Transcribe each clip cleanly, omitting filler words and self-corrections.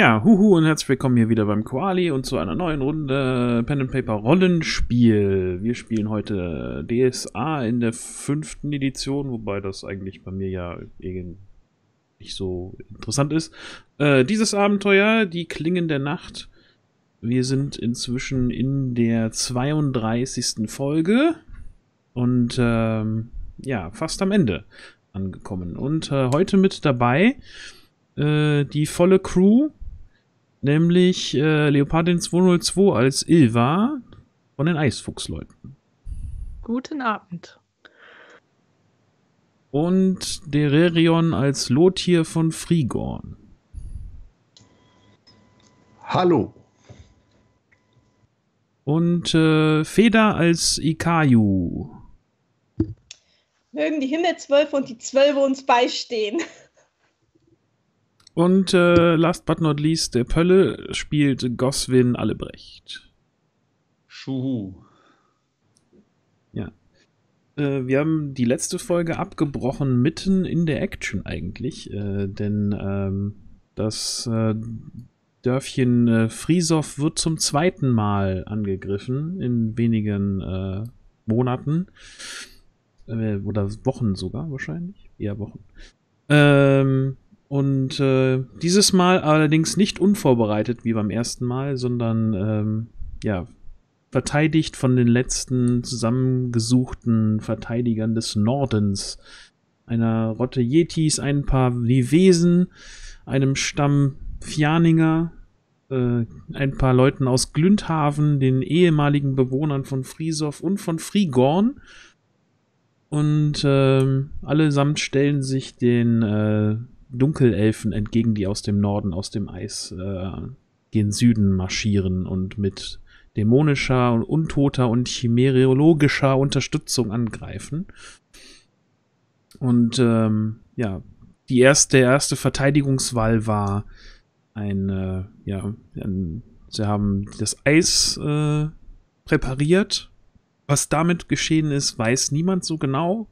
Ja, huhu und herzlich willkommen hier wieder beim Koali und zu einer neuen Runde Pen and Paper Rollenspiel. Wir spielen heute DSA in der 5. Edition, wobei das eigentlich bei mir ja nicht so interessant ist. Dieses Abenteuer, die Klingen der Nacht. Wir sind inzwischen in der 32. Folge und ja, fast am Ende angekommen. Und heute mit dabei die volle Crew, nämlich Leopardin 202 als Ilva von den Eisfuchsleuten. Guten Abend. Und Dererion als Lothir von Frigorn. Hallo. Und Feda als Ikayu. Mögen die Himmelswölfe und die Zwölfe uns beistehen. Und last but not least, der Pölle spielt Goswin Allebrecht. Schuhu. Ja. Wir haben die letzte Folge abgebrochen, mitten in der Action eigentlich, denn das Dörfchen Frisow wird zum zweiten Mal angegriffen in wenigen Monaten. Oder Wochen sogar wahrscheinlich. Eher Wochen. Und dieses Mal allerdings nicht unvorbereitet wie beim ersten Mal, sondern ja, verteidigt von den letzten zusammengesuchten Verteidigern des Nordens. Einer Rotte Yetis, ein paar Vivesen, einem Stamm Fjaninger, ein paar Leuten aus Glündhaven, den ehemaligen Bewohnern von Frisow und von Frigorn. Und allesamt stellen sich den Dunkelelfen entgegen, die aus dem Norden, aus dem Eis gen Süden marschieren und mit dämonischer und untoter und chimäreologischer Unterstützung angreifen. Und ja, der erste Verteidigungswall war sie haben das Eis präpariert. Was damit geschehen ist, weiß niemand so genau.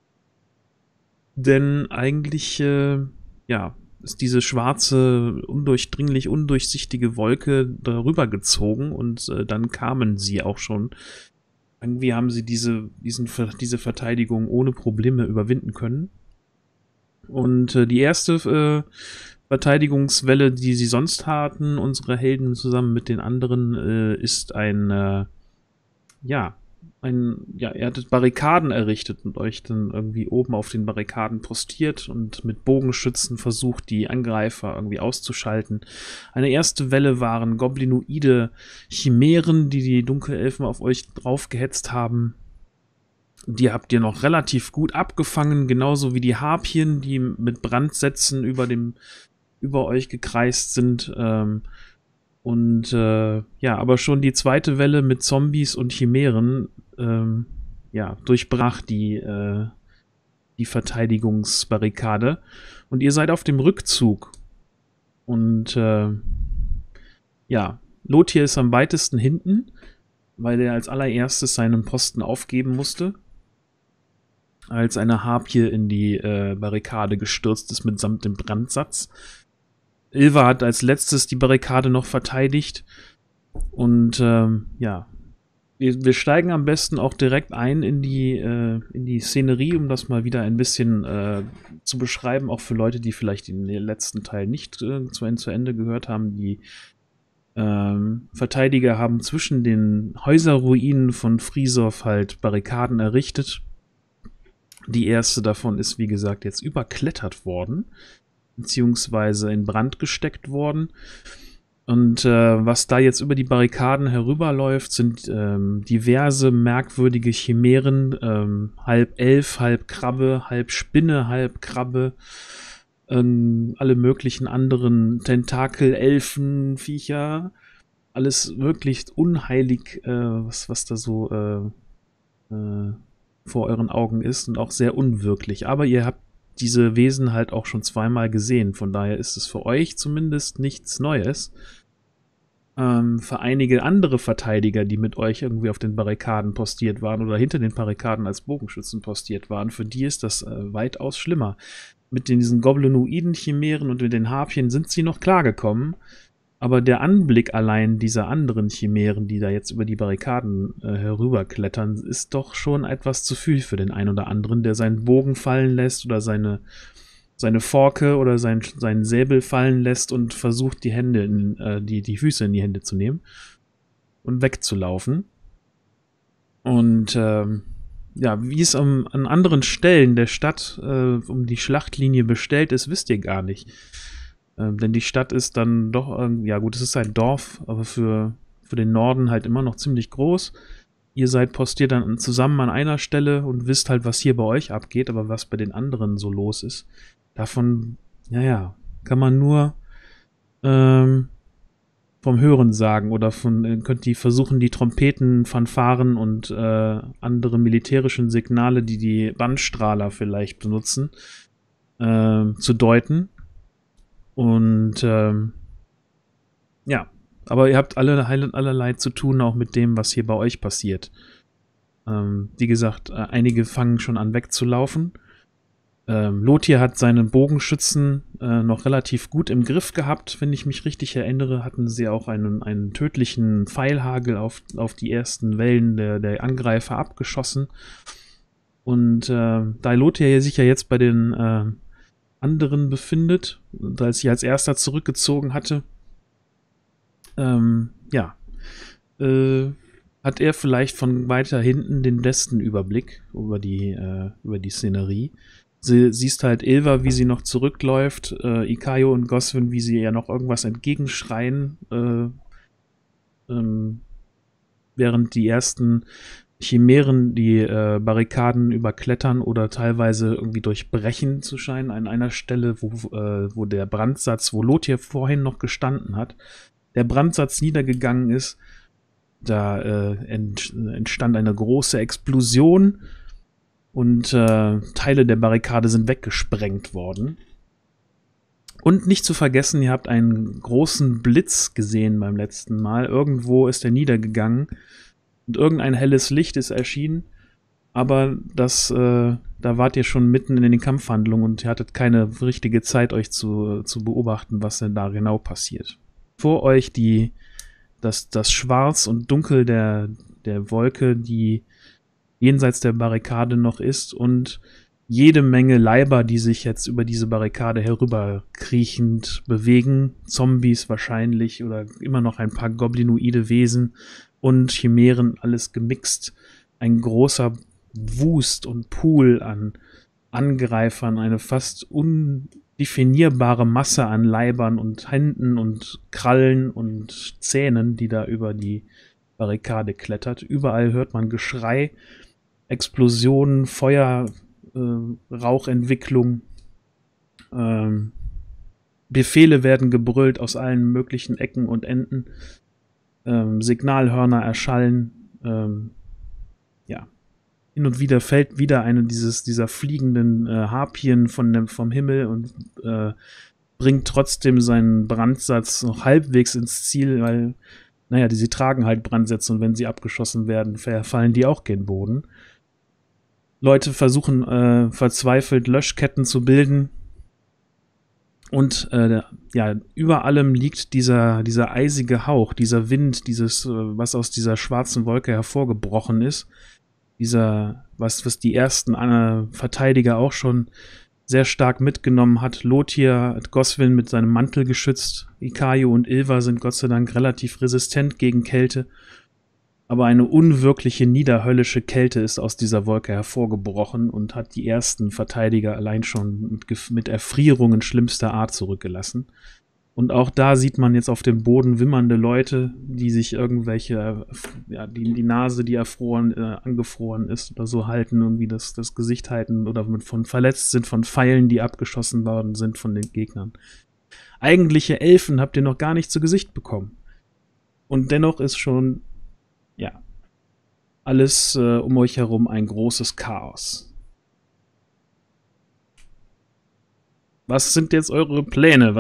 Denn eigentlich, ist diese schwarze, undurchsichtige Wolke darüber gezogen und dann kamen sie auch schon. Irgendwie haben sie diese Verteidigung ohne Probleme überwinden können. Und die erste Verteidigungswelle, die sie sonst hatten, unsere Helden zusammen mit den anderen, ist er hat Barrikaden errichtet und euch dann irgendwie oben auf den Barrikaden postiert und mit Bogenschützen versucht, die Angreifer irgendwie auszuschalten. Eine erste Welle waren goblinoide Chimären, die Dunkelelfen auf euch draufgehetzt haben. Die habt ihr noch relativ gut abgefangen, genauso wie die Harpien, die mit Brandsätzen über euch gekreist sind. Aber schon die zweite Welle mit Zombies und Chimären durchbrach die Verteidigungsbarrikade. Und ihr seid auf dem Rückzug. Und Lothir ist am weitesten hinten, weil er als allererstes seinen Posten aufgeben musste, als eine Harpie in die Barrikade gestürzt ist mitsamt dem Brandsatz. Ilva hat als letztes die Barrikade noch verteidigt. Und wir steigen am besten auch direkt ein in die Szenerie, um das mal wieder ein bisschen zu beschreiben, auch für Leute, die vielleicht den letzten Teil nicht zu Ende gehört haben. Die Verteidiger haben zwischen den Häuserruinen von Frisow halt Barrikaden errichtet. Die erste davon ist, wie gesagt, jetzt überklettert worden, beziehungsweise in Brand gesteckt worden. Und was da jetzt über die Barrikaden herüberläuft, sind diverse merkwürdige Chimären, halb Elf, halb Krabbe, halb Spinne, halb Krabbe, alle möglichen anderen Tentakel, Elfen, Viecher, alles wirklich unheilig, was da so vor euren Augen ist und auch sehr unwirklich. Aber ihr habt diese Wesen halt auch schon zweimal gesehen, von daher ist es für euch zumindest nichts Neues. Für einige andere Verteidiger, die mit euch irgendwie auf den Barrikaden postiert waren oder hinter den Barrikaden als Bogenschützen postiert waren, für die ist das weitaus schlimmer. mit diesen Goblinoiden-Chimären und mit den Harpien sind sie noch klargekommen. Aber der Anblick allein dieser anderen Chimären, die da jetzt über die Barrikaden herüberklettern, ist doch schon etwas zu viel für den einen oder anderen, der seinen Bogen fallen lässt oder seine Forke oder seinen Säbel fallen lässt und versucht, die Füße in die Hände zu nehmen und wegzulaufen. Und wie es an anderen Stellen der Stadt um die Schlachtlinie bestellt ist, wisst ihr gar nicht. Denn die Stadt ist dann doch, es ist ein Dorf, aber für den Norden halt immer noch ziemlich groß. Ihr seid postiert dann zusammen an einer Stelle und wisst halt, was hier bei euch abgeht, aber was bei den anderen so los ist. Davon, kann man nur vom Hören sagen oder könnt ihr versuchen, die Trompeten, Fanfaren und andere militärischen Signale, die Bandstrahler vielleicht benutzen, zu deuten. Und aber ihr habt allerlei zu tun, auch mit dem, was hier bei euch passiert. Wie gesagt, einige fangen schon an wegzulaufen. Lothir hat seine Bogenschützen noch relativ gut im Griff gehabt, wenn ich mich richtig erinnere. Hatten sie auch einen tödlichen Pfeilhagel auf die ersten Wellen der Angreifer abgeschossen. Und da Lothir sich ja jetzt bei den anderen befindet, da es sich als erster zurückgezogen hatte, hat er vielleicht von weiter hinten den besten Überblick über die Szenerie. Siehst halt Ilva, wie sie noch zurückläuft, Ikayo und Goswin, wie sie ja noch irgendwas entgegenschreien, während die ersten Chimären die Barrikaden überklettern oder teilweise irgendwie durchbrechen zu scheinen. An einer Stelle, wo der Brandsatz, wo Lothir vorhin noch gestanden hat, der Brandsatz niedergegangen ist, da entstand eine große Explosion und Teile der Barrikade sind weggesprengt worden. Und nicht zu vergessen, ihr habt einen großen Blitz gesehen beim letzten Mal. Irgendwo ist er niedergegangen und irgendein helles Licht ist erschienen. Aber da wart ihr schon mitten in den Kampfhandlungen und ihr hattet keine richtige Zeit, euch zu beobachten, was denn da genau passiert. Vor euch das Schwarz und Dunkel der Wolke, die jenseits der Barrikade noch ist, und jede Menge Leiber, die sich jetzt über diese Barrikade herüberkriechend bewegen. Zombies wahrscheinlich oder immer noch ein paar goblinoide Wesen und Chimären, alles gemixt. Ein großer Wust und Pool an Angreifern, eine fast undefinierbare Masse an Leibern und Händen und Krallen und Zähnen, die da über die Barrikade klettert. Überall hört man Geschrei, Explosionen, Feuer, Rauchentwicklung. Befehle werden gebrüllt aus allen möglichen Ecken und Enden. Signalhörner erschallen. Hin und wieder fällt wieder eine dieser fliegenden Harpien vom Himmel und bringt trotzdem seinen Brandsatz noch halbwegs ins Ziel, weil, sie tragen halt Brandsätze und wenn sie abgeschossen werden, fallen die auch gen Boden. Leute versuchen verzweifelt Löschketten zu bilden. Und über allem liegt dieser eisige Hauch, dieser Wind, was aus dieser schwarzen Wolke hervorgebrochen ist. Was die ersten Verteidiger auch schon sehr stark mitgenommen hat. Lothir hat Goswin mit seinem Mantel geschützt. Ikayo und Ilva sind Gott sei Dank relativ resistent gegen Kälte. Aber eine unwirkliche niederhöllische Kälte ist aus dieser Wolke hervorgebrochen und hat die ersten Verteidiger allein schon mit Erfrierungen schlimmster Art zurückgelassen. Und auch da sieht man jetzt auf dem Boden wimmernde Leute, die sich irgendwelche, die Nase, die angefroren ist oder so halten, irgendwie das Gesicht halten oder verletzt sind von Pfeilen, die abgeschossen worden sind von den Gegnern. Eigentliche Elfen habt ihr noch gar nicht zu Gesicht bekommen. Und dennoch ist schon, alles um euch herum ein großes Chaos. Was sind jetzt eure Pläne?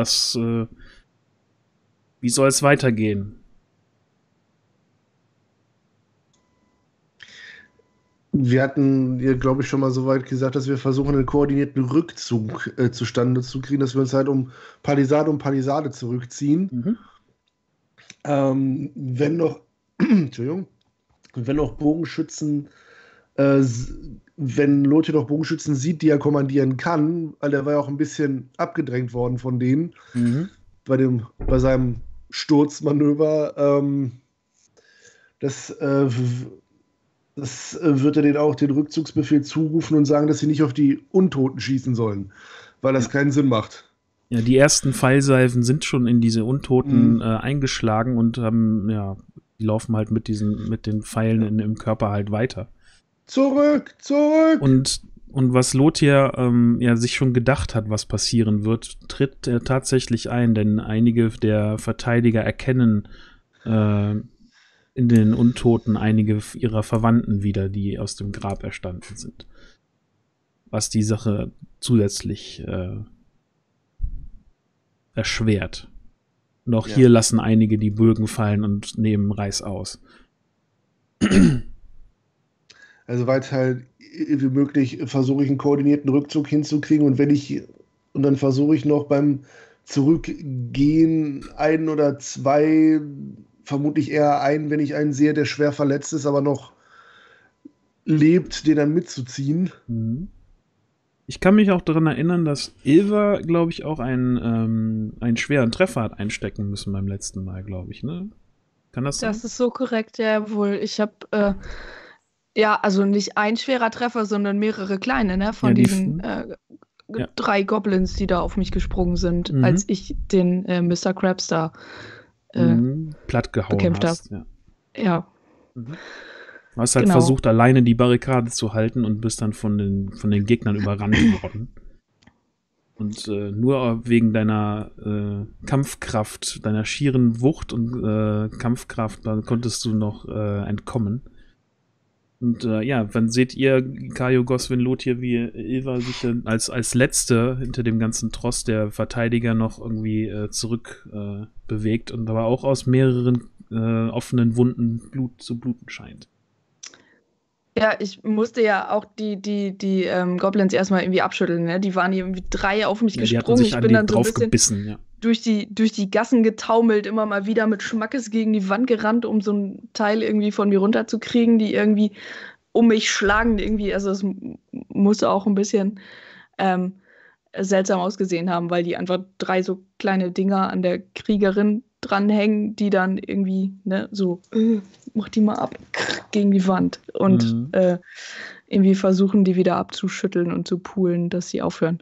Wie soll es weitergehen? Wir hatten ja, glaube ich, schon mal so weit gesagt, dass wir versuchen, einen koordinierten Rückzug zustande zu kriegen, dass wir uns halt um Palisade zurückziehen. Mhm. Wenn noch, Entschuldigung, wenn noch Bogenschützen, wenn Lothar noch Bogenschützen sieht, die er kommandieren kann, weil er war ja auch ein bisschen abgedrängt worden von denen Mhm. bei seinem Sturzmanöver. Das wird er denen auch den Rückzugsbefehl zurufen und sagen, dass sie nicht auf die Untoten schießen sollen, weil das keinen Sinn macht. Ja, die ersten Pfeilsalven sind schon in diese Untoten Mhm. eingeschlagen und haben, ja, die laufen halt mit den Pfeilen im Körper halt weiter. Zurück! Und was Lothar ja sich schon gedacht hat, was passieren wird, tritt er tatsächlich ein, denn einige der Verteidiger erkennen in den Untoten einige ihrer Verwandten wieder, die aus dem Grab erstanden sind. Was die Sache zusätzlich erschwert. Und auch hier lassen einige die Bögen fallen und nehmen Reißaus. Also weit halt wie möglich versuche ich einen koordinierten Rückzug hinzukriegen und dann versuche ich noch beim Zurückgehen einen oder zwei, vermutlich eher einen, wenn ich einen sehe, der schwer verletzt ist, aber noch lebt, den dann mitzuziehen. Mhm. Ich kann mich auch daran erinnern, dass Ilva, glaube ich, auch einen schweren Treffer hat einstecken müssen beim letzten Mal, glaube ich, ne? Kann das sein? Das ist so korrekt, ja wohl. Ich habe, also nicht ein schwerer Treffer, sondern mehrere kleine, ne? Von Ja, diesen ja. 3 Goblins, die da auf mich gesprungen sind, Mhm. als ich den Mr. Krabs da platt gehauen bekämpft hast. habe. Ja. Ja. Mhm. Du hast halt Genau. versucht, alleine die Barrikade zu halten und bist dann von den Gegnern überrannt worden. Und nur wegen deiner Kampfkraft, deiner schieren Wucht und Kampfkraft, dann konntest du noch entkommen. Und dann seht ihr, Kajo, Goswin, Lothar, wie Ilva sich als Letzte hinter dem ganzen Tross der Verteidiger noch irgendwie zurück bewegt und aber auch aus mehreren offenen Wunden Blut zu bluten scheint. Ja, ich musste ja auch die Goblins erstmal irgendwie abschütteln, ne? Die waren irgendwie 3 auf mich Ja, die hatten gesprungen. sich Ich an bin die dann so ein drauf bisschen gebissen, ja. durch die Gassen getaumelt, immer mal wieder mit Schmackes gegen die Wand gerannt, um so ein Teil irgendwie von mir runterzukriegen, die irgendwie um mich schlagen, irgendwie, also es musste auch ein bisschen seltsam ausgesehen haben, weil die einfach 3 so kleine Dinger an der Kriegerin dranhängen, die dann irgendwie, ne, so, mach die mal ab, gegen die Wand und irgendwie versuchen, die wieder abzuschütteln und zu poolen, dass sie aufhören.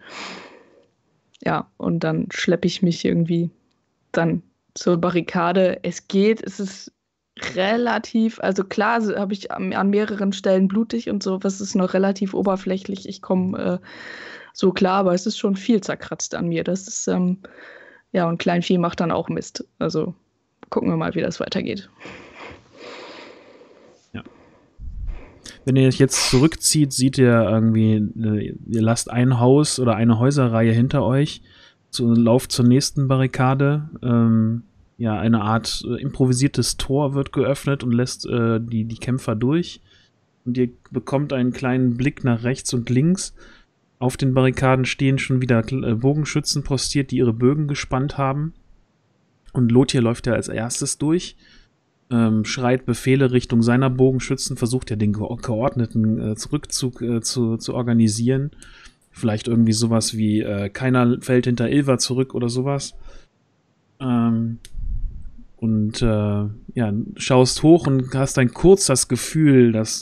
Ja, und dann schleppe ich mich irgendwie dann zur Barrikade. Es ist relativ, also klar habe ich an mehreren Stellen blutig und so, was ist noch relativ oberflächlich. Ich komme so klar, aber es ist schon viel zerkratzt an mir. Das ist, und Kleinvieh macht dann auch Mist. Also gucken wir mal, wie das weitergeht. Ja. Wenn ihr euch jetzt zurückzieht, seht ihr irgendwie, ihr lasst ein Haus oder eine Häuserreihe hinter euch, lauft zur nächsten Barrikade. Eine Art improvisiertes Tor wird geöffnet und lässt die Kämpfer durch. Und ihr bekommt einen kleinen Blick nach rechts und links. Auf den Barrikaden stehen schon wieder Bogenschützen postiert, die ihre Bögen gespannt haben. Und Lothar läuft ja als erstes durch, schreit Befehle Richtung seiner Bogenschützen, versucht ja den geordneten Rückzug zu organisieren. Vielleicht irgendwie sowas wie keiner fällt hinter Ilva zurück oder sowas. Schaust hoch und hast dann kurz das Gefühl, dass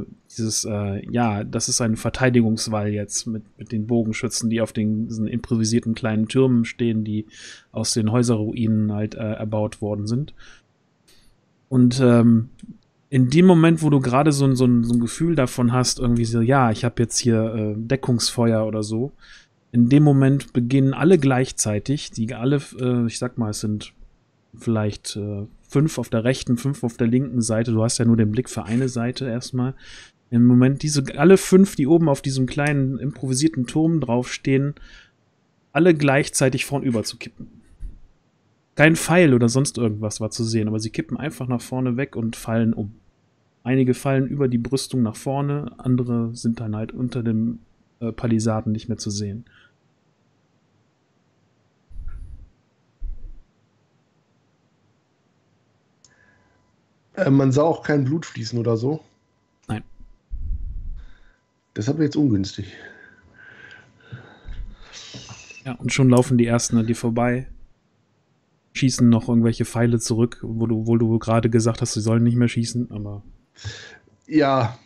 das ist ein Verteidigungswall jetzt mit den Bogenschützen, die auf diesen improvisierten kleinen Türmen stehen, die aus den Häuserruinen halt erbaut worden sind. Und in dem Moment, wo du gerade so ein Gefühl davon hast, irgendwie so, ja, ich habe jetzt hier Deckungsfeuer oder so, in dem Moment beginnen alle gleichzeitig, ich sag mal, es sind vielleicht 5 auf der rechten, 5 auf der linken Seite, du hast ja nur den Blick für eine Seite erstmal. Im Moment alle 5, die oben auf diesem kleinen improvisierten Turm draufstehen, alle gleichzeitig vornüber zu kippen. Kein Pfeil oder sonst irgendwas war zu sehen, aber sie kippen einfach nach vorne weg und fallen um. Einige fallen über die Brüstung nach vorne, andere sind dann halt unter dem Palisaden nicht mehr zu sehen. Man sah auch kein Blut fließen oder so. Nein. Das hat mir jetzt ungünstig. Ja, und schon laufen die Ersten an dir vorbei, schießen noch irgendwelche Pfeile zurück, wo du gerade gesagt hast, sie sollen nicht mehr schießen, aber... Ja,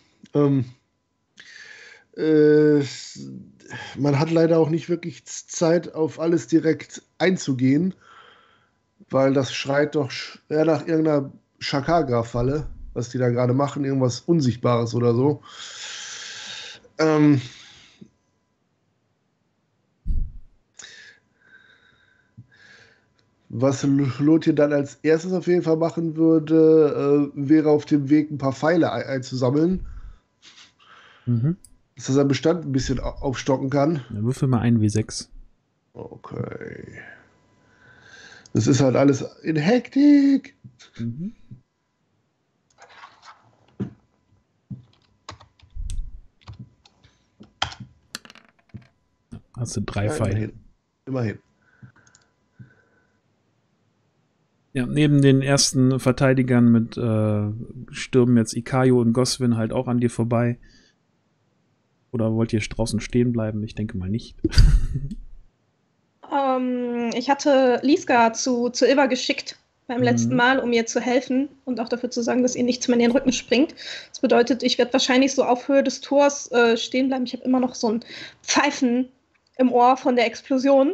man hat leider auch nicht wirklich Zeit, auf alles direkt einzugehen, weil das schreit doch eher nach irgendeiner Chakaga-Falle, was die da gerade machen, irgendwas Unsichtbares oder so. Was Lothier dann als erstes auf jeden Fall machen würde, wäre auf dem Weg ein paar Pfeile einzusammeln, dass er seinen Bestand ein bisschen aufstocken kann. Ja, würfel mal ein W6. Okay. Das ist halt alles in Hektik. Hast du 3 Ja, Pfeile. Immerhin. Ja, neben den ersten Verteidigern mit stürmen jetzt Ikayo und Goswin halt auch an dir vorbei. Oder wollt ihr draußen stehen bleiben? Ich denke mal nicht. Ich hatte Liska zu Ilva geschickt beim letzten Mal, um ihr zu helfen und auch dafür zu sagen, dass ihr nichts mehr in den Rücken springt. Das bedeutet, ich werde wahrscheinlich so auf Höhe des Tors stehen bleiben. Ich habe immer noch so ein Pfeifen im Ohr von der Explosion.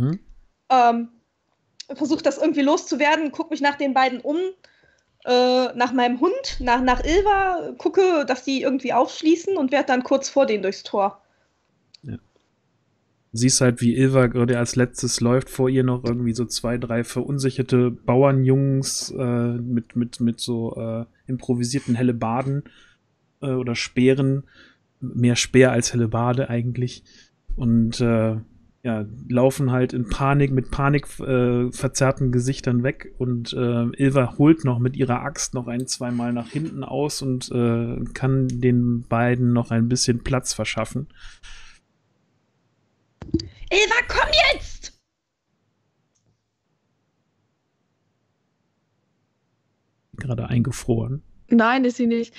Versuche das irgendwie loszuwerden, gucke mich nach den beiden um, nach meinem Hund, nach Ilva, gucke, dass die irgendwie aufschließen und werde dann kurz vor denen durchs Tor. Ja. Siehst halt, wie Ilva gerade als letztes läuft, vor ihr noch irgendwie so 2, 3 verunsicherte Bauernjungs mit so improvisierten Hellebarden oder Speeren, mehr Speer als Hellebarde eigentlich, und ja, laufen halt in Panik, mit Panik verzerrten Gesichtern weg, und Ilva holt noch mit ihrer Axt noch 1-2 Mal nach hinten aus und kann den beiden noch ein bisschen Platz verschaffen. Ilva, komm jetzt! Gerade eingefroren. Nein, ist sie nicht.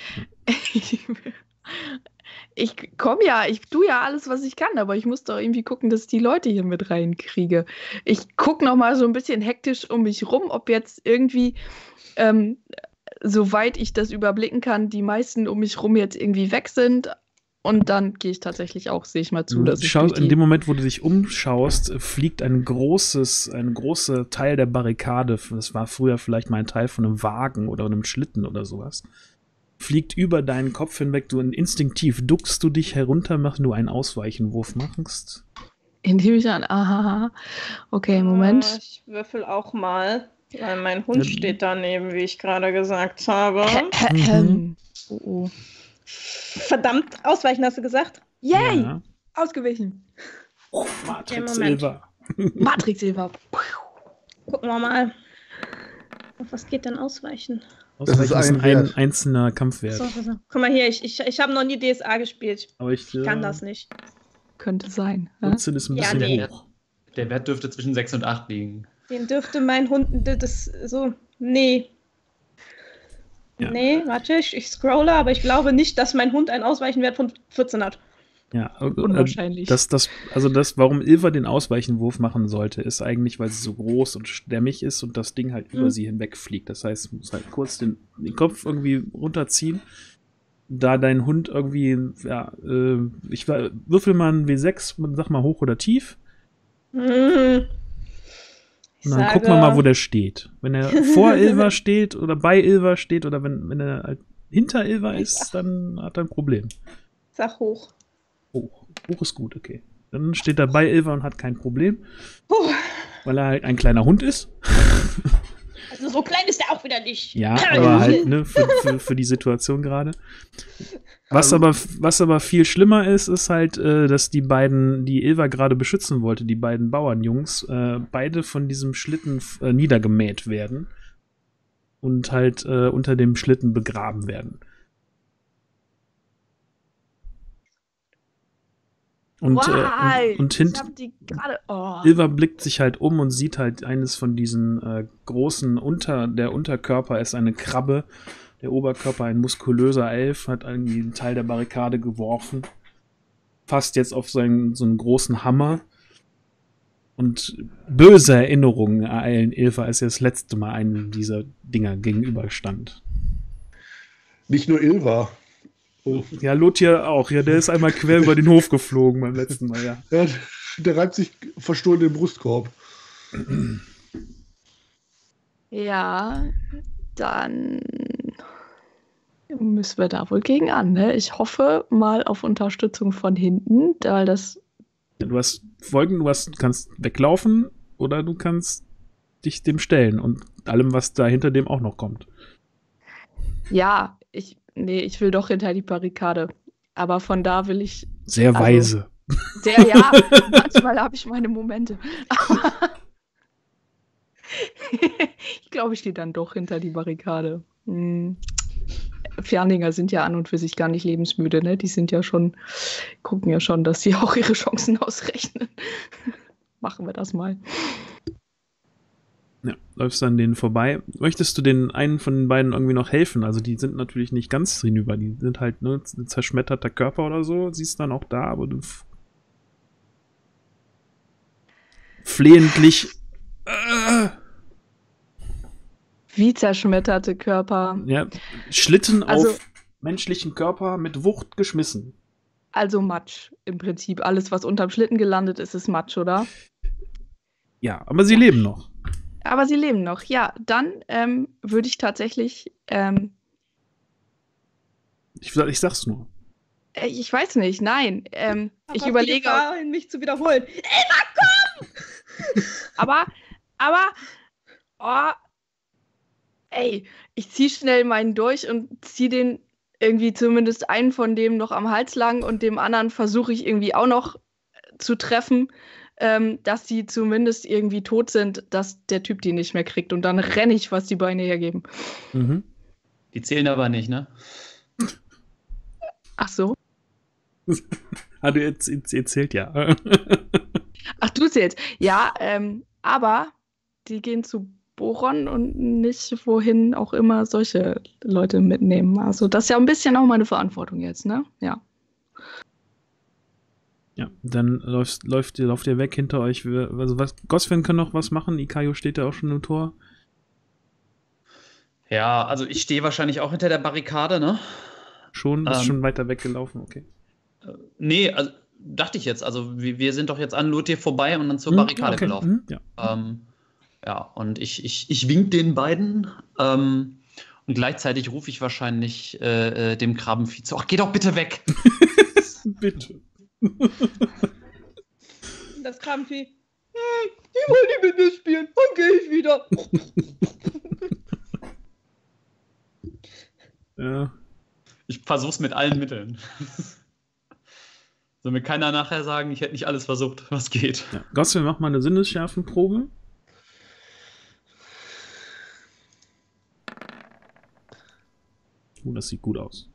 Ich tue ja alles, was ich kann, aber ich muss doch irgendwie gucken, dass ich die Leute hier mit reinkriege. Ich gucke noch mal so ein bisschen hektisch um mich rum, ob jetzt irgendwie, soweit ich das überblicken kann, die meisten um mich rum jetzt irgendwie weg sind. Und dann gehe ich tatsächlich auch, sehe ich mal zu, dass ich in dem Moment, wo du dich umschaust, fliegt ein großer Teil der Barrikade, das war früher vielleicht mal ein Teil von einem Wagen oder einem Schlitten oder sowas, fliegt über deinen Kopf hinweg. Du instinktiv duckst du dich herunter, machst du einen Ausweichenwurf machst. Indem ich an, aha, okay, Moment. Ich würfel auch mal, weil mein Hund steht daneben, wie ich gerade gesagt habe. Oh. Verdammt, ausweichen hast du gesagt? Yay! Ja. Ausgewichen. Matrix Moment. Silver. Matrix Silver. Gucken wir mal. Auf was geht denn ausweichen? Das ist Ausweichen ein ist Wert. ein einzelner Kampfwert. So. Guck mal hier, ich habe noch nie DSA gespielt. Aber ich Kann das nicht. Könnte sein. Ja? 14 ist ein Ja, bisschen nee. hoch. Der Wert dürfte zwischen 6 und 8 liegen. Den dürfte mein Hund, das so, nee. Ja. Nee, warte, ich scrolle, aber ich glaube nicht, dass mein Hund einen Ausweichenwert von 14 hat. Ja, Unwahrscheinlich. Warum Ilva den Ausweichenwurf machen sollte, ist eigentlich, weil sie so groß und stämmig ist und das Ding halt über sie hinwegfliegt. Das heißt, du musst halt kurz den Kopf irgendwie runterziehen. Da dein Hund irgendwie, ja, würfel mal ein W6, sag mal hoch oder tief. Und dann gucken wir mal, wo der steht. Wenn er vor Ilva steht oder bei Ilva steht oder wenn er halt hinter Ilva ist, dann hat er ein Problem. Sag hoch. Hoch. Hoch ist gut, okay. Dann steht er bei Ilva und hat kein Problem. Puh. Weil er halt ein kleiner Hund ist. Also so klein ist er auch wieder nicht. Ja, aber halt, ne, für die Situation gerade. Was aber viel schlimmer ist halt, dass die beiden, die Ilva gerade beschützen wollte, die beiden Bauernjungs, beide von diesem Schlitten niedergemäht werden und halt unter dem Schlitten begraben werden. Und ich hab die gerade. Oh. Ilva blickt sich halt um und sieht halt eines von diesen großen der Unterkörper ist eine Krabbe, der Oberkörper ein muskulöser Elf, hat irgendwie einen Teil der Barrikade geworfen, fasst jetzt auf so einen großen Hammer und böse Erinnerungen ereilen Ilva, als er das letzte Mal einem dieser Dinger gegenüberstand. Nicht nur Ilva. Oh. Ja, Lothir auch. Ja, der ist einmal quer über den Hof geflogen beim letzten Mal, ja. Ja, der reibt sich verstohlen den Brustkorb. Ja, dann müssen wir da wohl gegen an, ne? Ich hoffe mal auf Unterstützung von hinten, weil das. Du hast kannst weglaufen oder du kannst dich dem stellen und allem, was da hinter dem auch noch kommt. Ja, ich will doch hinter die Barrikade. Aber von da will ich. Sehr weise. Ja, manchmal habe ich meine Momente. Ich glaube, ich gehe dann doch hinter die Barrikade. Ferndinger sind ja an und für sich gar nicht lebensmüde, ne? Die gucken ja schon, dass sie auch ihre Chancen ausrechnen. Machen wir das mal. Ja, läufst an denen vorbei. Möchtest du den einen von den beiden irgendwie noch helfen? Also die sind natürlich nicht ganz hinüber, die sind halt ein zerschmetterter Körper oder so, siehst dann auch da, aber du flehentlich Wie zerschmetterte Körper. Ja, Schlitten auf menschlichen Körper mit Wucht geschmissen. Also Matsch im Prinzip. Alles, was unterm Schlitten gelandet ist, ist Matsch, oder? Ja, aber sie leben noch. Aber sie leben noch. Ja, dann würde ich tatsächlich. Ich sag's nur. Ich weiß nicht, nein. Ich überlege. Gefahr, mich zu wiederholen. aber. Oh, ey, ich zieh schnell meinen durch und zieh den irgendwie zumindest einen von dem noch am Hals lang und dem anderen versuche ich irgendwie auch noch zu treffen, dass die zumindest irgendwie tot sind, dass der Typ die nicht mehr kriegt. Und dann renne ich, was die Beine hergeben. Mhm. Die zählen aber nicht, ne? Ach so. Du erzählt ja. Ach, du zählst. Ja, aber die gehen zu Boron und nicht wohin auch immer solche Leute mitnehmen. Also das ist ja ein bisschen auch meine Verantwortung jetzt, ne? Ja. Ja, dann lauft ihr weg hinter euch. Also Goswin kann noch was machen, Ikayo steht da auch schon im Tor. Ja, also ich stehe wahrscheinlich auch hinter der Barrikade, ne? Schon? Bist schon weiter weggelaufen, okay. Nee, also dachte ich jetzt. Also wir sind doch jetzt an Lothir vorbei und dann zur Barrikade gelaufen. Ja. Ja, und ich wink den beiden und gleichzeitig rufe ich wahrscheinlich dem Krabbenvieh zu. Ach, geh doch bitte weg! Bitte. Das Krabbenvieh. Die wollen nicht mit mir spielen. Dann gehe ich wieder. Ja. Ich versuch's mit allen Mitteln. Soll mir keiner nachher sagen, ich hätte nicht alles versucht, was geht. Ja. Goswin, mach mal eine Sinnesschärfenprobe. Das sieht gut aus.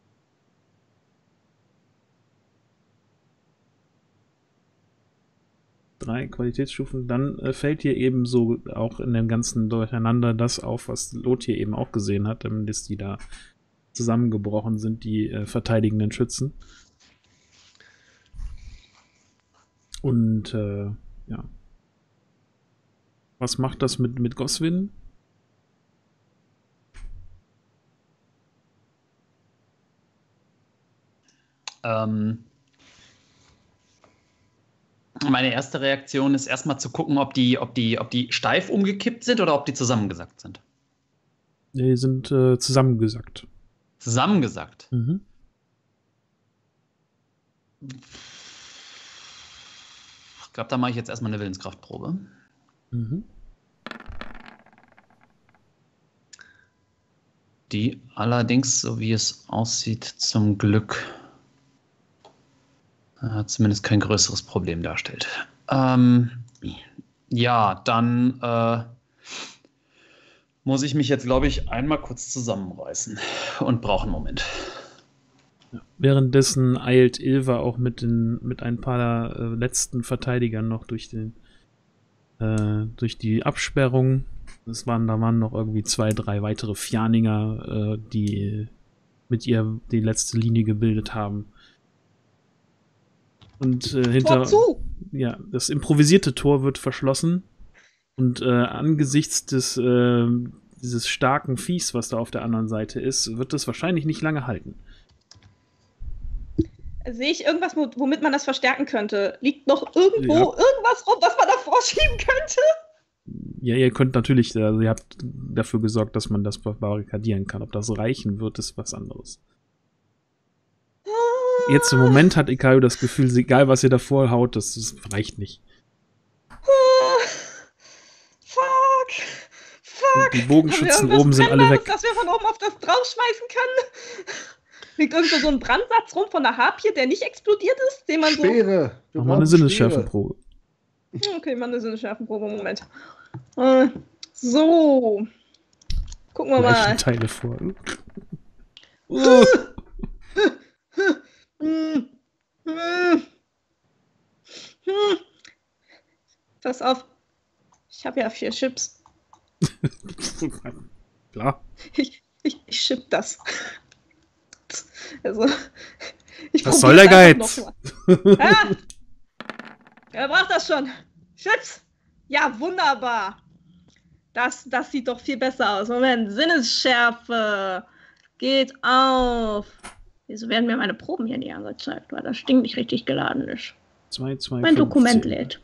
3 Qualitätsstufen. Dann fällt dir eben so auch in dem ganzen Durcheinander das auf, was Lothir eben auch gesehen hat, dass die da zusammengebrochen sind, die verteidigenden Schützen. Und ja. Was macht das mit Goswin? Meine erste Reaktion ist erstmal zu gucken, ob die steif umgekippt sind oder ob die zusammengesackt sind. Die sind zusammengesackt. Zusammengesackt? Mhm. Ich glaube, da mache ich jetzt erstmal eine Willenskraftprobe. Mhm. Die allerdings, so wie es aussieht, zum Glück zumindest kein größeres Problem darstellt. Ja, dann muss ich mich jetzt, glaube ich, einmal kurz zusammenreißen und brauche einen Moment. Ja. Währenddessen eilt Ilva auch mit ein paar letzten Verteidigern noch durch die Absperrung. Da waren noch irgendwie 2, 3 weitere Fjaninger, die mit ihr die letzte Linie gebildet haben. Und das improvisierte Tor wird verschlossen. Und angesichts dieses starken Viehs, was da auf der anderen Seite ist, wird es wahrscheinlich nicht lange halten. Sehe ich irgendwas, womit man das verstärken könnte? Liegt noch irgendwo irgendwas rum, was man da vorschieben könnte? Ja, ihr könnt natürlich, also ihr habt dafür gesorgt, dass man das barrikadieren kann. Ob das reichen wird, ist was anderes. Jetzt im Moment hat Ikayo das Gefühl, egal was ihr davor haut, das reicht nicht. Fuck. Die Bogenschützen oben sind alle weg. Dass wir von oben auf das draufschmeißen können. Liegt irgendwo so ein Brandsatz rum von der Harpie, der nicht explodiert ist, den man Speere. Mach mal eine Sinnesschärfenprobe. Okay, mal eine Sinnesschärfenprobe, Moment. So. Gucken wir mal. Teile vor. Pass auf. Ich habe ja 4 Chips. Klar. Ich chip das. Also, was soll der Geiz? Wer braucht das schon? Chips? Ja, wunderbar. Das sieht doch viel besser aus. Moment, Sinnesschärfe. Geht auf. Wieso werden mir meine Proben hier nicht angezeigt? Weil das Ding nicht richtig geladen ist. 2, mein Dokument lädt.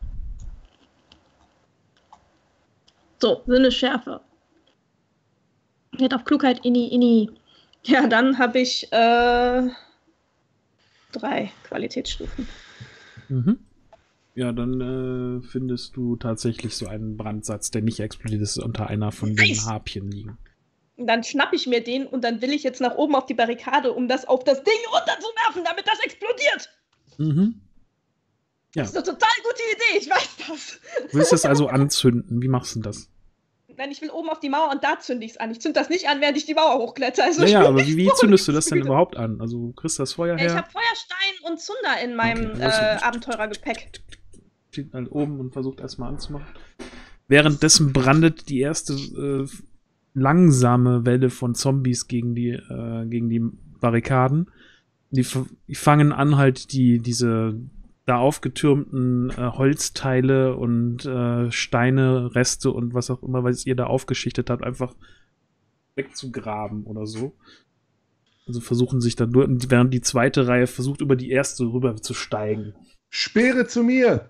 So, Sinnesschärfe. Geht auf Klugheit, Inni. Ja, dann habe ich 3 Qualitätsstufen. Mhm. Ja, dann findest du tatsächlich so einen Brandsatz, der nicht explodiert ist, unter einer von den Harpien liegen. Dann schnappe ich mir den und dann will ich jetzt nach oben auf die Barrikade, um das auf das Ding runterzuwerfen, damit das explodiert. Mhm. Ja. Das ist eine total gute Idee, ich weiß das. Du willst es also anzünden. Wie machst du das? Nein, ich will oben auf die Mauer und da zünde ich es an. Ich zünde das nicht an, während ich die Mauer hochkletter. Also ja, aber wie zündest du das denn überhaupt an? Also du kriegst das Feuer her? Ich habe Feuerstein und Zunder in meinem Abenteurergepäck. Steht halt oben und versucht erstmal anzumachen. Währenddessen brandet die erste langsame Welle von Zombies gegen die Barrikaden. Die fangen an, halt diese da aufgetürmten Holzteile und Steine, Reste und was auch immer, was ihr da aufgeschichtet habt, einfach wegzugraben oder so. Also versuchen sich dann nur, während die zweite Reihe versucht, über die erste rüber zu steigen. Speere zu mir!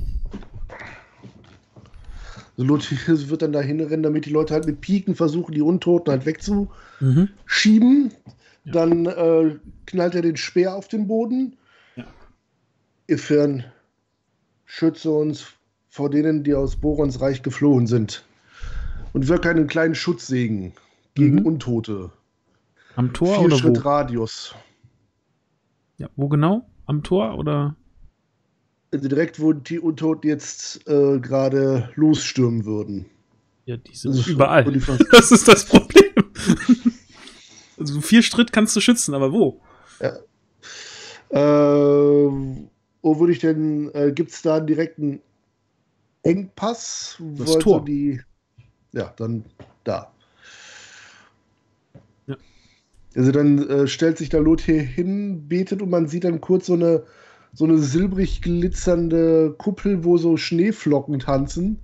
So Lothis wird dann da hinrennen, damit die Leute halt mit Piken versuchen, die Untoten halt wegzuschieben. Ja. Dann knallt er den Speer auf den Boden. Ja. Ifern, schütze uns vor denen, die aus Borons Reich geflohen sind. Und wirke einen kleinen Schutzsegen gegen Untote. Am Tor 4 oder Schritt wo? Radius. Ja, wo genau? Am Tor oder? Also direkt, wo die Untoten jetzt gerade losstürmen würden. Ja, die sind überall. Das ist das Problem. Also 4 Schritt kannst du schützen, aber wo? Ja. Wo würde ich denn, gibt es da einen direkten Engpass? Das Tor. Ja, dann da. Ja. Also dann stellt sich da Lothir hin, betet und man sieht dann kurz so eine silbrig glitzernde Kuppel, wo so Schneeflocken tanzen.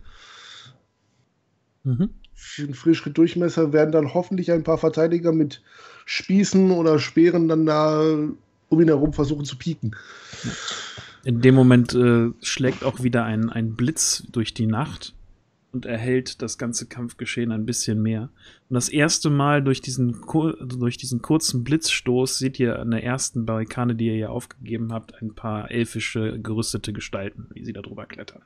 Für einen Frischschritt Durchmesser werden dann hoffentlich ein paar Verteidiger mit Spießen oder Speeren dann da um ihn herum versuchen zu pieken. In dem Moment schlägt auch wieder ein Blitz durch die Nacht und erhellt das ganze Kampfgeschehen ein bisschen mehr. Und das erste Mal durch diesen kurzen Blitzstoß seht ihr an der ersten Barrikade, die ihr hier aufgegeben habt, ein paar elfische gerüstete Gestalten, wie sie da drüber klettern.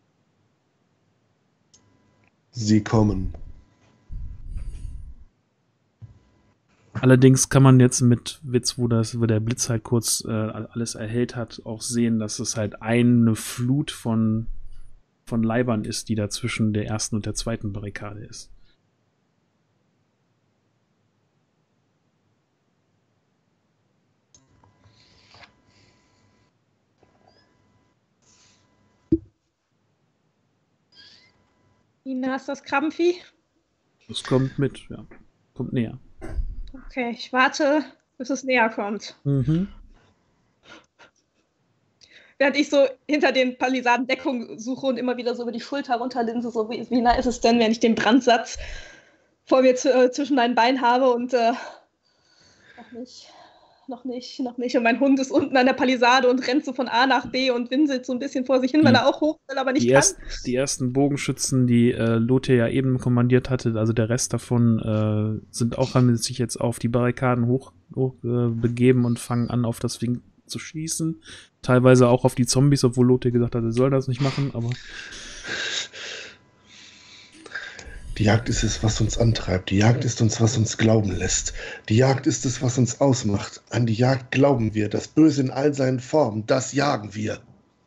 Sie kommen. Allerdings kann man jetzt mit Witz, wo der Blitz halt kurz alles erhellt hat, auch sehen, dass es halt eine Flut von Leibern ist, die da zwischen der ersten und der zweiten Barrikade ist. Wie nah ist das Krabbenvieh? Das kommt mit, ja. Kommt näher. Okay, ich warte, bis es näher kommt. Mhm. Während ich so hinter den Palisaden Deckung suche und immer wieder so über die Schulter runterlinse, so wie nah ist es denn, wenn ich den Brandsatz vor mir zwischen meinen Beinen habe und noch nicht. Und mein Hund ist unten an der Palisade und rennt so von A nach B und winselt so ein bisschen vor sich hin, weil er auch hoch will, aber nicht kann. Die ersten Bogenschützen, die Lothar ja eben kommandiert hatte, also der Rest davon, haben sich jetzt auf die Barrikaden hoch begeben und fangen an, auf das Ding zu schießen. Teilweise auch auf die Zombies, obwohl Lothar gesagt hat, er soll das nicht machen, aber die Jagd ist es, was uns antreibt. Die Jagd ist uns, was uns glauben lässt. Die Jagd ist es, was uns ausmacht. An die Jagd glauben wir. Das Böse in all seinen Formen, das jagen wir.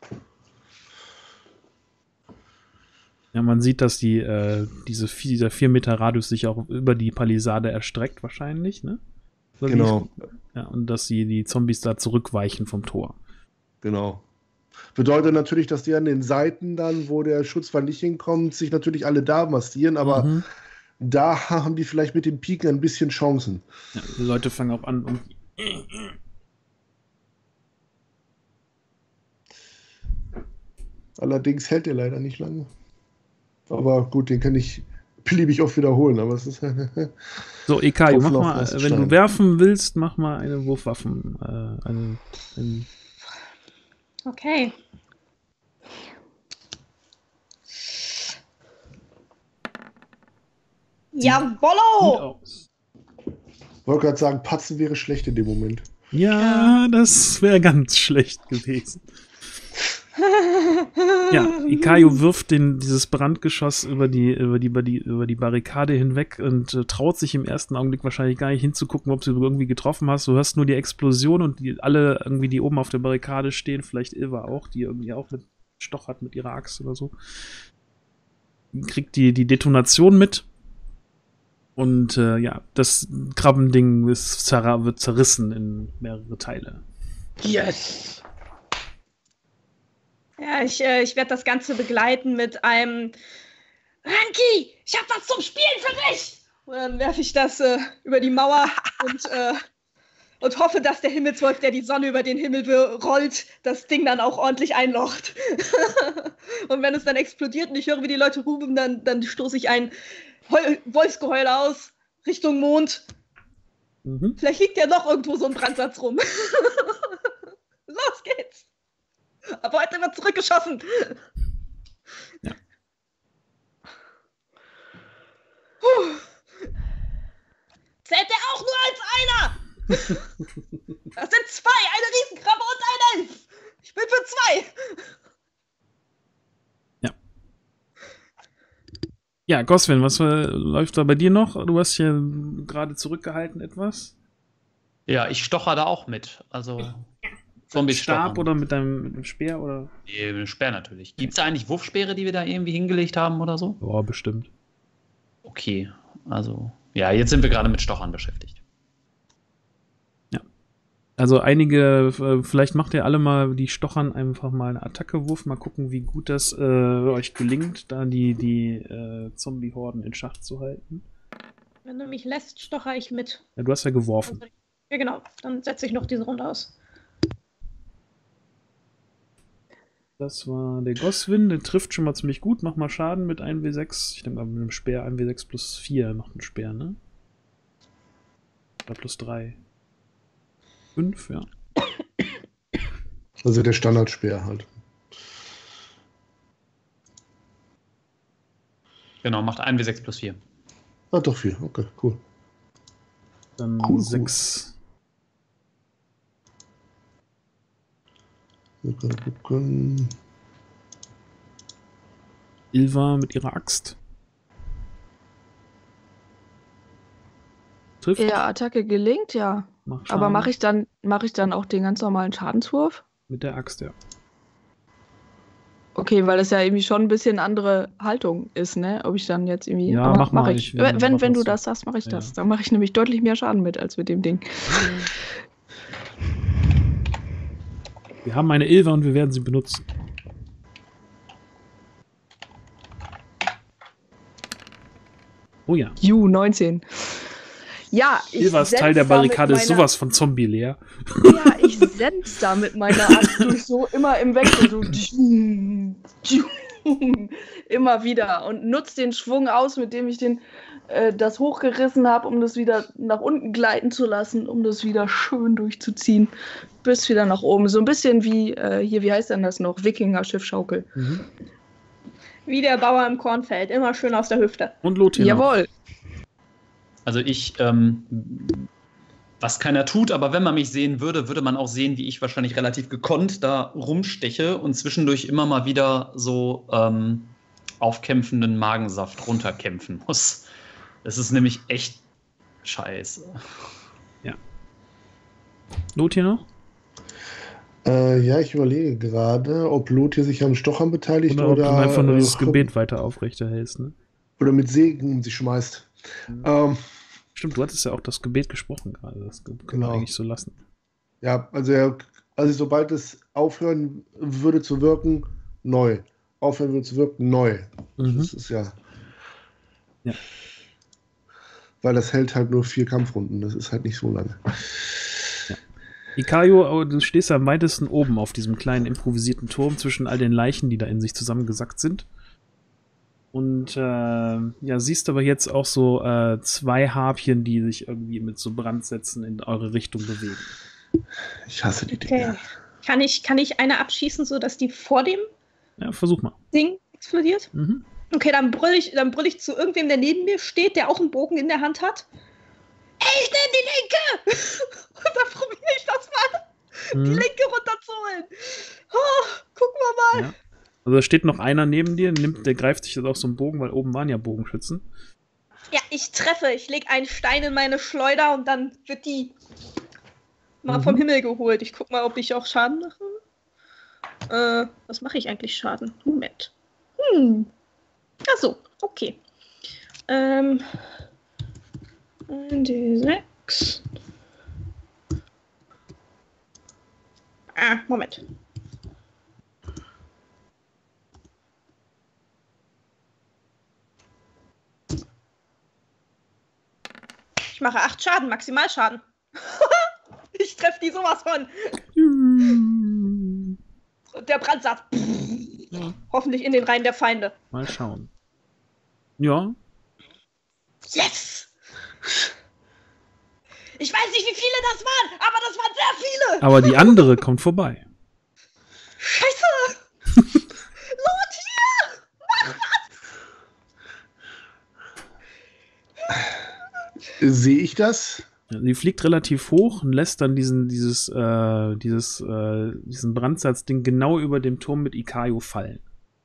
ja, man sieht, dass dieser 4 Meter Radius sich auch über die Palisade erstreckt wahrscheinlich, ne? Oder Genau. Ja, und dass die Zombies da zurückweichen vom Tor. Genau. Bedeutet natürlich, dass die an den Seiten dann, wo der Schutzwall nicht hinkommt, sich natürlich alle da massieren, aber da haben die vielleicht mit den Piken ein bisschen Chancen. Ja, die Leute fangen auch an, Allerdings hält der leider nicht lange. Aber gut, den kann ich beliebig oft wiederholen, aber es ist So, Ekayo, mach Hoffen auf mal, Raststein. wenn du werfen willst, mach mal eine Wurfwaffen. Okay. Gut Jawollo! aus. Ich wollte gerade sagen, Patzen wäre schlecht in dem Moment. Ja, das wäre ganz schlecht gewesen. Ja, Ekayo wirft dieses Brandgeschoss über die Barrikade hinweg und traut sich im ersten Augenblick wahrscheinlich gar nicht hinzugucken, ob du irgendwie getroffen hast. Du hörst nur die Explosion und alle irgendwie, die oben auf der Barrikade stehen, vielleicht Ilva auch, die irgendwie auch mit stochert mit ihrer Axt oder so, kriegt die Detonation mit. Und ja, das Krabbending wird zerrissen in mehrere Teile. Yes! Ja, ich werde das Ganze begleiten mit einem Ranki, ich hab was zum Spielen für dich! Und dann werfe ich das über die Mauer und hoffe, dass der Himmelswolf, der die Sonne über den Himmel rollt, das Ding dann auch ordentlich einlocht. Und wenn es dann explodiert und ich höre, wie die Leute rufen, dann stoße ich ein Wolfsgeheul aus Richtung Mond. Vielleicht liegt ja noch irgendwo so ein Brandsatz rum. Los geht's! Aber heute wird zurückgeschossen. Ja. Zählt der auch nur als einer? Das sind 2, eine Riesenkrabbe und ein Elf. Ich bin für 2. Ja. Ja, Goswin, was läuft da bei dir noch? Du hast hier gerade zurückgehalten etwas. Ja, ich stocher da auch mit. Also Mit Stab oder mit dem Speer? Oder? Nee, mit dem Speer natürlich. Gibt es da eigentlich Wurfspeere, die wir da irgendwie hingelegt haben oder so? Ja, bestimmt. Okay, also ja, jetzt sind wir gerade mit Stochern beschäftigt. Ja. Also einige, vielleicht macht ihr alle mal die Stochern einfach mal einen Attackewurf, mal gucken, wie gut das euch gelingt, da die Zombie-Horden in Schach zu halten. Wenn du mich lässt, stocher ich mit. Ja, du hast ja geworfen. Ja, genau. Dann setze ich noch diese Runde aus. Das war der Goswin, der trifft schon mal ziemlich gut. Mach mal Schaden mit 1W6. Ich denke mal mit einem Speer 1W6 plus 4 noch ein Speer, ne? Oder plus 3. 5, ja. Also der Standardspeer halt. Genau, macht 1W6 plus 4. Ah, doch 4. Okay, cool. Dann Cool. 6. Wir können gucken. Ilva mit ihrer Axt. Trifft. Ja, Attacke gelingt, ja. Mach Schaden. Aber mache ich dann auch den ganz normalen Schadenswurf? Mit der Axt, ja. Okay, weil das ja irgendwie schon ein bisschen andere Haltung ist, ne? Ob ich dann jetzt irgendwie. Ja, aber mach mal. ich. Ich will Wenn noch du was das sagst, mache ich Ja. das. Dann mache ich nämlich deutlich mehr Schaden mit als mit dem Ding. Wir haben eine Ilva und wir werden sie benutzen. Oh ja. 19. Ja, Silvers Teil der Barrikade ist sowas von Zombie leer. Ja, ich sense da mit meiner Axt durch so immer im Wechsel. So immer wieder. Und nutze den Schwung aus, mit dem ich das hochgerissen habe, um das wieder nach unten gleiten zu lassen, um das wieder schön durchzuziehen. Bis wieder nach oben. So ein bisschen wie, hier, wie heißt denn das noch? Wikinger-Schiffschaukel. Mhm. Wie der Bauer im Kornfeld, immer schön aus der Hüfte. Und Lothar. Jawohl. Also was keiner tut, aber wenn man mich sehen würde, würde man auch sehen, wie ich wahrscheinlich relativ gekonnt da rumsteche und zwischendurch immer mal wieder so aufkämpfenden Magensaft runterkämpfen muss. Das ist nämlich echt scheiße. Ja. Lothar noch? Ja, ich überlege gerade, ob Lothar sich am Stochern beteiligt Oder ob du einfach nur dieses äh, Gebet weiter aufrechterhältst, ne? oder mit Segen um sich schmeißt. Stimmt, du hattest ja auch das Gebet gesprochen gerade. Das können wir Genau. eigentlich so lassen. Ja, also sobald es aufhören würde zu wirken, neu. Aufhören würde zu wirken, neu. Mhm. Das ist ja. Ja. Weil das hält halt nur 4 Kampfrunden. Das ist halt nicht so lange. Ikayo, du stehst am weitesten oben auf diesem kleinen improvisierten Turm zwischen all den Leichen, die da in sich zusammengesackt sind. Und ja, siehst aber jetzt auch so 2 Harpien, die sich irgendwie mit so Brandsätzen in eure Richtung bewegen. Ich hasse die Okay. Dinger. Kann ich eine abschießen, sodass die vor dem Ja, versuch mal. Ding explodiert? Mhm. Okay, dann brüll ich zu irgendwem, der neben mir steht, der auch einen Bogen in der Hand hat. Ey, ich nehme die Linke! Und dann probiere ich das mal, die Linke runterzuholen. Oh, gucken wir mal. Ja. Also da steht noch einer neben dir, der greift sich jetzt auf so einen Bogen, weil oben waren ja Bogenschützen. Ja, ich treffe. Ich lege einen Stein in meine Schleuder und dann wird die mal vom Himmel geholt. Ich guck mal, ob ich auch Schaden mache. Was mache ich eigentlich Schaden? Moment. Ach so, okay. 1d6. Moment. Ich mache 8 Schaden, Maximalschaden. Ich treffe die sowas von. Und der Brandsatz. Ja. Hoffentlich in den Reihen der Feinde. Mal schauen. Ja. Yes! Ich weiß nicht, wie viele das waren, aber das waren sehr viele. Aber die andere kommt vorbei. Scheiße! Lothar! Sehe ich das? Sie fliegt relativ hoch und lässt dann diesen Brandsatzding genau über dem Turm mit Ikayo fallen.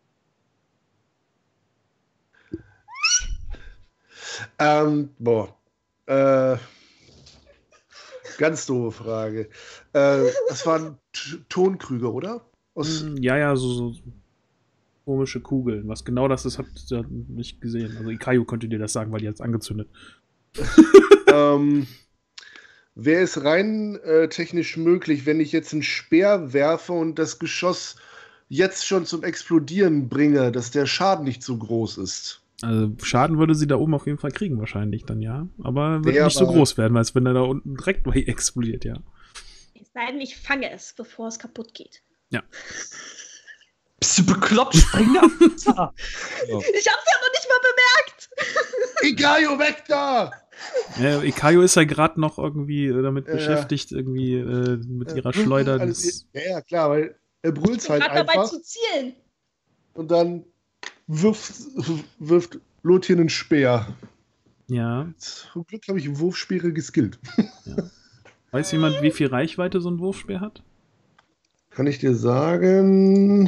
Ganz doofe Frage. Das waren Tonkrüge, oder? Ja, so komische Kugeln. Was genau das ist, habt ihr nicht gesehen. Also Ikayo könnte dir das sagen, weil die hat es angezündet. Wäre es rein technisch möglich, wenn ich jetzt einen Speer werfe und das Geschoss jetzt schon zum Explodieren bringe, dass der Schaden nicht so groß ist? Also Schaden würde sie da oben auf jeden Fall kriegen wahrscheinlich dann, ja. Aber wird Ja, nicht so aber- groß werden, als wenn er da unten direkt bei ihr explodiert, ja. Es sei denn, ich fange es, bevor es kaputt geht. Bist du bekloppt? Spring da! Ich hab's ja noch nicht mal bemerkt. Ikayo, weg da! Ikayo ist ja gerade noch irgendwie damit beschäftigt, irgendwie mit ihrer Schleuder. Ja, klar, weil er brüllt Ich bin halt gerade dabei einfach zu zielen. und dann wirft Lothar einen Speer. Ja. Zum Glück habe ich Wurfspeere geskillt. Weiß jemand, wie viel Reichweite so ein Wurfspeer hat? Kann ich dir sagen?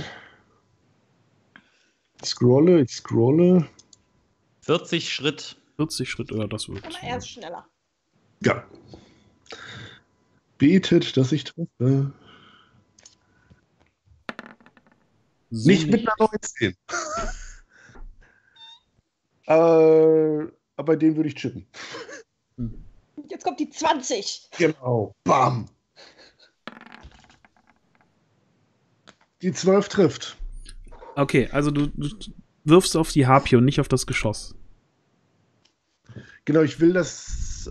Ich scrolle. 40 Schritt. 40 Schritt, oder das wird. Aber er ist schneller. Ja. Betet, dass ich treffe. So Nicht mit einer 19. Aber den würde ich chippen. Jetzt kommt die 20. Genau. Bam. Die 12 trifft. Okay, also du wirfst auf die Harpie und nicht auf das Geschoss. Genau, ich will das.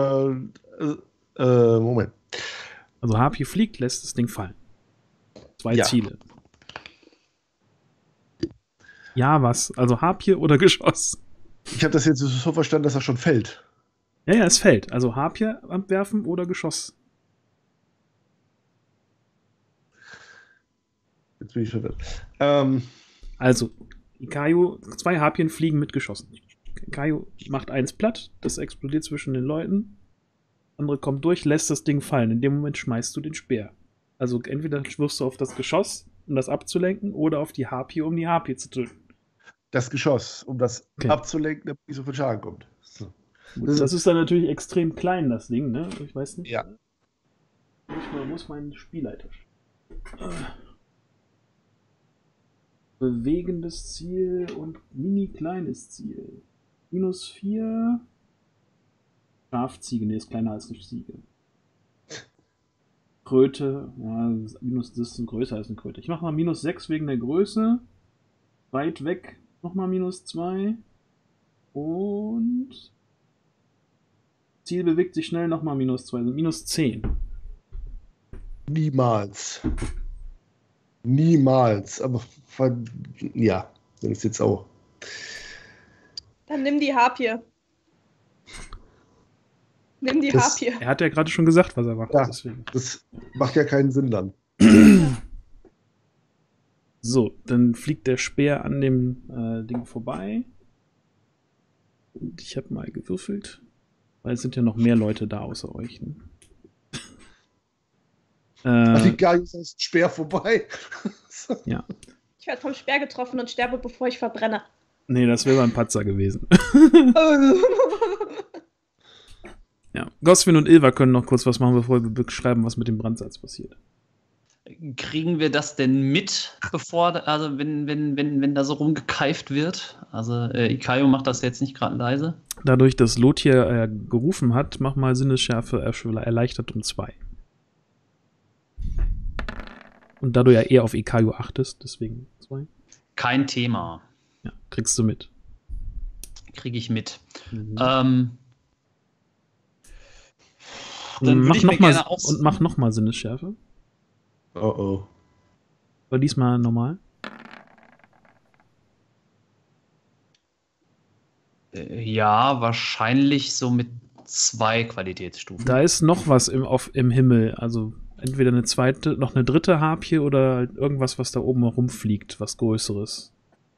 Moment. Also Harpie fliegt, lässt das Ding fallen. 2 Ja. Ziele. Ja, was? Also Harpie oder Geschoss? Ich habe das jetzt so verstanden, dass er schon fällt. Ja, es fällt. Also Harpie abwerfen oder Geschoss. Jetzt bin ich verwirrt. Also, Ikayo, 2 Harpien fliegen mit Geschossen. Ikayo macht 1 platt, das explodiert zwischen den Leuten. Andere kommt durch, lässt das Ding fallen. In dem Moment schmeißt du den Speer. Also entweder wirfst du auf das Geschoss, um das abzulenken, oder auf die Harpie, um die Harpie zu töten. Das Geschoss, um das Okay. abzulenken, damit nicht so viel Schaden kommt. So. Das ist dann natürlich extrem klein, das Ding, ne? Ich weiß nicht. Ja. Wo ist mein Spielleiter? Bewegendes Ziel und mini-kleines Ziel. -4. Schafziege, ne, ist kleiner als eine Ziege. Kröte, ja, das ist größer als eine Kröte. Ich mache mal -6 wegen der Größe. Weit weg nochmal -2. Und Ziel bewegt sich schnell nochmal -2, also -10. Niemals. Niemals. Aber ja, dann ist jetzt auch. Dann nimm die Harpie. Nimm die Das- Harpie. Er hat ja gerade schon gesagt, was er macht. Ja. Deswegen. Das macht ja keinen Sinn dann. So, dann fliegt der Speer an dem Ding vorbei. Und ich habe mal gewürfelt. Weil es sind ja noch mehr Leute da außer euch. Ne? Die Gaius ist Speer vorbei. Ja. Ich werde vom Speer getroffen und sterbe, bevor ich verbrenne. Nee, das wäre ein Patzer gewesen. Ja. Goswin und Ilva können noch kurz was machen, bevor wir beschreiben, was mit dem Brandsatz passiert. Kriegen wir das denn mit, bevor, also wenn da so rumgekeift wird? Also Ikayo macht das jetzt nicht gerade leise. Dadurch, dass Lothir gerufen hat, mach mal Sinnesschärfe erleichtert um 2. Und da du ja eher auf Ikayo achtest, deswegen 2. Kein Thema. Ja, kriegst du mit. Kriege ich mit. Mhm. Dann Und würde ich mir gerne aus... mach nochmal Sinnesschärfe. Oh oh. Aber diesmal normal. Ja, wahrscheinlich so mit 2 Qualitätsstufen. Da ist noch was im Himmel. Also entweder eine zweite, noch eine dritte Harpie oder halt irgendwas, was da oben rumfliegt, was Größeres.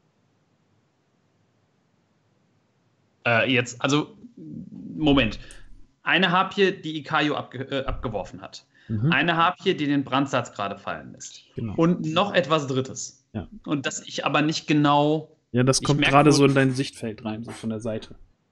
Jetzt, also, Moment. Eine Harpie, die Ikayo abgeworfen hat. Mhm. Eine Harpie, die den Brandsatz gerade fallen lässt. Genau. Und noch etwas Drittes. Ja. Und das ich aber nicht genau... Ja, das Ich kommt merke gerade nur- so in dein Sichtfeld rein, so von der Seite.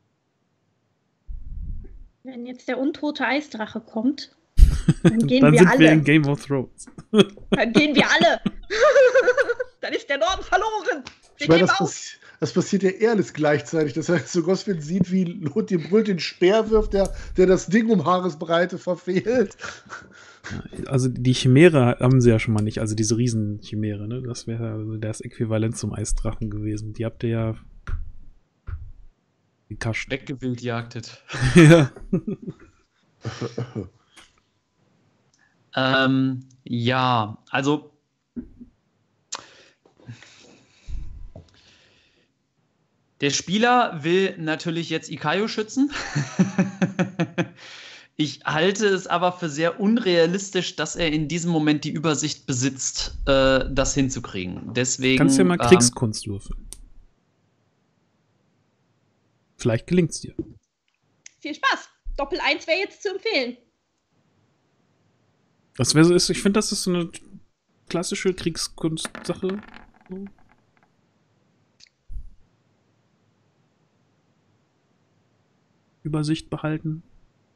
Wenn jetzt der untote Eisdrache kommt, dann gehen Dann wir sind alle. wir in Game of Thrones. Dann gehen wir alle. Dann ist der Norden verloren. Ich Wir meine, geben auf. das passiert ja eher alles gleichzeitig. Das heißt, so Goswin sieht, wie Lothir brüllt den Speer wirft, der das Ding um Haaresbreite verfehlt. Also die Chimäre haben sie ja schon mal nicht, also diese Riesenchimäre, ne? Das wäre also das Äquivalent zum Eisdrachen gewesen. Die habt ihr ja gekascht. Weggewildjagtet. Ja. Ja, also der Spieler will natürlich jetzt Ikayo schützen. Ich halte es aber für sehr unrealistisch, dass er in diesem Moment die Übersicht besitzt, das hinzukriegen. Deswegen. Kannst ja mal Kriegskunst würfeln. Vielleicht gelingt's dir. Viel Spaß. Doppel 1 wäre jetzt zu empfehlen. Das wäre so, ich finde, das ist so eine klassische Kriegskunstsache. So. Übersicht behalten.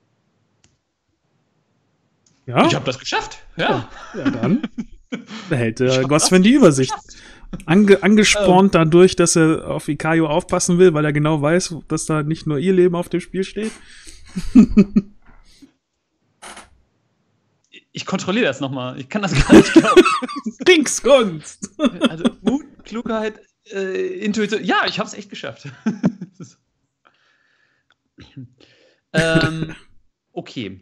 Ja, Ich habe das geschafft. Ja. ja dann behält Ich der hab Goswin das die Übersicht. Angespornt dadurch, dass er auf Ikayo aufpassen will, weil er genau weiß, dass da nicht nur ihr Leben auf dem Spiel steht. Ich kontrolliere das nochmal. Ich kann das gar nicht glauben. Kriegskunst! Also Mut, Klugheit, Intuition. Ja, ich habe es echt geschafft. Okay.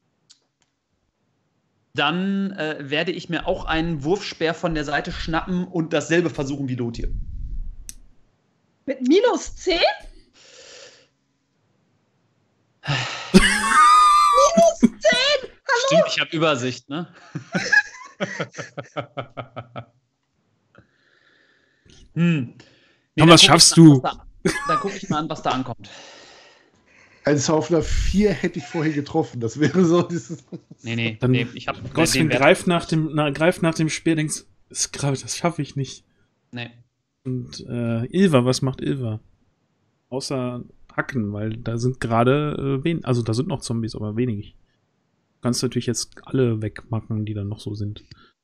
Dann werde ich mir auch einen Wurfspeer von der Seite schnappen und dasselbe versuchen wie Lothir. Mit minus 10? Minus 10? Stimmt, ich habe Übersicht, ne? Nee, Komm, was schaffst du? Dann gucke ich mal an, was da ankommt. Ein Schaufler 4 hätte ich vorhin getroffen. Das wäre so dieses. Nee, Dann ich habe Goswin greift nach dem Speer, denkst, das schaffe ich nicht. Nee. Und Ilva, was macht Ilva? Außer hacken, weil da sind gerade also da sind noch Zombies, aber wenig. Du kannst natürlich jetzt alle wegmachen, die dann noch so sind.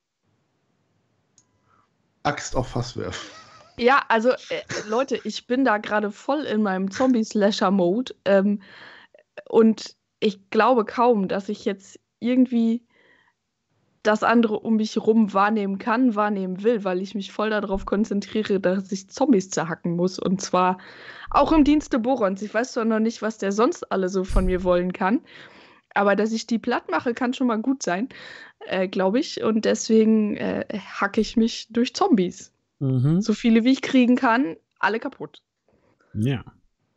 Axt auf Fass werfen. Ja, also Leute, ich bin da gerade voll in meinem Zombie-Slasher-Mode und ich glaube kaum, dass ich jetzt irgendwie das andere um mich herum wahrnehmen will, weil ich mich voll darauf konzentriere, dass ich Zombies zerhacken muss. Und zwar auch im Dienste Borons. Ich weiß zwar noch nicht, was der sonst alle so von mir wollen kann, aber dass ich die platt mache, kann schon mal gut sein, glaube ich. Und deswegen hacke ich mich durch Zombies. Mhm. So viele wie ich kriegen kann, alle kaputt. Ja.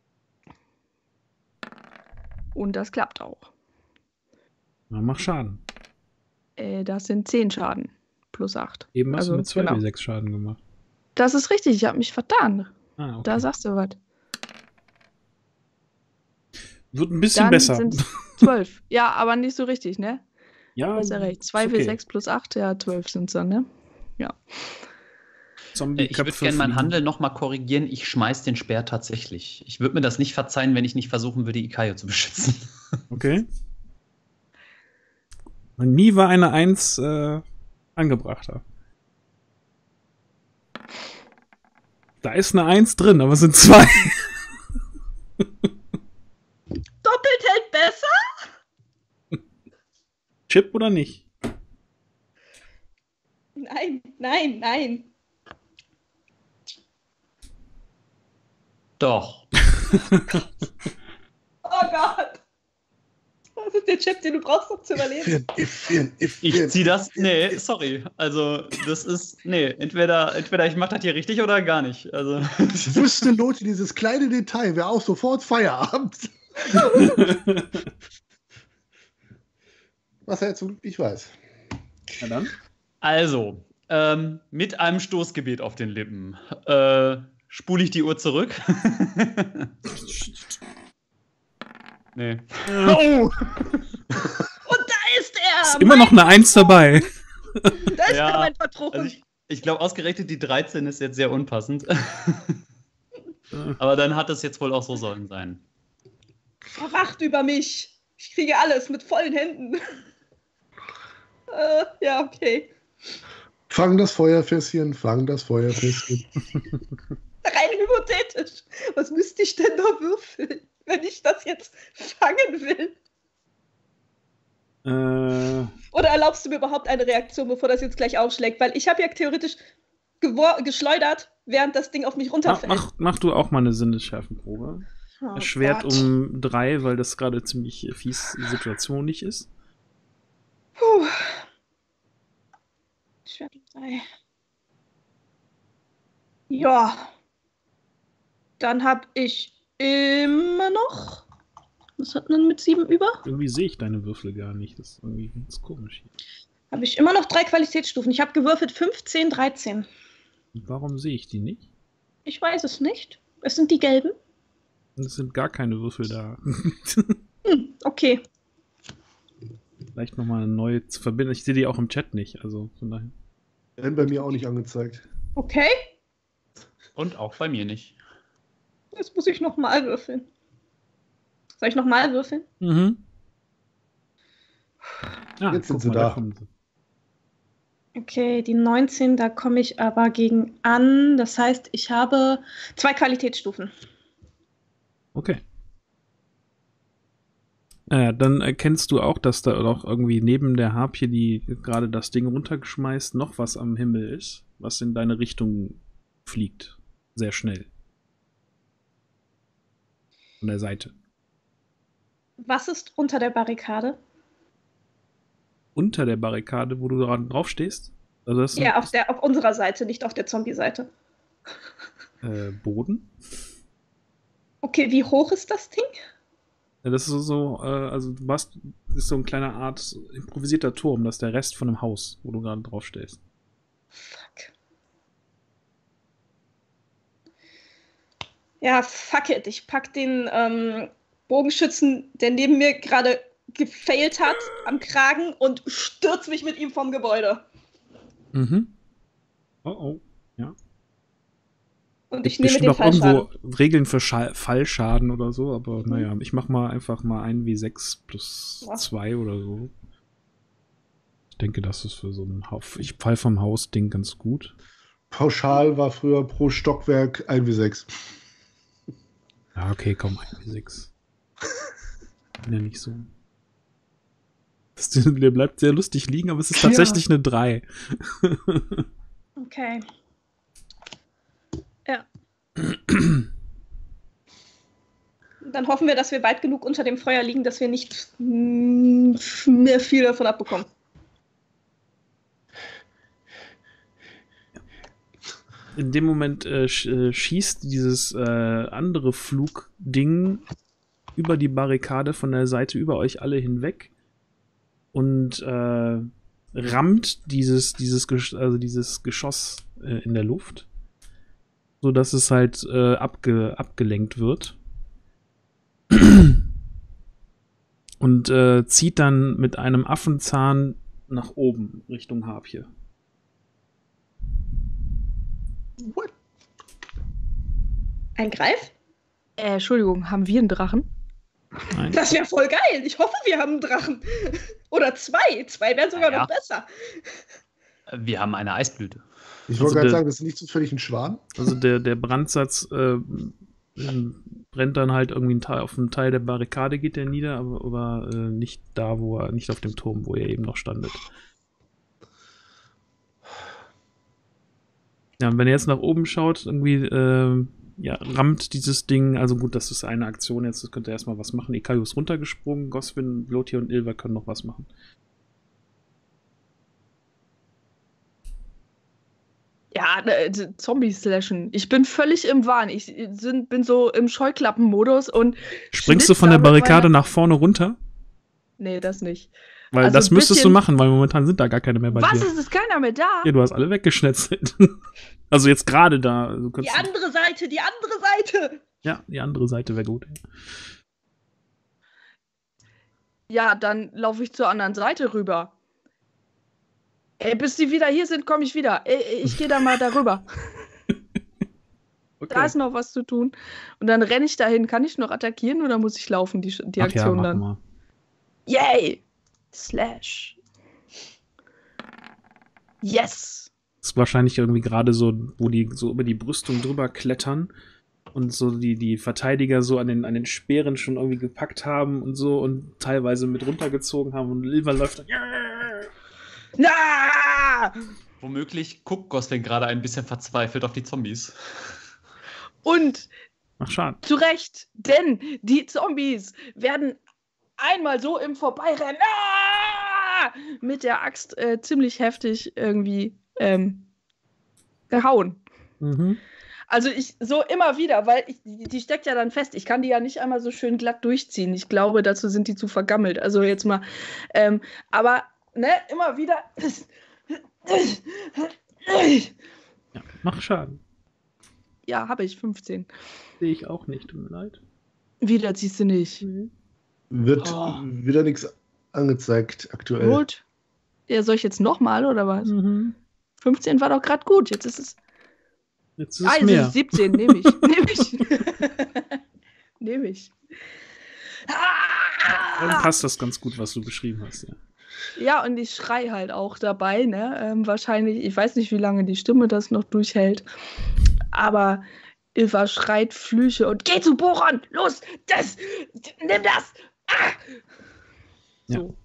Und das klappt auch. Na, mach Schaden. Das sind 10 Schaden. Plus 8. Eben hast du mit 2 genau. 6 Schaden gemacht. Das ist richtig, ich habe mich vertan. Ah, okay. Da sagst du was. Wird ein bisschen Dann besser. sind 12. Ja, aber nicht so richtig, ne? Ja, Du hast ja recht. 2 ist okay. W6 plus 8, ja, 12 sind es dann, ne? Ja. Ich würde gerne mein Handeln nochmal korrigieren. Ich schmeiß den Speer tatsächlich. Ich würde mir das nicht verzeihen, wenn ich nicht versuchen würde, Ikaio zu beschützen. Okay. Und nie war eine 1 angebrachter. Da ist eine 1 drin, aber es sind 2. Doppelt hält besser? Chip oder nicht? Nein. Doch. Oh Gott. Das ist der Chip, den du brauchst, um zu überleben. Ich zieh das. Nee, sorry. Also, das ist. Nee, entweder ich mach das hier richtig oder gar nicht. Also. Wüsste Lothir dieses kleine Detail, wäre auch sofort Feierabend. Was er jetzt ich weiß. Na dann. Also, mit einem Stoßgebet auf den Lippen spule ich die Uhr zurück. Nee. Oh! Und da ist er! Ist immer noch eine 1 dabei. Da ist Ja, mein Patron. Also ich glaube, ausgerechnet die 13 ist jetzt sehr unpassend. Aber dann hat es jetzt wohl auch so sollen sein. Verwacht über mich. Ich kriege alles mit vollen Händen. Ja, okay. Fang das Feuerfässchen. Rein hypothetisch. Was müsste ich denn da würfeln, wenn ich das jetzt fangen will? Oder erlaubst du mir überhaupt eine Reaktion, bevor das jetzt gleich aufschlägt? Weil ich habe ja theoretisch geschleudert, während das Ding auf mich runterfällt. Mach du auch mal eine Sinnesschärfenprobe. Oh Erschwert Gott. um 3, weil das gerade ziemlich fies Situation nicht ist. Puh. Schwert um 3. Ja. Dann habe ich immer noch. Was hat man mit 7 über? Irgendwie sehe ich deine Würfel gar nicht. Das ist irgendwie ganz komisch hier. Habe ich immer noch 3 Qualitätsstufen. Ich habe gewürfelt 15, 13. Und warum sehe ich die nicht? Ich weiß es nicht. Es sind die gelben. Und es sind gar keine Würfel da. Okay. Vielleicht nochmal eine neue zu verbinden. Ich sehe die auch im Chat nicht. Also von daher. Werden bei mir auch nicht angezeigt. Okay. Und auch bei mir nicht. Jetzt muss ich nochmal würfeln. Soll ich nochmal würfeln? Mhm. Ah, Jetzt sind guck sie mal, da. kommen sie. Okay, die 19, da komme ich aber gegen an. Das heißt, ich habe 2 Qualitätsstufen. Okay. Dann erkennst du auch, dass da auch irgendwie neben der Harpie, die gerade das Ding runtergeschmeißt, noch was am Himmel ist, was in deine Richtung fliegt. Sehr schnell. Von der Seite. Was ist unter der Barrikade? Unter der Barrikade, wo du gerade drauf stehst? Also das ist Ja, auf unserer Seite, nicht auf der Zombie-Seite. Boden. Okay, wie hoch ist das Ding? Ja, das ist so, also das ist so eine kleine Art improvisierter Turm, das ist der Rest von einem Haus, wo du gerade drauf stehst. Fuck. Ja, fuck it. Ich pack den Bogenschützen, der neben mir gerade gefailt hat, am Kragen und stürze mich mit ihm vom Gebäude. Mhm. Oh, ja. Und Gibt ich nehme bestimmt den auch irgendwo Fallschaden. Regeln für Fallschaden oder so, aber naja, ich mach mal einfach mal 1W6 plus 2 oder so. Ich denke, das ist für so ein Ich fall vom Haus-Ding ganz gut. Pauschal war früher pro Stockwerk 1W6. Ja, okay, komm, 1W6. Bin ja nicht so. Der bleibt sehr lustig liegen, aber es ist tatsächlich eine 3. Okay. Ja. Dann hoffen wir, dass wir weit genug unter dem Feuer liegen, dass wir nicht mehr viel davon abbekommen. In dem Moment schießt dieses andere Flugding über die Barrikade von der Seite über euch alle hinweg und rammt dieses Geschoss in der Luft, so dass es halt abgelenkt wird und zieht dann mit einem Affenzahn nach oben Richtung Harpie. What? Ein Greif? Entschuldigung, haben wir einen Drachen? Nein. Das wäre voll geil. Ich hoffe, wir haben einen Drachen. Oder 2. 2 wären sogar noch besser. Wir haben eine Eisblüte. Ich wollte gerade sagen, das ist nicht zufällig ein Schwan. Also der Brandsatz brennt dann halt irgendwie auf einem Teil der Barrikade, geht der nieder, aber nicht da, nicht auf dem Turm, wo ihr eben noch standet. Ja, und wenn ihr jetzt nach oben schaut, irgendwie rammt dieses Ding, also gut, das ist eine Aktion jetzt, das könnt ihr erstmal was machen. Ikayu ist runtergesprungen, Goswin, Lothir und Ilva können noch was machen. Ja, Zombies slashen. Ich bin völlig im Wahn. Ich bin so im Scheuklappenmodus und. Springst du von der Barrikade nach vorne runter? Nee, das nicht. Weil Also das ein müsstest du bisschen- machen, weil momentan sind da gar keine mehr bei Was? dir. Es ist keiner mehr da? Ja, du hast alle weggeschnetzelt. Also jetzt gerade da. Du Die kannst, andere Seite, die andere Seite. ja, die andere Seite wäre gut. Ja, dann laufe ich zur anderen Seite rüber. Ey, bis die wieder hier sind, komme ich wieder. Ey, ich gehe da mal darüber. Da ist noch was zu tun. Und dann renne ich dahin. Kann ich noch attackieren oder muss ich laufen, die Ach ja, Aktion mach dann? mal. Yay! Slash. Yes! Das ist wahrscheinlich irgendwie gerade so, wo die so über die Brüstung drüber klettern und so die Verteidiger so an den Speeren schon irgendwie gepackt haben und so und teilweise mit runtergezogen haben und Ilva läuft dann. Na! Womöglich guckt Gosling gerade ein bisschen verzweifelt auf die Zombies. Und Ach, schade. zu Recht, denn die Zombies werden einmal so im Vorbeirennen mit der Axt ziemlich heftig irgendwie gehauen. Mhm. Also ich so immer wieder, weil die steckt ja dann fest. Ich kann die ja nicht einmal so schön glatt durchziehen. Ich glaube, dazu sind die zu vergammelt. Also jetzt mal. Aber ne, immer wieder. Ja, mach Schaden. Ja, habe ich 15. Sehe ich auch nicht, tut mir leid. Wieder ziehst du nicht. Wird Oh. wieder nichts angezeigt aktuell. Gut. Ja, soll ich jetzt nochmal oder was? Mhm. 15 war doch gerade gut. Jetzt ist es. Jetzt ist Ah, es jetzt mehr. ist es 17. Nehme ich. Nehme ich. Nehme ich. Dann passt das ganz gut, was du beschrieben hast, ja. Ja, und ich schrei halt auch dabei, ne? Wahrscheinlich, ich weiß nicht, wie lange die Stimme das noch durchhält, aber Ilva schreit Flüche und geh zu Boron! Los! Nimm das! Ah! Ja. So.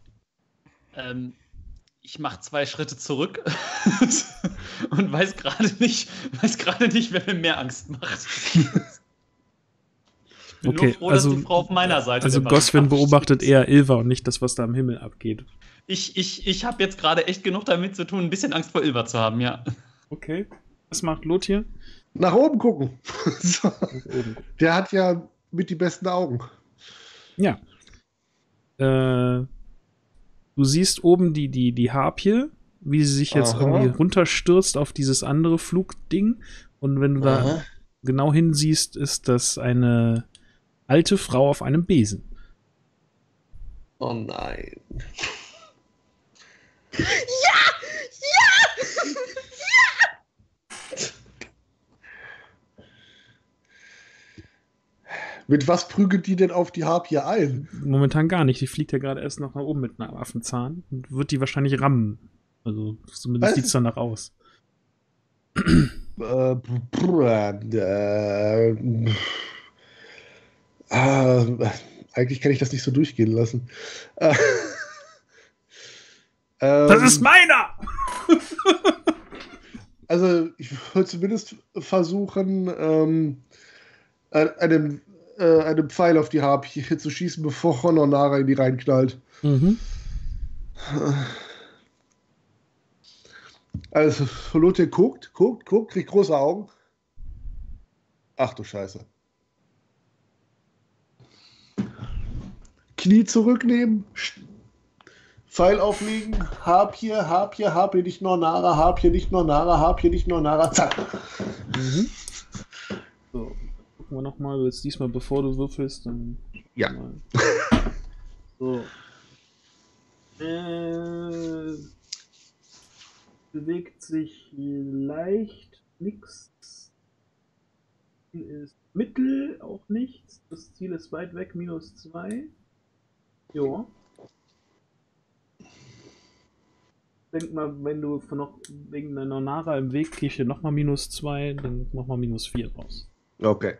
Ich mache 2 Schritte zurück und weiß gerade nicht, wer mir mehr Angst macht. bin Okay, nur froh, dass die Frau auf meiner Seite Also der Goswin Barrikaden beobachtet steht. eher Ilva und nicht das, was da am Himmel abgeht. Ich habe jetzt gerade echt genug damit zu tun, ein bisschen Angst vor Ilva zu haben, ja. Okay. Was macht Lothir? Nach oben gucken. So. Nach oben. Der hat ja mit die besten Augen. Ja. Du siehst oben die Harpie, wie sie sich jetzt Aha. irgendwie runterstürzt auf dieses andere Flugding. Und wenn du da genau hinsiehst, ist das eine alte Frau auf einem Besen. Oh nein. Mit was prügelt die denn auf die Harpie ein? Momentan gar nicht. Die fliegt ja gerade erst noch nach oben mit einem Affenzahn und wird die wahrscheinlich rammen. Also zumindest Was? sieht es danach aus. Eigentlich kann ich das nicht so durchgehen lassen. Das ist meiner! Also ich würde zumindest versuchen, einen Pfeil auf die Harpie zu schießen, bevor Honorara in die reinknallt. Mhm. Also Lothir guckt, kriegt große Augen. Ach du Scheiße. Knie zurücknehmen, Pfeil auflegen, Harpie, nicht Nornara, Harpie, nicht Nornara, zack. Mhm. So, gucken wir nochmal, jetzt diesmal bevor du würfelst, dann. Ja. Mal. So. Bewegt sich leicht nix. Ziel ist mittel, auch nichts. Das Ziel ist weit weg, -2. Jo. Denk mal, wenn du noch wegen der Nornara im Weg kriegst, hier nochmal -2, dann nochmal -4 raus. Okay.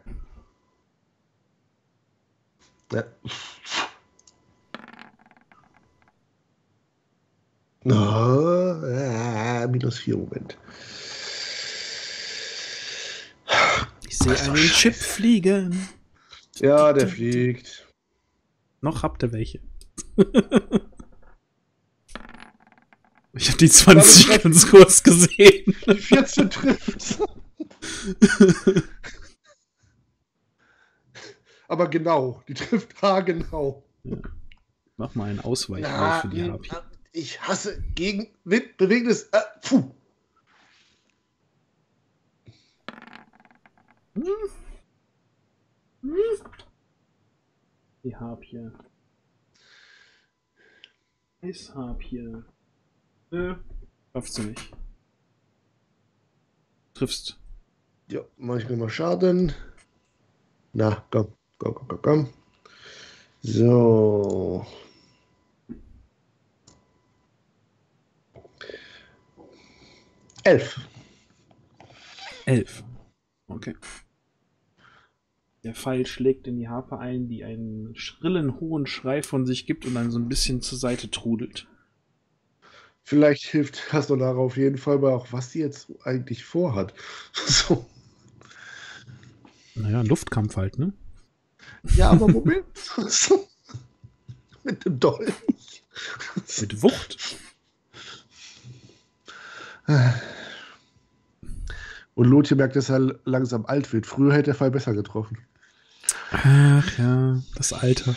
Ja. -4, Moment. Ich sehe einen Chip fliegen. Ja, der fliegt. Noch habt ihr welche. Ich habe die 20 ganz kurz gesehen. Die 14 trifft. Aber genau, die trifft haargenau. Ja. Mach mal einen Ausweichwurf Ja, für die Harpie. ich hasse gegen Wind bewegendes. Die Harpie. Eisharpie. Schaffst du nicht. Triffst. Ja, mach ich mir mal Schaden. Na, komm. So. Elf. Okay. Der Pfeil schlägt in die Harpe ein, die einen schrillen, hohen Schrei von sich gibt und dann so ein bisschen zur Seite trudelt. Vielleicht hilft Hastonara auf jeden Fall bei auch, was sie jetzt eigentlich vorhat. So. Naja, Luftkampf halt, ne? Ja, aber Moment. So. Mit dem Dolch. Mit Wucht. Und Lothir merkt, dass er langsam alt wird. Früher hätte der Fall besser getroffen. Ach ja, das Alter.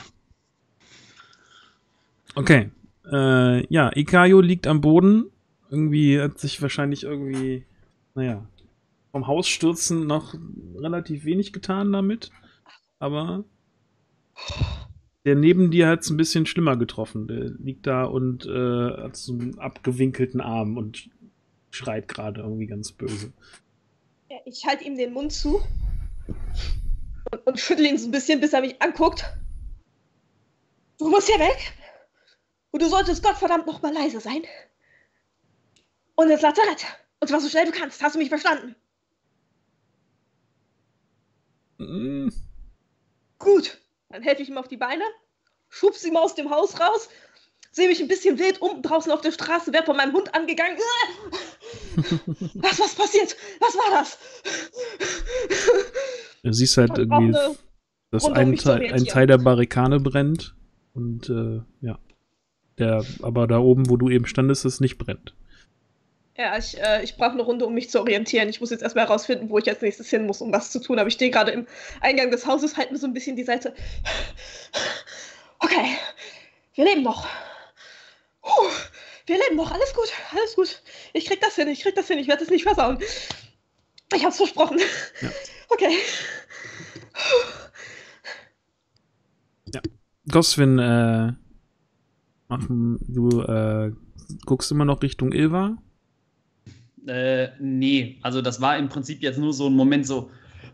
Okay. Ja, Ikayo liegt am Boden. Irgendwie hat sich wahrscheinlich naja, vom Haus stürzen noch relativ wenig getan damit. Aber der neben dir hat es ein bisschen schlimmer getroffen. Der liegt da und hat so einen abgewinkelten Arm und schreit gerade irgendwie ganz böse. Ja, ich halte ihm den Mund zu und schüttle ihn so ein bisschen, bis er mich anguckt. Du musst hier weg. Und du solltest Gottverdammt noch mal leise sein. Und ins Lazarett. Und zwar so schnell du kannst. Hast du mich verstanden? Mm. Gut. Dann helfe ich ihm auf die Beine, schubs ihm aus dem Haus raus, sehe mich ein bisschen wild draußen auf der Straße, werde von meinem Hund angegangen. Was passiert? Was war das? Du siehst halt irgendwie, dass Runde, um ein mich zu Teil orientieren. der Barrikade brennt und ja, aber da oben, wo du eben standest, es nicht brennt. Ja, ich brauche eine Runde, um mich zu orientieren. Ich muss jetzt erstmal herausfinden, wo ich als nächstes hin muss, um was zu tun. Aber ich stehe gerade im Eingang des Hauses, halte mir so ein bisschen die Seite. Okay, wir leben noch. Wir leben noch, alles gut, alles gut. Ich krieg das hin, ich werde es nicht versauen. Ich hab's versprochen. Ja. Okay. Goswin, du guckst immer noch Richtung Ilva? Nee, also das war im Prinzip jetzt nur so ein Moment so,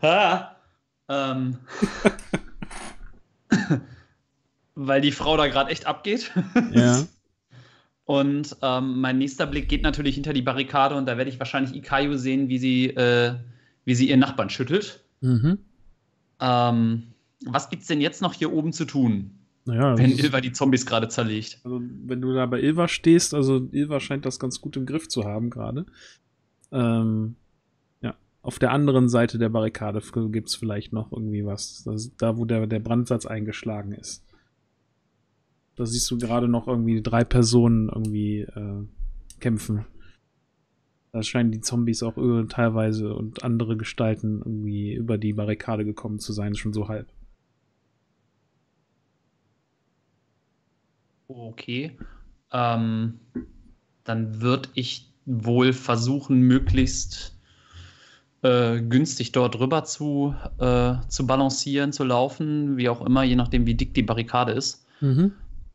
weil die Frau da gerade echt abgeht. Ja. Und mein nächster Blick geht natürlich hinter die Barrikade und da werde ich wahrscheinlich Ikayu sehen, wie sie ihren Nachbarn schüttelt. Mhm. Was gibt's denn jetzt noch hier oben zu tun, Naja, wenn Ilva die Zombies gerade zerlegt? also wenn du da bei Ilva stehst, also Ilva scheint das ganz gut im Griff zu haben gerade. Ja, auf der anderen Seite der Barrikade gibt es vielleicht noch irgendwie was. Das ist da, wo der Brandsatz eingeschlagen ist. Da siehst du gerade noch irgendwie 3 Personen irgendwie kämpfen. Da scheinen die Zombies auch teilweise und andere Gestalten irgendwie über die Barrikade gekommen zu sein, schon so halb. Okay. Dann würde ich wohl versuchen, möglichst günstig dort rüber zu balancieren, zu laufen, wie auch immer, je nachdem, wie dick die Barrikade ist. Mhm.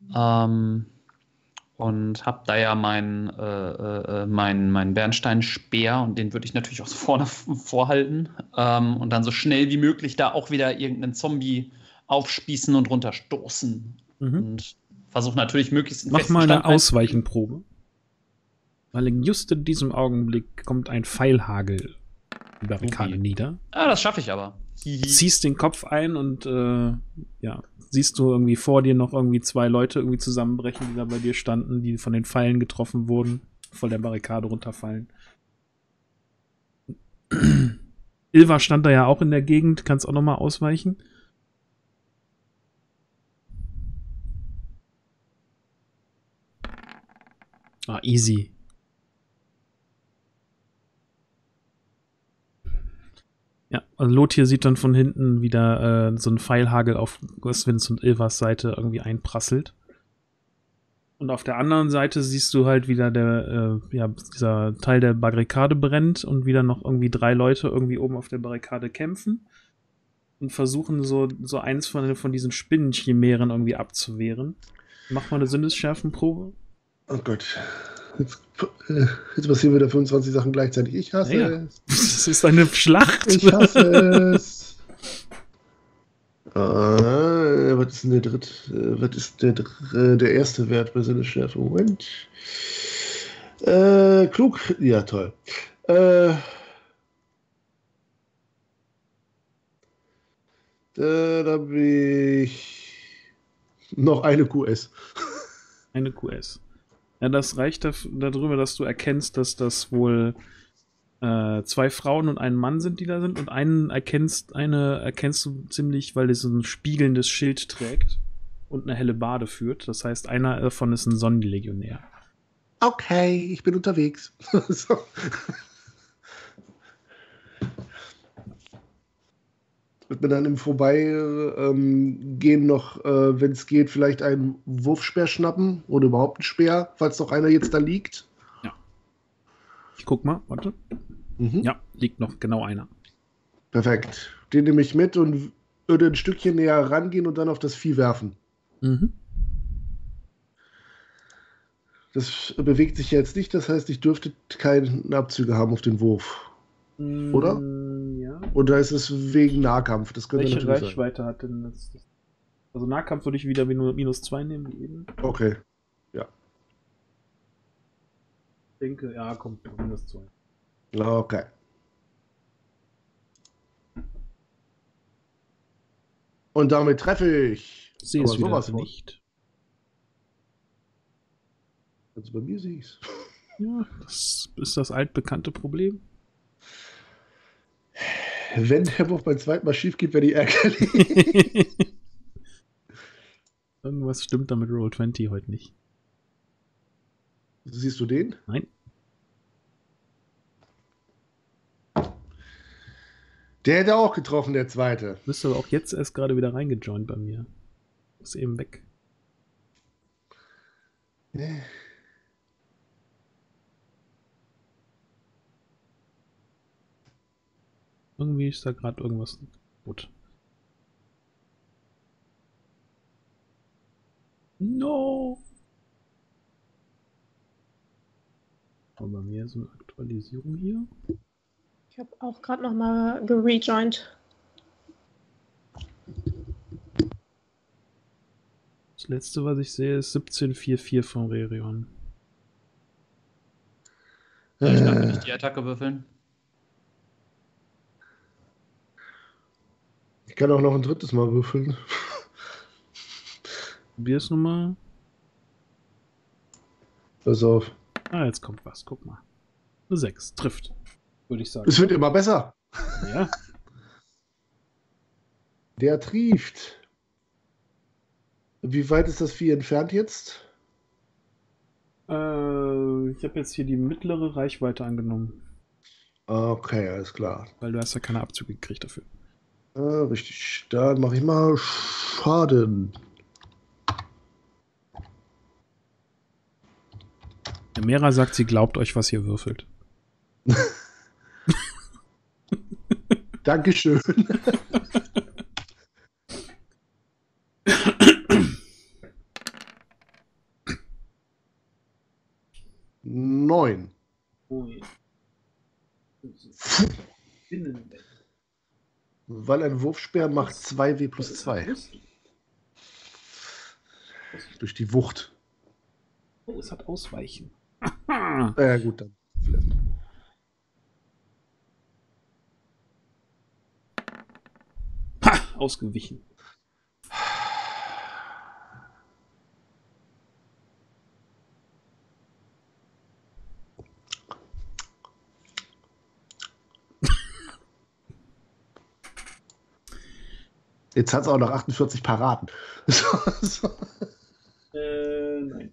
Und habe da ja meinen Bernsteinspeer und den würde ich natürlich auch so vorne vorhalten und dann so schnell wie möglich da auch wieder irgendeinen Zombie aufspießen und runterstoßen. Mhm. Und versuche natürlich möglichst in Mach festen mal eine Stand reinzukriegen. Ausweichenprobe. Weil just in diesem Augenblick kommt ein Pfeilhagel die Barrikade Okay. nieder. Ah, das schaffe ich aber. Ziehst den Kopf ein und ja, siehst du irgendwie vor dir noch irgendwie 2 Leute irgendwie zusammenbrechen, die da bei dir standen, die von den Pfeilen getroffen wurden, voll der Barrikade runterfallen. Ilva stand da ja auch in der Gegend, kannst auch noch mal ausweichen. Ah, easy. Ja, also Lothir sieht dann von hinten wieder so ein Pfeilhagel auf Goswins und Ilvas Seite irgendwie einprasselt. Und auf der anderen Seite siehst du halt wieder dieser Teil der Barrikade brennt und wieder noch irgendwie 3 Leute irgendwie oben auf der Barrikade kämpfen und versuchen so eins von diesen Spinnenchimären irgendwie abzuwehren. Mach mal eine Sinnesschärfenprobe. Oh Gott. Jetzt passieren wieder 25 Sachen gleichzeitig. Ich hasse es. Das ist eine Schlacht. Ich hasse es. Was ist denn der erste Wert bei Sinnesschärfe? Moment. Klug. Ja, toll. Da habe ich noch eine QS. Eine QS. Ja, das reicht darüber, dass du erkennst, dass das wohl 2 Frauen und ein Mann sind, die da sind. Und eine erkennst du ziemlich, weil es so ein spiegelndes Schild trägt und eine helle Bade führt. Das heißt, einer davon ist ein Sonnenlegionär. Okay, ich bin unterwegs. So. Wird mir dann im Vorbeigehen noch, wenn es geht, vielleicht einen Wurfspeer schnappen oder überhaupt einen Speer, falls noch einer jetzt da liegt. Ja. Ich guck mal, warte. Mhm. Ja, liegt noch genau einer. Perfekt. Den nehme ich mit und würde ein Stückchen näher rangehen und dann auf das Vieh werfen. Mhm. Das bewegt sich jetzt nicht, das heißt, ich dürfte keine Abzüge haben auf den Wurf. Oder? Ja. Oder ist es wegen Nahkampf? Das könnte Welche natürlich sein. Reichweite hat denn das? Also Nahkampf würde ich wieder -2 nehmen, wie eben. Okay. Ich denke, ja, kommt -2. Okay. Und damit treffe ich. Sehe es Aber wieder sowas von. nicht. Wenn du bei mir siehst. Ja, das ist das altbekannte Problem. Wenn der Wurf beim zweiten Mal schief geht, werde ich ärgerlich. Irgendwas stimmt da mit Roll20 heute nicht. Siehst du den? Nein. Der hätte auch getroffen, der zweite. Bist aber auch jetzt erst gerade wieder reingejoint bei mir. Ist eben weg. Irgendwie ist da gerade irgendwas gut. No! Aber bei mir ist eine Aktualisierung hier. Ich habe auch gerade noch mal gerejoint. Das letzte, was ich sehe, ist 1744 von Rerion. Soll ich dafür nicht die Attacke würfeln? Ich kann auch noch ein drittes Mal würfeln. Probier es nochmal. Pass auf. Ah, jetzt kommt was. Guck mal. Eine 6. Trifft. Würde ich sagen. Es wird immer besser. Ja. Der trieft. Wie weit ist das Vieh entfernt jetzt? Ich habe jetzt hier die mittlere Reichweite angenommen. Okay, alles klar. Weil du hast ja keine Abzüge gekriegt dafür. Richtig. Dann mache ich mal Schaden. Der Mera sagt, sie glaubt euch, was ihr würfelt. Dankeschön. Neun. Weil ein Wurfspeer macht 2W plus 2. Durch die Wucht. Oh, es hat Ausweichen. Ja, gut, dann. Ha! Ausgewichen. Jetzt hat es auch noch 48 Paraden. Nein.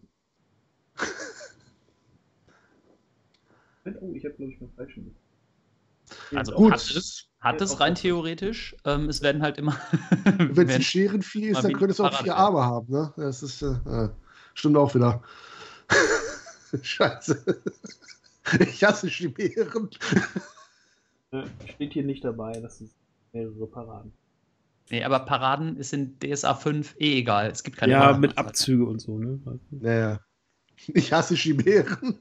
Oh, ich habe, glaube ich, mal falsch gemacht. Also Gut. hat es rein theoretisch. Es werden halt immer. Wenn es ein Scherenvieh ist, dann könnte es auch 4 Arme haben. Ne? Das ist, stimmt auch wieder. Scheiße. Ich hasse Chimären. Steht hier nicht dabei, das sind mehrere Paraden. Nee, aber Paraden ist in DSA 5 eh egal. Es gibt keine Ja, Paraden. mit Abzüge und so, ne? Naja. Ich hasse Chimären.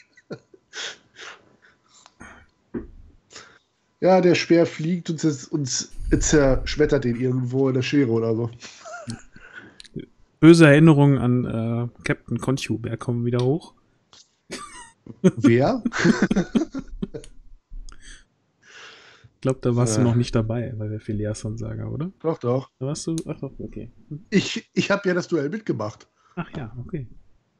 Ja, der Speer fliegt und zerschmettert den irgendwo in der Schere oder so. Böse Erinnerungen an Captain Conchuber kommen wieder hoch. Wer? Ich glaube, da warst du noch nicht dabei, weil wir Filiason-Saga, oder? Doch, doch. Da warst du? Ach doch, okay. Ich habe ja das Duell mitgemacht. Ach ja, okay.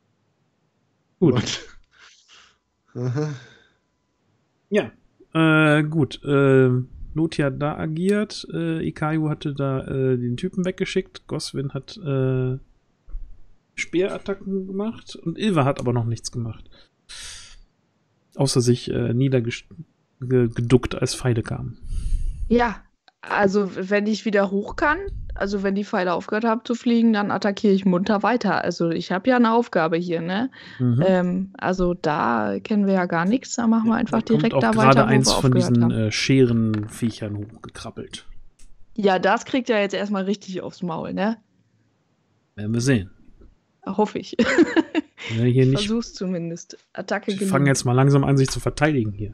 Gut. Aha. Ja, gut. Notia hat da agiert. Ikayu hatte da den Typen weggeschickt. Goswin hat Speerattacken gemacht. Und Ilva hat aber noch nichts gemacht. Außer sich niedergeduckt, als Pfeile kamen. Ja, also wenn ich wieder hoch kann, also wenn die Pfeile aufgehört haben zu fliegen, dann attackiere ich munter weiter. Also ich habe ja eine Aufgabe hier, ne? Mhm. Also da kennen wir ja gar nichts, da machen wir einfach Da kommt direkt auch da gerade weiter, wo eins wir von aufgehört haben. diesen Scherenviechern hochgekrabbelt. Ja, das kriegt ja jetzt erstmal richtig aufs Maul, ne? Werden wir sehen. Hoffe ich. Ja, hier nicht. Versuch's zumindest. Attacke Die fangen jetzt mal langsam an, sich zu verteidigen hier.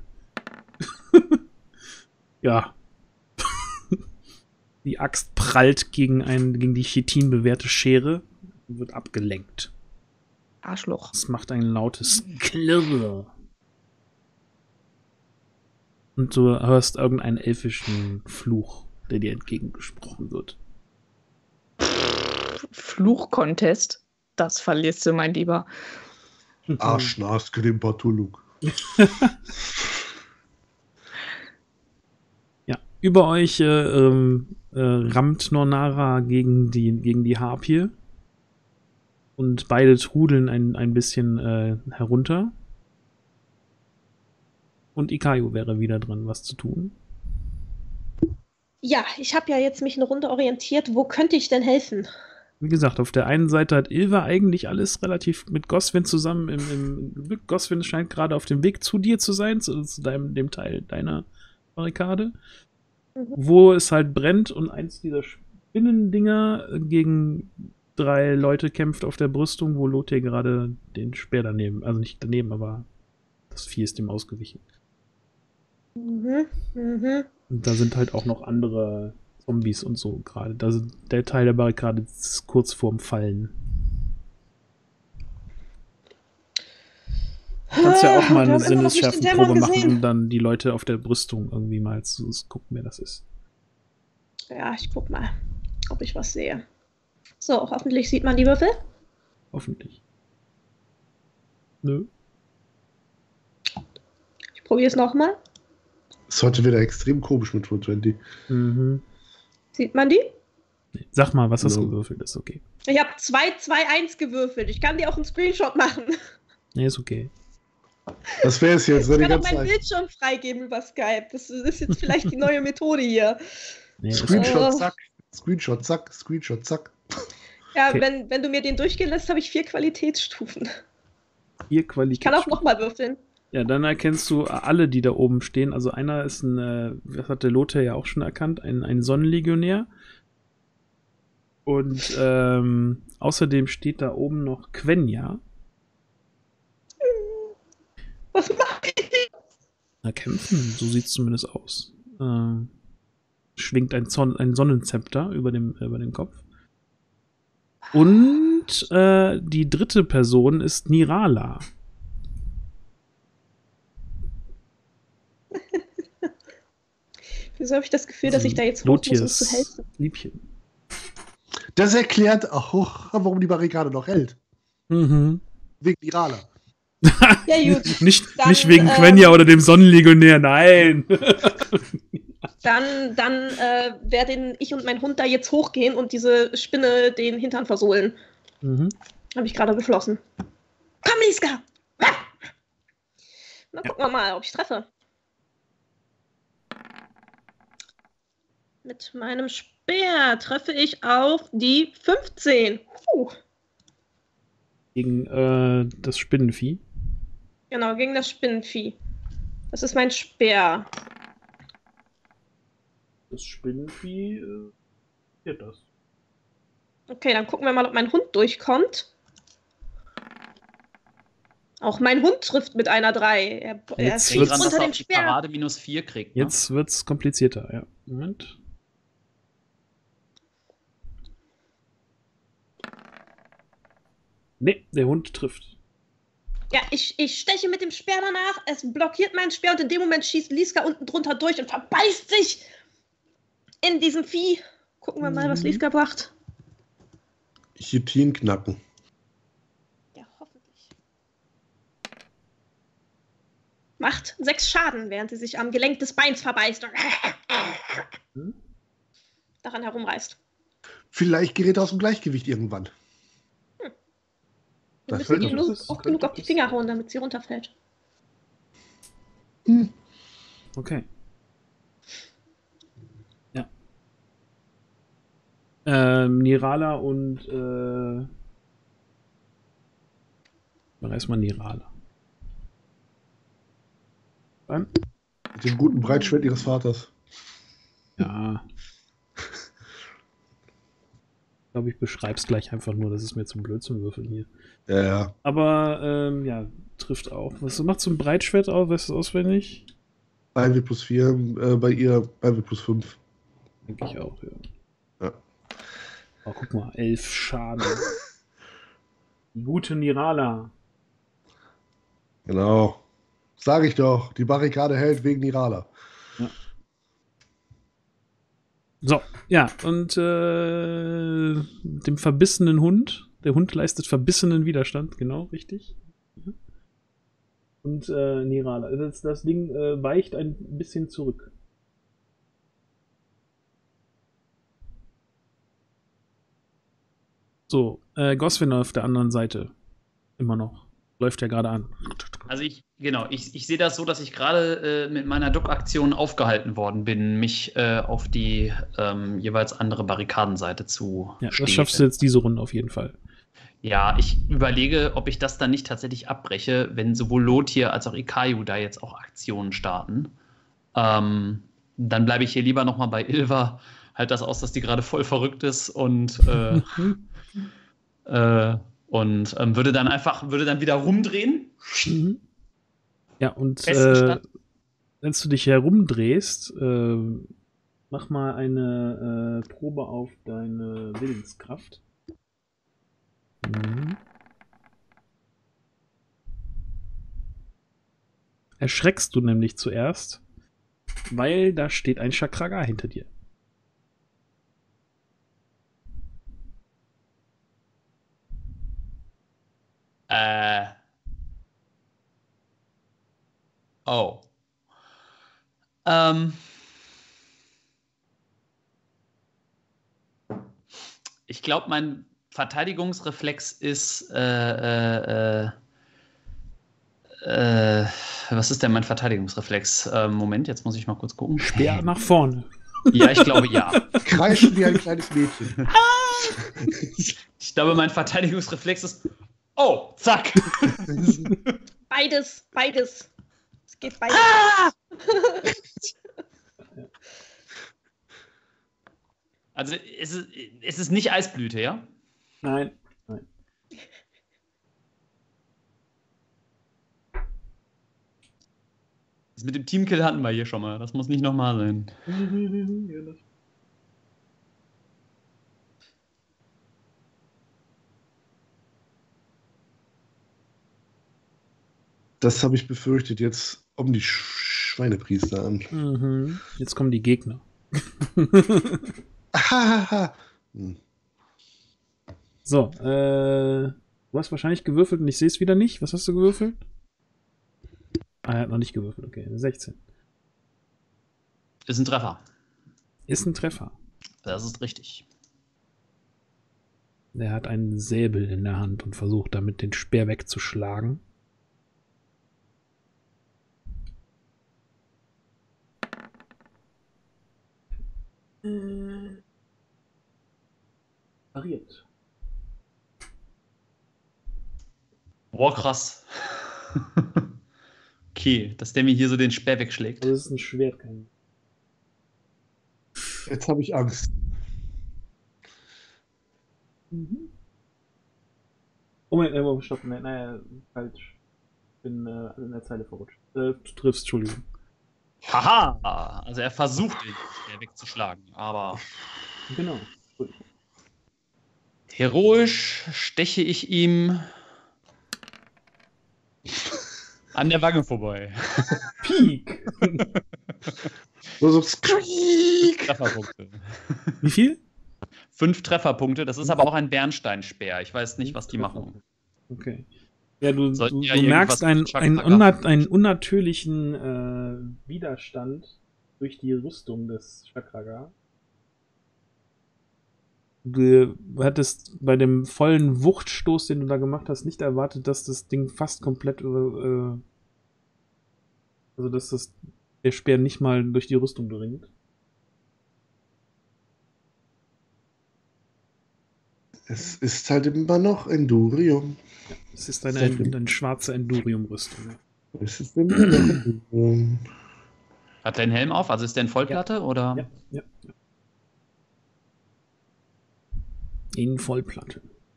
Ja. Die Axt prallt gegen die Chitin bewährte Schere und wird abgelenkt. Arschloch. Es macht ein lautes Klirr. Und du hörst irgendeinen elfischen Fluch, der dir entgegengesprochen wird. Fluch-Contest. Das verlierst du, mein Lieber. Arschnas, Krimpatuluk. Über euch rammt Nornara gegen die Harpie. Und beide trudeln ein bisschen herunter. Und Ikayo wäre wieder dran, was zu tun. Ja, ich habe ja jetzt mich eine Runde orientiert. Wo könnte ich denn helfen? Wie gesagt, auf der einen Seite hat Ilva eigentlich alles relativ mit Goswin zusammen im Glück. Goswin scheint gerade auf dem Weg zu dir zu sein, zu dem Teil deiner Barrikade. Wo es halt brennt und eins dieser Spinnendinger gegen 3 Leute kämpft auf der Brüstung, wo Lothar gerade den Speer daneben, also nicht daneben, aber das Vieh ist ihm ausgewichen. Und da sind halt auch noch andere Zombies und so gerade. Der Teil der Barrikade ist kurz vorm Fallen. Du kannst ja auch mal eine Sinnesschärfenprobe machen und dann die Leute auf der Brüstung irgendwie mal zu gucken, wer das ist. Ja, ich guck mal, ob ich was sehe. So, hoffentlich sieht man die Würfel. Hoffentlich. Nö. Ich probiere es nochmal. Ist heute wieder extrem komisch mit 420. Sieht man die? Nee. Sag mal, was hast du gewürfelt? Ist okay. Ich habe 2-2-1 gewürfelt. Ich kann dir auch einen Screenshot machen. Nee, ist okay. Das wäre es jetzt. Ich kann auch meinen Bildschirm freigeben über Skype. Das ist jetzt vielleicht die neue Methode hier. Nee, Screenshot, zack. Screenshot, zack. Screenshot, zack. Ja, okay. wenn du mir den durchgehen lässt, habe ich 4 Qualitätsstufen. 4 Qualitätsstufen. Ich kann auch nochmal würfeln. Ja, dann erkennst du alle, die da oben stehen. Also einer ist das hat der Lothar ja auch schon erkannt, ein Sonnenlegionär. Und außerdem steht da oben noch Quenya. Was mache ich? Na, kämpfen, so sieht es zumindest aus. Schwingt ein Sonnenzepter über dem Kopf. Und die dritte Person ist Nirala. Wieso habe ich das Gefühl, dass ich da jetzt hoch muss, um zu helfen? Liebchen. Das erklärt auch, warum die Barrikade noch hält. Wegen Nirala. Ja, gut. nicht wegen Quenya oder dem Sonnenlegionär, nein. Dann werden ich und mein Hund da jetzt hochgehen und diese Spinne den Hintern versohlen. Habe ich gerade beschlossen. Komm, Liska! Na, gucken wir mal, ob ich treffe. Mit meinem Speer treffe ich auf die 15. Gegen das Spinnenvieh. Genau, gegen das Spinnenvieh. Das ist mein Speer. Das Spinnenvieh wird das. Okay, dann gucken wir mal, ob mein Hund durchkommt. Auch mein Hund trifft mit einer 3. Er Jetzt steht wird's unter dem die Speer. Parade -4 kriegt. Ne? Jetzt wird's komplizierter, ja. Moment. Nee, der Hund trifft. Ja, ich steche mit dem Speer danach, es blockiert meinen Speer und in dem Moment schießt Liska unten drunter durch und verbeißt sich in diesem Vieh. Gucken wir mal, was Liska bracht. Chitin knacken. Ja, hoffentlich. Macht 6 Schaden, während sie sich am Gelenk des Beins verbeißt und daran herumreißt. Vielleicht gerät er aus dem Gleichgewicht irgendwann. Wir Das müssen könnte- ihr nur das oft könnte genug auf die Finger hauen, damit sie runterfällt. Okay. Ja. Nirala und erstmal Nirala. Dann? Mit dem guten Breitschwert ihres Vaters. Ja. Ich glaube, ich beschreibe es gleich einfach nur, das ist mir zum blöd zum Würfeln hier. Ja. Aber, ja, trifft auch. Was macht so ein Breitschwert auf? Weißt du auswendig? 1W plus 4, bei ihr 1W plus 5. Denke ich auch, ja. Ja. Oh, guck mal, 11 Schaden. Die gute Nirala. Genau. Sag ich doch, die Barrikade hält wegen Nirala. So, ja, und dem verbissenen Hund. Der Hund leistet verbissenen Widerstand, genau, richtig. Und Nirala. Das Ding weicht ein bisschen zurück. So, Goswin auf der anderen Seite. Immer noch. Läuft ja gerade an. Also ich sehe das so, dass ich gerade mit meiner Duck-Aktion aufgehalten worden bin, mich auf die jeweils andere Barrikadenseite zu Ja, das stehlen. schaffst du jetzt diese Runde auf jeden Fall. Ja, ich überlege, ob ich das dann nicht tatsächlich abbreche, wenn sowohl Lothir als auch Ikayu da jetzt auch Aktionen starten. Dann bleibe ich hier lieber nochmal bei Ilva, halt das aus, dass die gerade voll verrückt ist und würde dann wieder rumdrehen. Mhm. Ja, und Festen Stand. wenn du dich herumdrehst, mach mal eine Probe auf deine Willenskraft. Mhm. Erschreckst du nämlich zuerst, weil da steht ein Chakraga hinter dir. Oh. Ich glaube, mein Verteidigungsreflex ist was ist denn mein Verteidigungsreflex? Moment, jetzt muss ich mal kurz gucken. Speer nach vorne. Ja, ich glaube ja. Kreischen wie ein kleines Mädchen. Ich glaube, mein Verteidigungsreflex ist oh, zack. Beides. Es geht beides. Also es ist nicht Eisblüte, ja? Nein. Das mit dem Teamkill hatten wir hier schon mal. Das muss nicht nochmal sein. Das habe ich befürchtet. Jetzt kommen die Schweinepriester an. Mhm. Jetzt kommen die Gegner. So, du hast wahrscheinlich gewürfelt und ich sehe es wieder nicht. Was hast du gewürfelt? Ah, er hat noch nicht gewürfelt. Okay, 16. Ist ein Treffer. Ist ein Treffer. Das ist richtig. Der hat einen Säbel in der Hand und versucht damit den Speer wegzuschlagen. Pariert. Boah, krass. Okay, dass der mir hier so den Speer wegschlägt. Also es ist ein Schwert, kein. Jetzt habe ich Angst. Oh mein, stopp, nein, falsch. Ich bin in der Zeile verrutscht. Du triffst, Entschuldigung. Haha! Also er versucht, den Speer wegzuschlagen, aber Genau. heroisch steche ich ihm an der Wange vorbei. Peak! So Squeak! Trefferpunkte. Wie viel? 5 Trefferpunkte, das ist aber auch ein Bernsteinspeer. Ich weiß nicht, was die machen. Okay. Ja, du Sollten ja merkst irgendwas einen mit Chakra einen unnatürlichen Widerstand durch die Rüstung des Chakraga. Du hattest bei dem vollen Wuchtstoß, den du da gemacht hast, nicht erwartet, dass das Ding fast komplett also dass der Speer nicht mal durch die Rüstung dringt. Es ist halt immer noch Endurium. Es ist eine schwarze Endurium-Rüstung. Ja. Es ist immer noch Endurium. Hat der einen Helm auf? Also ist der in Vollplatte? Oder? Ja. In Vollplatte.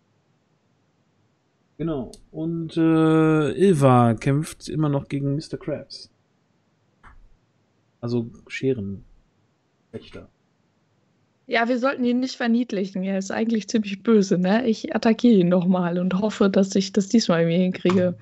Genau. Und Ilva kämpft immer noch gegen Mr. Krabs. Also Scherenwächter. Ja, wir sollten ihn nicht verniedlichen. Er ist eigentlich ziemlich böse, ne? Ich attackiere ihn nochmal und hoffe, dass ich das diesmal irgendwie hinkriege.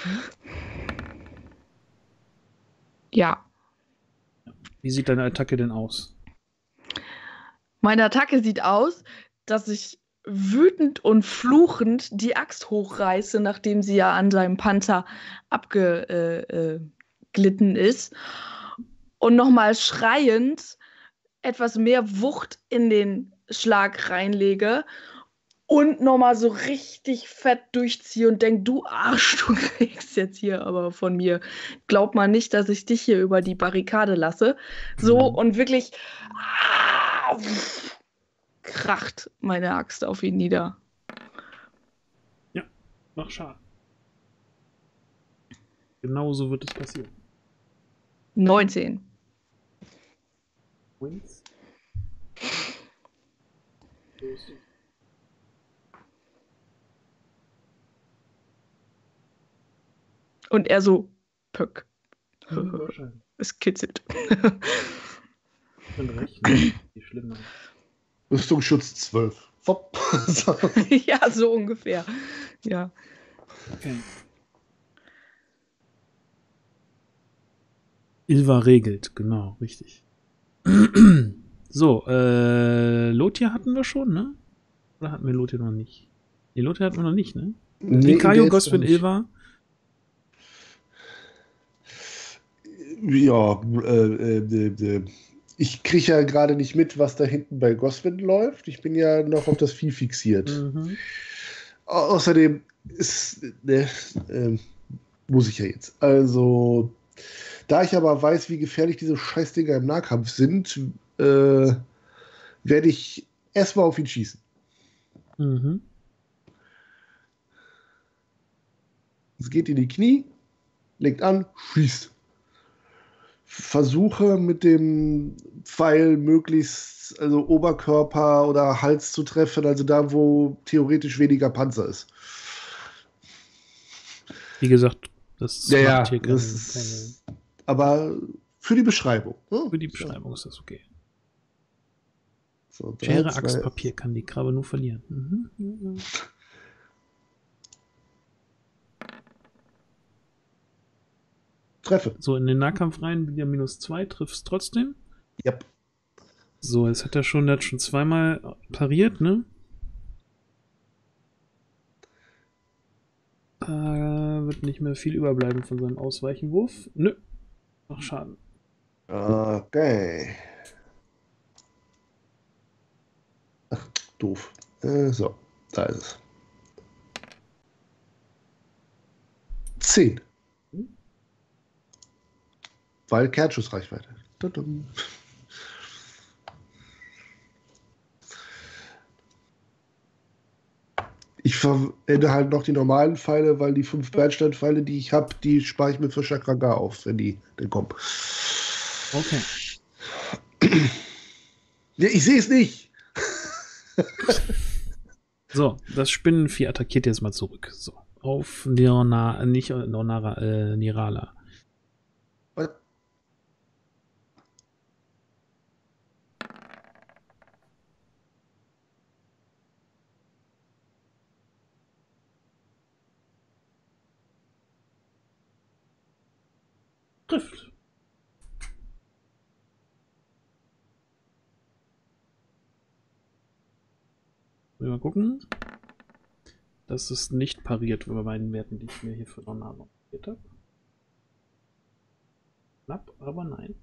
Ja. Wie sieht deine Attacke denn aus? Meine Attacke sieht aus, dass ich wütend und fluchend die Axt hochreiße, nachdem sie ja an seinem Panzer abgeglitten ist. Und nochmal schreiend etwas mehr Wucht in den Schlag reinlege und nochmal so richtig fett durchziehe und denke, du Arsch, du kriegst jetzt hier aber von mir. Glaub mal nicht, dass ich dich hier über die Barrikade lasse. So und wirklich kracht meine Axt auf ihn nieder. Ja, mach Schaden. Genauso wird es passieren. 19. Wins. Und er so, Pöck. Wahrscheinlich. Es kitzelt. Und recht, ne? Die schlimmer. Rüstungsschutz 12. Fopp. So. Ja, so ungefähr. Ja. Okay. Ilva regelt, genau, richtig. So, Lothia hatten wir schon, ne? Oder hatten wir Lothia noch nicht? Nee, Lothia hatten wir noch nicht, ne? Nee, Mikaio, jetzt Goswin, nicht. Ilva. Ja, ich kriege ja gerade nicht mit, was da hinten bei Goswin läuft. Ich bin ja noch auf das Vieh fixiert. Mhm. Außerdem ist, muss ich ja jetzt. Also, da ich aber weiß, wie gefährlich diese Scheißdinger im Nahkampf sind, werde ich erstmal auf ihn schießen. Mhm. Es geht in die Knie, legt an, schießt. Versuche mit dem Pfeil möglichst, also Oberkörper oder Hals zu treffen, also da, wo theoretisch weniger Panzer ist. Wie gesagt, das Ja, macht hier keine, das ist, aber für die Beschreibung. Ne? für die Beschreibung ist das okay. So, drei, Schere, zwei, Axt, Papier kann die Krabbe nur verlieren. Mhm. Treffe. So, in den Nahkampf rein, wieder -2, triffst trotzdem. Yep. So, jetzt hat er schon zweimal pariert, ne? Wird nicht mehr viel überbleiben von seinem Ausweichenwurf. Nö. Ach, Schaden. Okay. Ach, doof. So, da ist es. 10. Weil Kernschussreichweite. Tudum. Ich verwende halt noch die normalen Pfeile, weil die 5 Bernsteinpfeile, die ich habe, die spare ich mir für Chakraga auf, wenn die dann kommen. Okay. Ja, ich sehe es nicht. So, das Spinnenvieh attackiert jetzt mal zurück. So. Auf Nirala. Was? Trifft. Mal gucken. Das ist nicht pariert bei beiden Werten, die ich mir hier für Donaro pariert habe. Knapp, aber nein.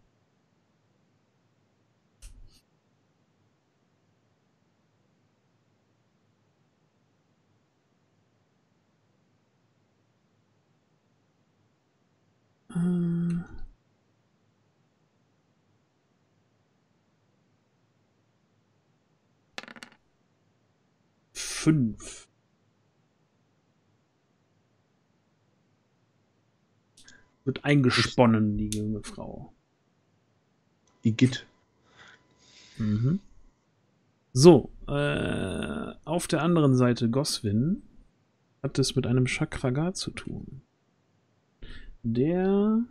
Fünf. Wird eingesponnen, die junge Frau. Die Git. Mhm. So, auf der anderen Seite Goswin hat es mit einem Chakraga zu tun. Der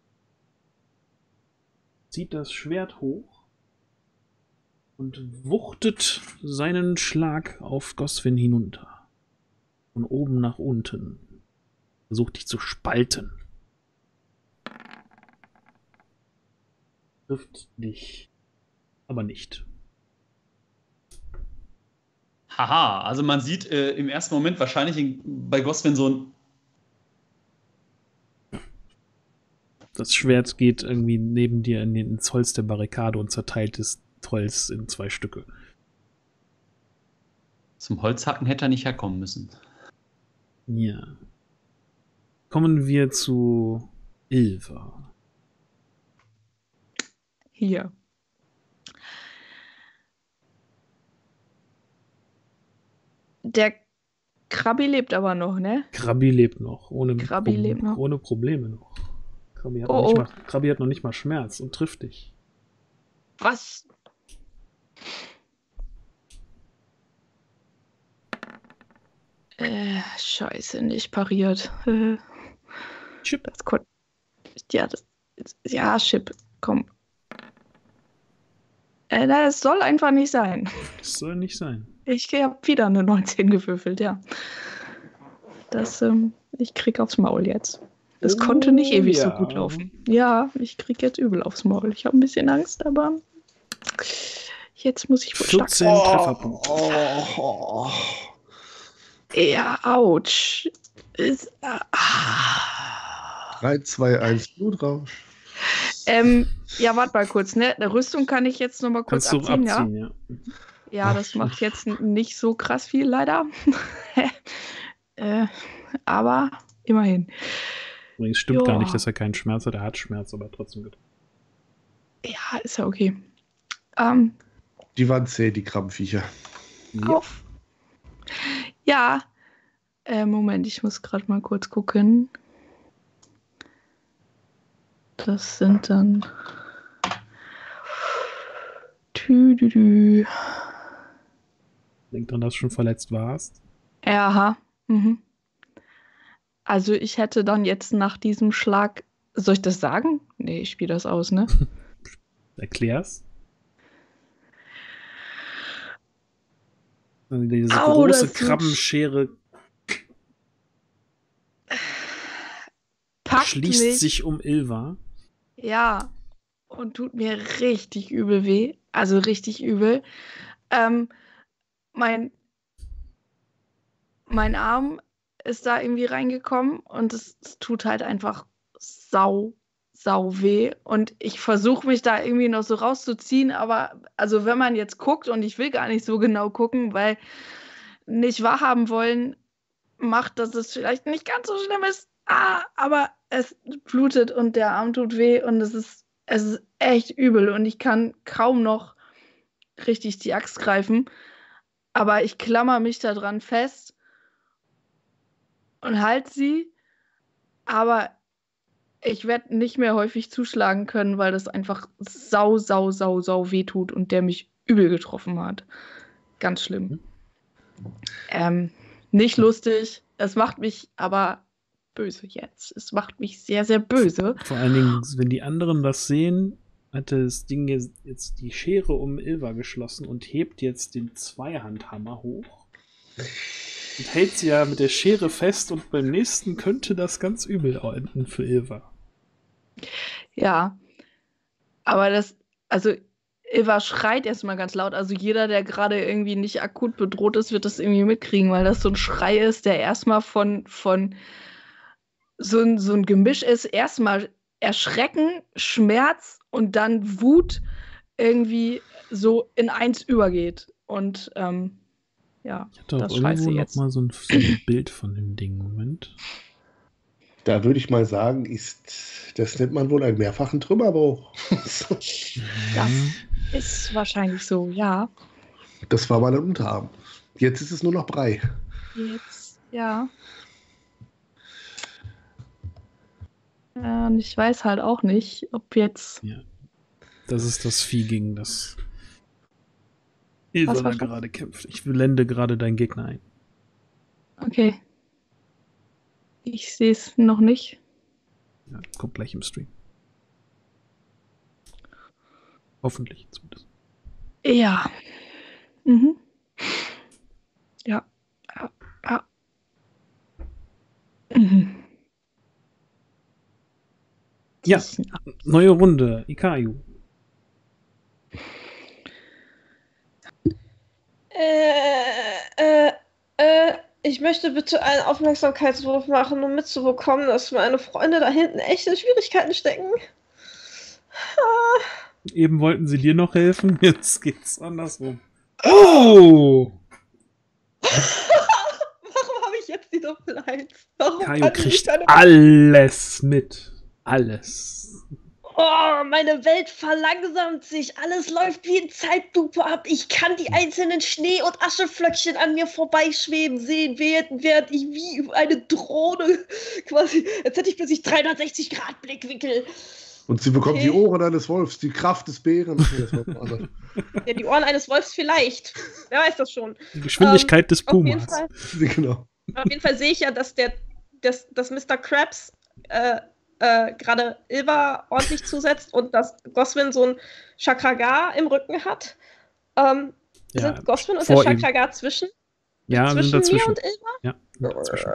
zieht das Schwert hoch und wuchtet seinen Schlag auf Goswin hinunter. Von oben nach unten. Versucht dich zu spalten. Trifft dich aber nicht. Haha, also man sieht im ersten Moment wahrscheinlich bei Goswin so ein. Das Schwert geht irgendwie neben dir ins Holz der Barrikade und zerteilt das Holz in 2 Stücke. Zum Holzhacken hätte er nicht herkommen müssen. Ja. Kommen wir zu Ilva. Hier. Der Krabbi lebt aber noch, ne? Krabbi lebt noch. Krabbi lebt noch. Ohne Probleme noch. Krabbi hat, Oh, Krabbi hat noch nicht mal Schmerz und trifft dich. Was? Scheiße, nicht pariert. Chip. Das konnte. Ja, Chip, komm. Das soll einfach nicht sein. Das soll nicht sein. Ich habe wieder eine 19 gewürfelt, ja. Ich krieg aufs Maul jetzt. Das konnte nicht ewig so gut laufen. Ja, ich krieg jetzt übel aufs Maul. Ich habe ein bisschen Angst, aber jetzt muss ich wohl stark 14 sein. Trefferpunkte. Ja, ouch. 3, 2, 1, Blutrausch. Ja, warte mal kurz, ne? Eine Rüstung kann ich jetzt noch mal kurz Kannst du abziehen, abziehen, ja? ja. Ja, das macht jetzt nicht so krass viel, leider. Aber immerhin. Übrigens stimmt gar Joa. nicht, dass er keinen Schmerz hat. Er hat Schmerz, aber trotzdem gut. Ja, ist ja okay. Die waren zäh, die Krabbenviecher. Auf. Ja. Moment, ich muss gerade mal kurz gucken. Das sind dann. Denk dran, dass du schon verletzt warst. Aha. Mhm. Also ich hätte dann jetzt nach diesem Schlag. Soll ich das sagen? Nee, ich spiele das aus, ne? Erklär's. Also diese Au, große das Krabbenschere Packt schließt mich. sich um Ilva. Ja. Und tut mir richtig übel weh. Also richtig übel. Mein Arm ist da irgendwie reingekommen und es tut halt einfach sau weh. Und ich versuche mich da irgendwie noch so rauszuziehen, aber also wenn man jetzt guckt, und ich will gar nicht so genau gucken, weil nicht wahrhaben wollen macht, dass es vielleicht nicht ganz so schlimm ist. Aber es blutet und der Arm tut weh und es ist echt übel und ich kann kaum noch richtig die Axt greifen. Aber ich klammer mich da dran fest und halte sie. Aber ich werde nicht mehr häufig zuschlagen können, weil das einfach sau weh tut und der mich übel getroffen hat. Ganz schlimm. Nicht lustig. Es macht mich aber böse jetzt. Es macht mich sehr, sehr böse. Vor allen Dingen, wenn die anderen das sehen, hat das Ding jetzt die Schere um Ilva geschlossen und hebt jetzt den Zweihandhammer hoch. Und hält sie ja mit der Schere fest und beim nächsten könnte das ganz übel enden für Ilva. Ja. Aber also Ilva schreit erstmal ganz laut. Also jeder, der gerade irgendwie nicht akut bedroht ist, wird das irgendwie mitkriegen, weil das so ein Schrei ist, der erstmal von so ein Gemisch ist. Erstmal Erschrecken, Schmerz und dann Wut irgendwie so in eins übergeht. Und ja, Ich hatte auch das scheiße irgendwo noch jetzt. mal so ein Bild von dem Ding. Moment. Da würde ich mal sagen, das nennt man wohl einen mehrfachen Trümmerbruch. Das ist wahrscheinlich so, ja. Das war mal ein Unterarm. Jetzt ist es nur noch Brei. Jetzt, ja. Und ich weiß halt auch nicht, ob jetzt. Ja. Das ist das Vieh, gegen das Ilva Was da war das? gerade kämpft. Ich blende gerade deinen Gegner ein. Okay. Ich sehe es noch nicht. Ja, kommt gleich im Stream. Hoffentlich zumindest. Ja. Mhm. Ja. Ja. Mhm. Ja, neue Runde. Ikayu. Ich möchte bitte einen Aufmerksamkeitswurf machen, um mitzubekommen, dass meine Freunde da hinten echt in Schwierigkeiten stecken. Eben wollten sie dir noch helfen, jetzt geht's andersrum. Oh! Kaio kriegt alles mit. Alles. Oh, meine Welt verlangsamt sich. Alles läuft wie in Zeitlupe ab. Ich kann die einzelnen Schnee- und Ascheflöckchen an mir vorbeischweben sehen, während ich wie eine Drohne quasi, als hätte ich plötzlich 360-Grad-Blickwinkel. Und sie bekommt die Ohren eines Wolfs, die Kraft des Bären. Ja, die Ohren eines Wolfs vielleicht. Wer weiß das schon. Die Geschwindigkeit des Pumas. Genau. Auf jeden Fall sehe ich ja, dass Mr. Krabs gerade Ilva ordentlich zusetzt und dass Goswin so ein Chakragar im Rücken hat. Sind Goswin und der Chakragar zwischen? Ja, zwischen sind dazwischen. mir und Ilva? Ja, dazwischen.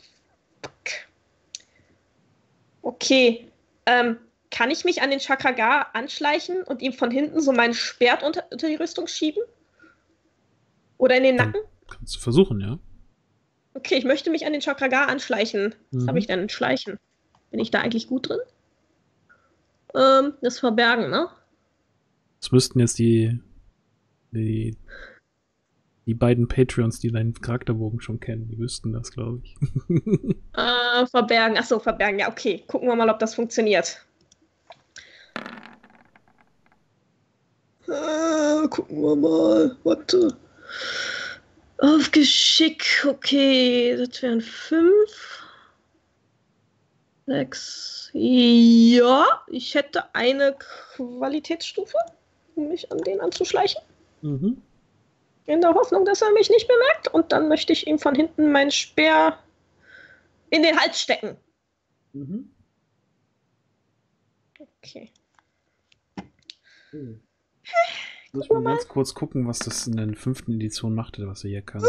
Okay. Kann ich mich an den Chakragar anschleichen und ihm von hinten so meinen Speer unter die Rüstung schieben? Oder in den Nacken? Kannst du versuchen, ja. Okay, ich möchte mich an den Chakragar anschleichen. Was habe ich denn in Schleichen? Bin ich da eigentlich gut drin? Das Verbergen, ne? Das müssten jetzt die beiden Patreons, die deinen Charakterbogen schon kennen, die wüssten das, glaube ich. Verbergen. Achso, verbergen. Ja, okay. Gucken wir mal, ob das funktioniert. Gucken wir mal. Warte. Auf Geschick. Okay, das wären 5. 6. Ja, ich hätte eine Qualitätsstufe, um mich an den anzuschleichen. In der Hoffnung, dass er mich nicht bemerkt. Und dann möchte ich ihm von hinten meinen Speer in den Hals stecken. Okay. Muss ich mal ganz kurz gucken, was das in der 5. Edition machte, was er hier kann.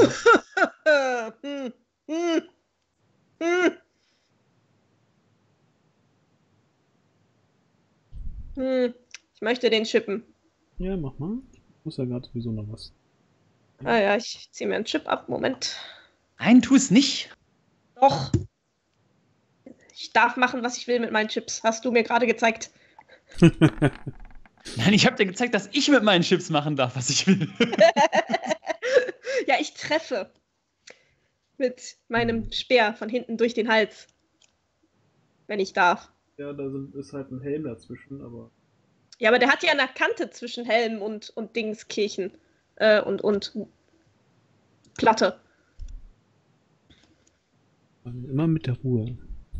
Ich möchte den chippen. Ja, mach mal. Ich muss ja gerade sowieso noch was. Ah ja, ich ziehe mir einen Chip ab. Moment. Nein, tu es nicht. Doch. Ich darf machen, was ich will mit meinen Chips. Hast du mir gerade gezeigt. Nein, ich habe dir gezeigt, dass ich mit meinen Chips machen darf, was ich will. Ja, ich treffe. Mit meinem Speer von hinten durch den Hals. Wenn ich darf. Ja, da ist halt ein Helm dazwischen, aber. Ja, aber der hat ja eine Kante zwischen Helm und Dingskirchen. Und Platte. Immer mit der Ruhe.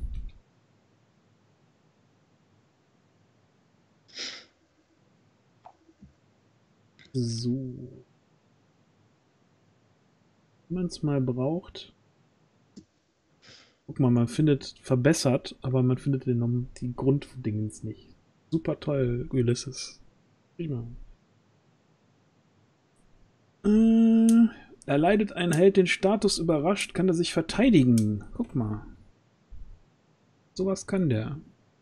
So. Wenn man es mal braucht. Guck mal, man findet verbessert, aber man findet die Grunddingens nicht. Super toll, Ulysses. Prima. Erleidet ein Held den Status überrascht, kann er sich verteidigen. Guck mal. Sowas kann der.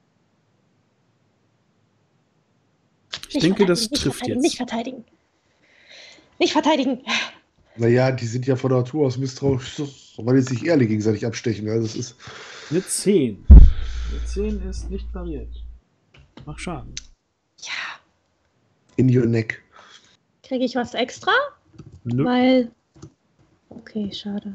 Ich denke, das trifft jetzt. Nicht verteidigen. Nicht verteidigen. Naja, die sind ja von Natur aus misstrauisch, weil die sich ehrlich gegenseitig abstechen. Also das ist Eine 10. Eine 10 ist nicht pariert. Mach Schaden. Ja. in your neck. Kriege ich was extra? Nö. Weil. Okay, schade.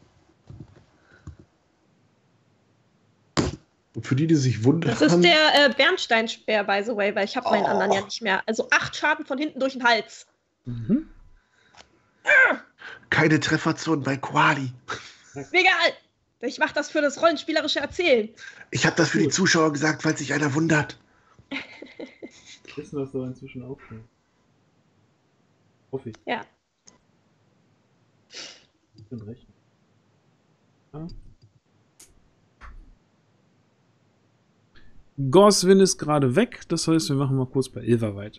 Und für die, die sich wundern. Das ist der Bernsteinspeer, by the way, weil ich habe meinen anderen ja nicht mehr. Also 8 Schaden von hinten durch den Hals. Mhm. Keine Trefferzonen bei Quali. Egal. Ich mache das für das rollenspielerische Erzählen. Ich habe das für die Zuschauer gesagt, falls sich einer wundert. Wissen das doch inzwischen auch schon. Hoffe ich. Ja. Ich bin recht. Ja. Goswin ist gerade weg, das heißt, wir machen mal kurz bei Ilva weiter.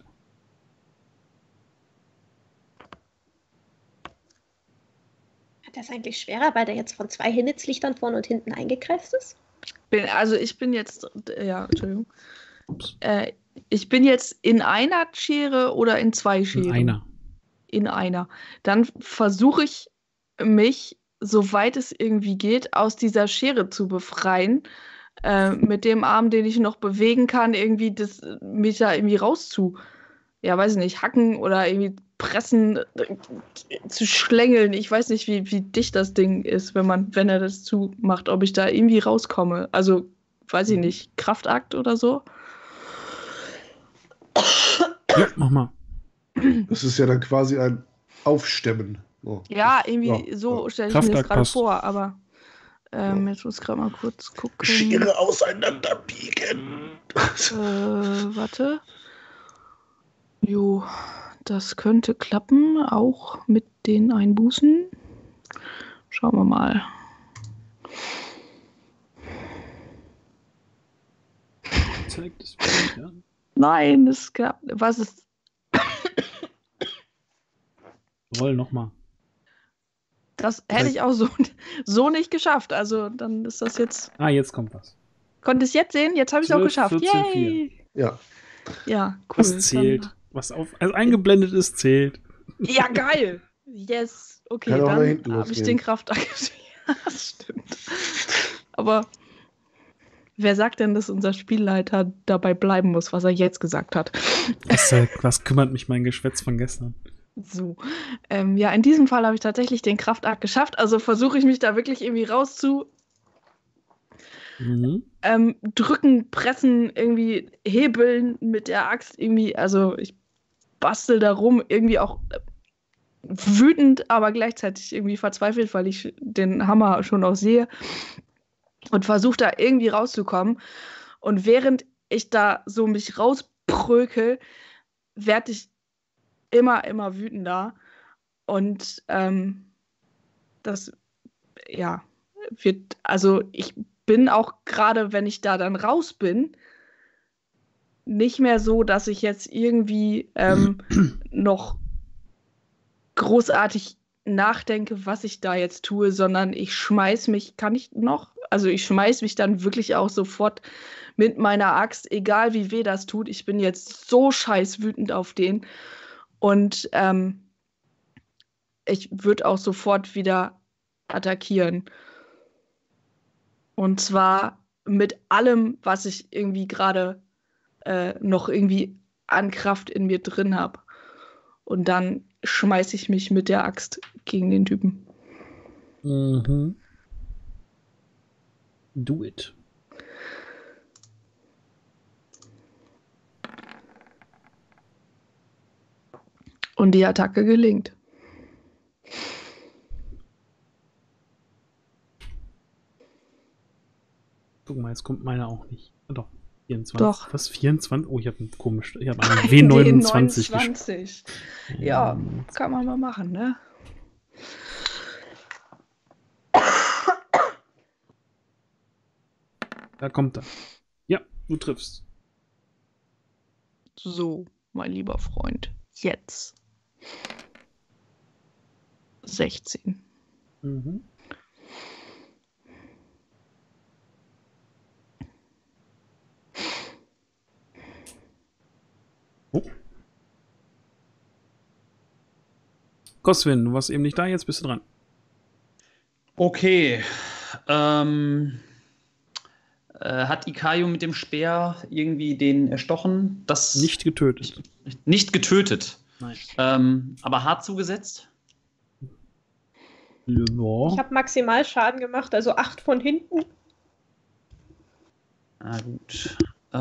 Hat das eigentlich schwerer, weil der jetzt von 2 Himmelslichtern vorne und hinten eingekreist ist? Ich bin jetzt, ja, Entschuldigung. Ich bin jetzt in einer Schere oder in 2 Scheren? In einer. In einer. Dann versuche ich mich, soweit es irgendwie geht, aus dieser Schere zu befreien. Mit dem Arm, den ich noch bewegen kann, irgendwie mich da irgendwie rauszuziehen. ja, weiß ich nicht, hacken oder irgendwie pressen, zu schlängeln. Ich weiß nicht, wie dicht das Ding ist, wenn er das zumacht, ob ich da irgendwie rauskomme. Also, weiß ich nicht, Kraftakt oder so. Ja, mach mal. Das ist ja dann quasi ein Aufstemmen. Oh. Ja, irgendwie so stelle ich mir das Kraftakt gerade passt. vor, aber jetzt muss ich gerade mal kurz gucken. Schere auseinanderbiegen. Warte. Jo, das könnte klappen, auch mit den Einbußen. Schauen wir mal. Zeigt es wirklich an. Nein, es gab. Was ist. Roll nochmal. Das hätte ich auch so nicht geschafft. Also dann ist das jetzt. Ah, jetzt kommt was. Konnte ich es jetzt sehen? Jetzt habe ich es auch 12, geschafft. 14, Yay! Ja. Ja, cool. Was zählt? Was also eingeblendet ist, zählt. Ja, geil. Yes. Okay, Kann auch nach dann hinten habe ich losgehen. den Kraftakt. Ja, das stimmt. Aber wer sagt denn, dass unser Spielleiter dabei bleiben muss, was er jetzt gesagt hat? Was kümmert mich mein Geschwätz von gestern? So. Ja, in diesem Fall habe ich tatsächlich den Kraftakt geschafft. Also versuche ich mich da wirklich irgendwie drücken, pressen, irgendwie hebeln mit der Axt irgendwie. Also ich bastel da rum, irgendwie auch wütend, aber gleichzeitig irgendwie verzweifelt, weil ich den Hammer schon auch sehe und versuche da irgendwie rauszukommen. Und während ich da so mich rausprökel, werde ich immer wütender. Und das, ja, wird, also ich bin auch gerade, wenn ich da dann raus bin, nicht mehr so, dass ich jetzt irgendwie noch großartig nachdenke, was ich da jetzt tue, sondern ich schmeiß mich dann wirklich auch sofort mit meiner Axt, egal wie weh das tut. Ich bin jetzt so scheiß wütend auf den. Und ich würde auch sofort wieder attackieren. Und zwar mit allem, was ich irgendwie gerade noch irgendwie an Kraft in mir drin habe. Und dann schmeiße ich mich mit der Axt gegen den Typen. Mhm. Do it. Und die Attacke gelingt. Guck mal, jetzt kommt meine auch nicht. Doch, 24. Doch. Was, 24? Oh, ich habe einen W29 gespielt. W29. Ja, kann man mal machen, ne? Da kommt er. Ja, du triffst. So, mein lieber Freund. Jetzt. 16. Mhm. Oh. Coswin, du warst eben nicht da, jetzt bist du dran. Okay. Hat Ikayo mit dem Speer irgendwie den erstochen? Das Nicht getötet. Nicht getötet. Nein. Aber hart zugesetzt? Ja. Ich habe maximal Schaden gemacht, also 8 von hinten. Na gut.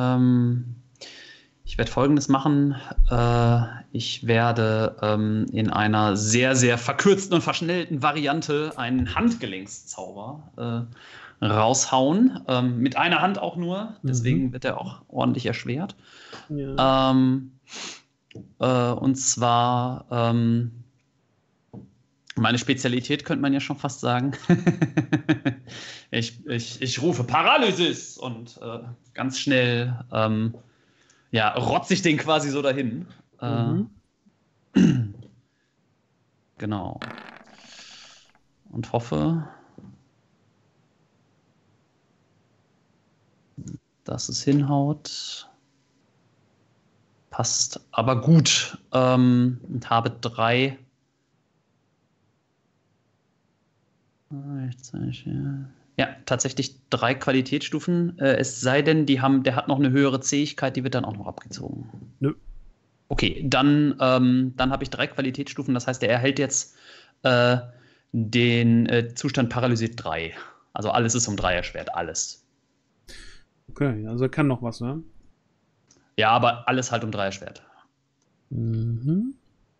Ich werde Folgendes machen. Ich werde in einer sehr, sehr verkürzten und verschnellten Variante einen Handgelenkszauber raushauen. Mit einer Hand auch nur. Deswegen wird er auch ordentlich erschwert. Ja. Und zwar meine Spezialität könnte man ja schon fast sagen. Ich rufe Paralysis und ganz schnell rotze ich den quasi so dahin. Genau. Und hoffe, dass es hinhaut. Passt aber gut. Und habe 3. Ja, tatsächlich 3 Qualitätsstufen. Es sei denn, der hat noch eine höhere Zähigkeit, die wird dann auch noch abgezogen. Nö. Okay, dann habe ich 3 Qualitätsstufen. Das heißt, er erhält jetzt den Zustand paralysiert 3. Also alles ist um 3 erschwert, alles. Okay, also er kann noch was, ne? Ja, aber alles halt um 3 erschwert. Mhm.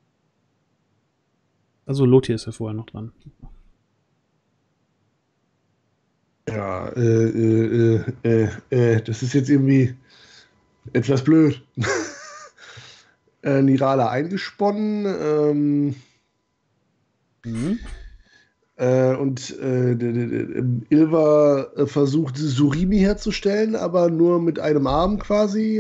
Also Lothar ist ja vorher noch dran. Ja, das ist jetzt irgendwie etwas blöd. Nirala eingesponnen. Mhm. Und Ilva versucht, Surimi herzustellen, aber nur mit einem Arm quasi.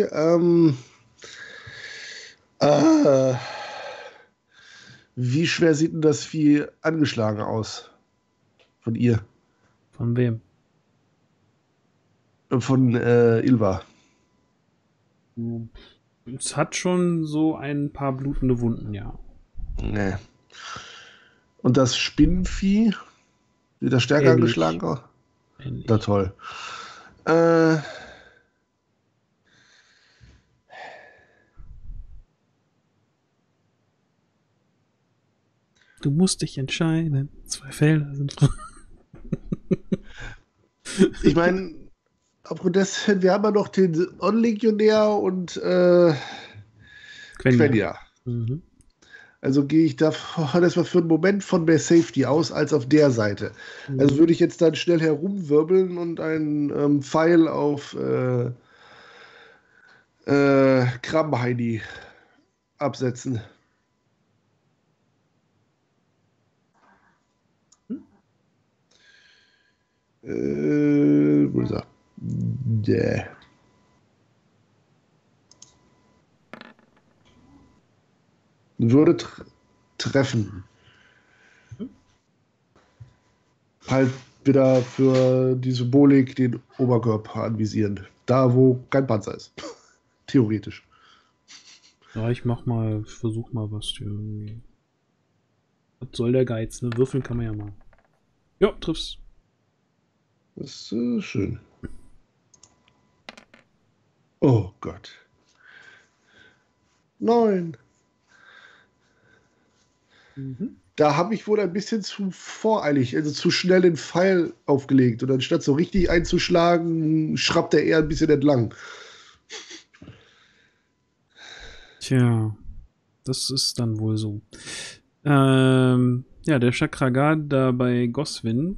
Wie schwer sieht denn das Vieh angeschlagen aus? Von ihr? Von wem? Von Ilva. Es hat schon so ein paar blutende Wunden, ja. Nee. Und das Spinnenvieh? Sieht das stärker Ähnlich. angeschlagen aus? Ähnlich. Na toll. Du musst dich entscheiden. 2 Felder sind frei. Ich meine, aufgrund dessen, wir haben ja noch den On-Legionär und Quenya. Mhm. Also gehe ich davon erstmal für einen Moment von mehr Safety aus als auf der Seite. Also würde ich jetzt dann schnell herumwirbeln und einen Pfeil auf Krabbenheidi absetzen. Wo ist er? Yeah. Würde treffen. Halt wieder für die Symbolik den Oberkörper anvisieren. Da, wo kein Panzer ist. Theoretisch. Ja, ich versuch mal was hier irgendwie. Was soll der Geiz, ne? Würfeln kann man ja mal. Ja, triffst. Das ist schön. Oh Gott. 9. Mhm. Da habe ich wohl ein bisschen zu voreilig, also zu schnell den Pfeil aufgelegt. Und anstatt so richtig einzuschlagen, schrappt er eher ein bisschen entlang. Tja, das ist dann wohl so. Ja, der Chakragar da bei Goswin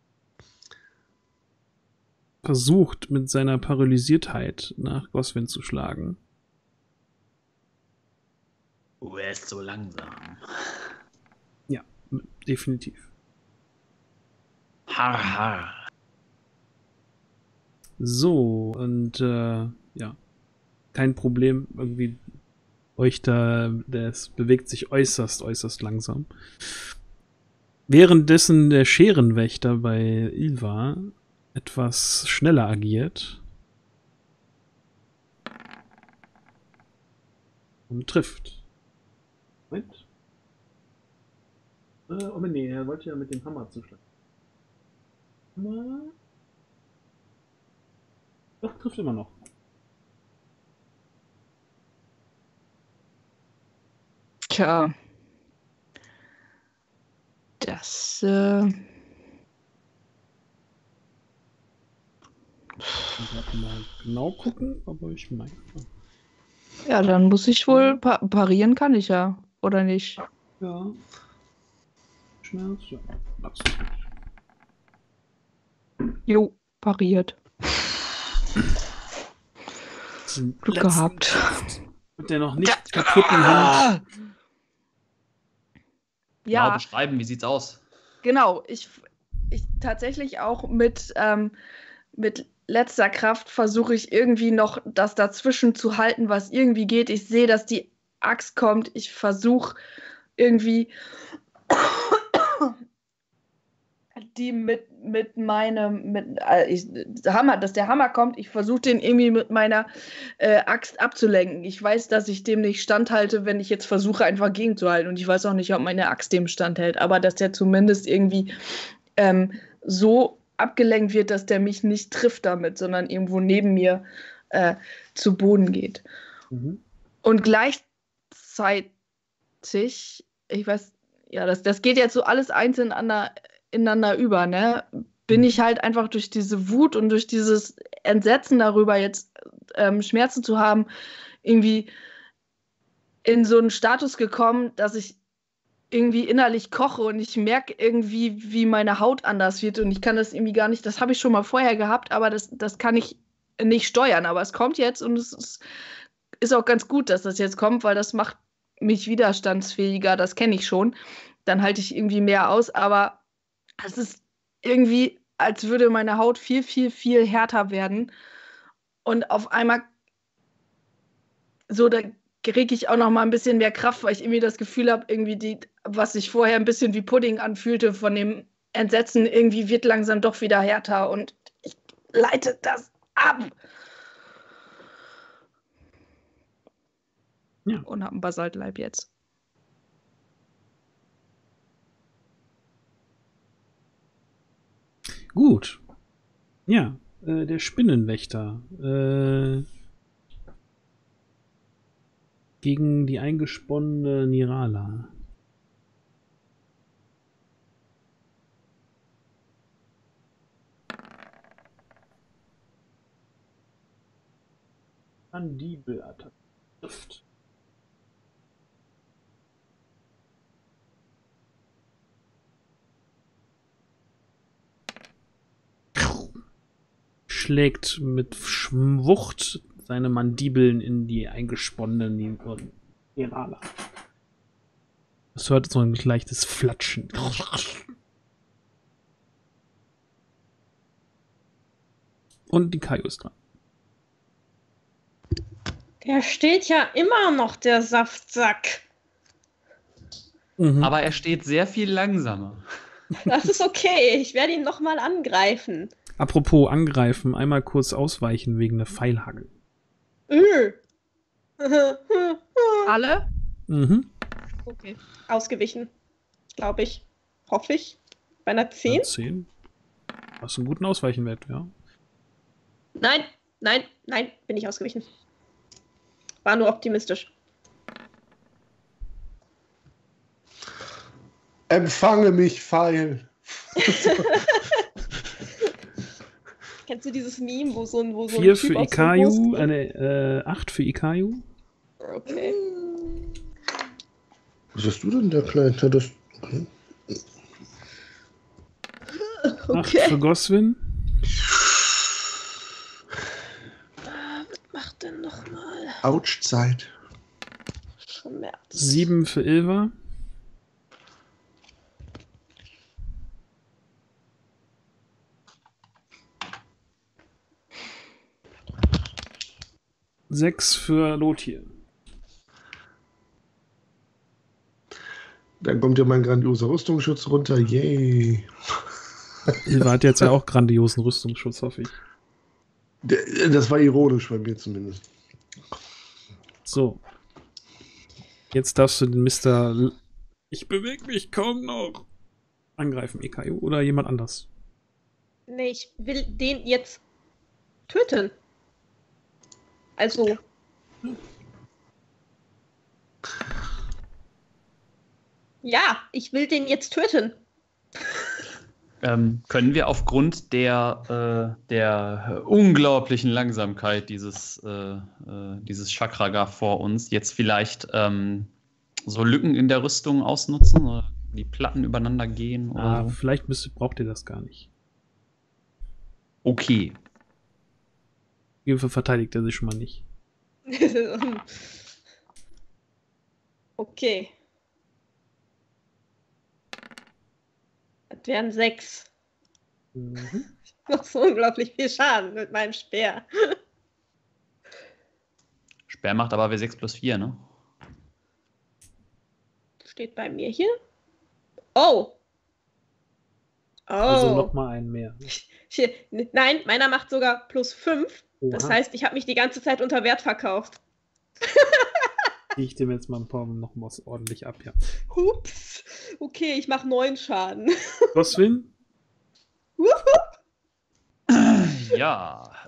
versucht mit seiner Paralysiertheit nach Goswin zu schlagen. Er ist so langsam. Ja, definitiv. Har, har. So, und ja, kein Problem, irgendwie euch da, das bewegt sich äußerst langsam. Währenddessen der Scherenwächter bei Ilva etwas schneller agiert und trifft. Moment. Oh nee, er wollte ja mit dem Hammer zuschlagen. Doch, trifft immer noch. Tja. Das, Ich werde mal genau gucken, aber ich meine. ja, dann muss ich wohl parieren kann ich ja, oder nicht? Ja. Schmerz, ja. Absolut. Jo, pariert. Glück gehabt. Mit der noch nicht kaputten Hand. Ja. Ja, Beschreiben, wie sieht's aus? genau. Ich tatsächlich auch mit letzter Kraft versuche ich irgendwie noch das dazwischen zu halten, was irgendwie geht. Ich sehe, dass die Axt kommt. Ich versuche irgendwie die mit meinem Hammer, dass der Hammer kommt. Ich versuche den irgendwie mit meiner Axt abzulenken. Ich weiß, dass ich dem nicht standhalte, wenn ich jetzt versuche, einfach gegenzuhalten. Und ich weiß auch nicht, ob meine Axt dem standhält. Aber dass der zumindest irgendwie so abgelenkt wird, dass der mich nicht trifft damit, sondern irgendwo neben mir zu Boden geht. Mhm. Und gleichzeitig, ich weiß, ja, das geht jetzt so alles einzeln ineinander über, ne? Bin ich halt einfach durch diese Wut und durch dieses Entsetzen darüber, jetzt Schmerzen zu haben, irgendwie in so einen Status gekommen, dass ich irgendwie innerlich koche und ich merke irgendwie, wie meine Haut anders wird und ich kann das irgendwie gar nicht, das habe ich schon mal vorher gehabt, aber das kann ich nicht steuern, aber es kommt jetzt und es ist auch ganz gut, dass das jetzt kommt, weil das macht mich widerstandsfähiger, das kenne ich schon. Dann halte ich irgendwie mehr aus, aber es ist irgendwie, als würde meine Haut viel, viel, viel härter werden und auf einmal so, da kriege ich auch noch mal ein bisschen mehr Kraft, weil ich irgendwie das Gefühl habe, irgendwie was sich vorher ein bisschen wie Pudding anfühlte von dem Entsetzen, irgendwie wird langsam doch wieder härter und ich leite das ab. Ja. Und habe einen Basaltleib jetzt. Gut. Ja, der Spinnenwächter. Gegen die eingesponnene Nirala. Mandibelattacke trifft. Schlägt mit Wucht seine Mandibeln in die eingesponnenen Nirala. Es hört so ein leichtes Flatschen. Und die Kaio ist dran. Der steht ja immer noch, der Saftsack. Mhm. Aber er steht sehr viel langsamer. Das ist okay, ich werde ihn nochmal angreifen. Apropos angreifen, einmal kurz ausweichen wegen der Pfeilhagel. Alle? Mhm. Okay. Ausgewichen, glaube ich. Hoffe ich. Bei einer 10? 10. Hast einen guten Ausweichenwert, ja. Nein, bin ich ausgewichen. War nur optimistisch. Empfange mich, Pfeil. Kennst du dieses Meme, wo so ein 4 Typ für auf so einem Ikayu, Post- eine 8 für Ikayu. Okay. Was hast du denn, der Kleine? Das... Okay. 8 für Goswin. Was macht denn nochmal? Autsch-Zeit. Schmerz. 7 für Ilva. Sechs für Lothir. Dann kommt ja mein grandioser Rüstungsschutz runter. Yay. Ilva hat jetzt ja auch grandiosen Rüstungsschutz, hoffe ich. Das war ironisch bei mir zumindest. So. Jetzt darfst du den Mr. Ich bewege mich kaum noch angreifen, Ikayu, oder jemand anders. Nee, ich will den jetzt töten. Also. Ja, ich will den jetzt töten. Können wir aufgrund der unglaublichen Langsamkeit dieses Chakraga vor uns jetzt vielleicht so Lücken in der Rüstung ausnutzen oder die Platten übereinander gehen? Oder so? Vielleicht braucht ihr das gar nicht. Okay. Hierfür verteidigt er sich schon mal nicht. Okay. Das wären 6. Mhm. Ich mache so unglaublich viel Schaden mit meinem Speer. Speer macht aber W6 plus 4, ne? Steht bei mir hier. Oh! Also nochmal einen mehr. Nein, meiner macht sogar plus 5. Das Oha. heißt, ich habe mich die ganze Zeit unter Wert verkauft. Ziehe ich dem jetzt mal ein paar noch was ordentlich ab, ja. Hups. Okay, ich mache 9 Schaden. Goswin?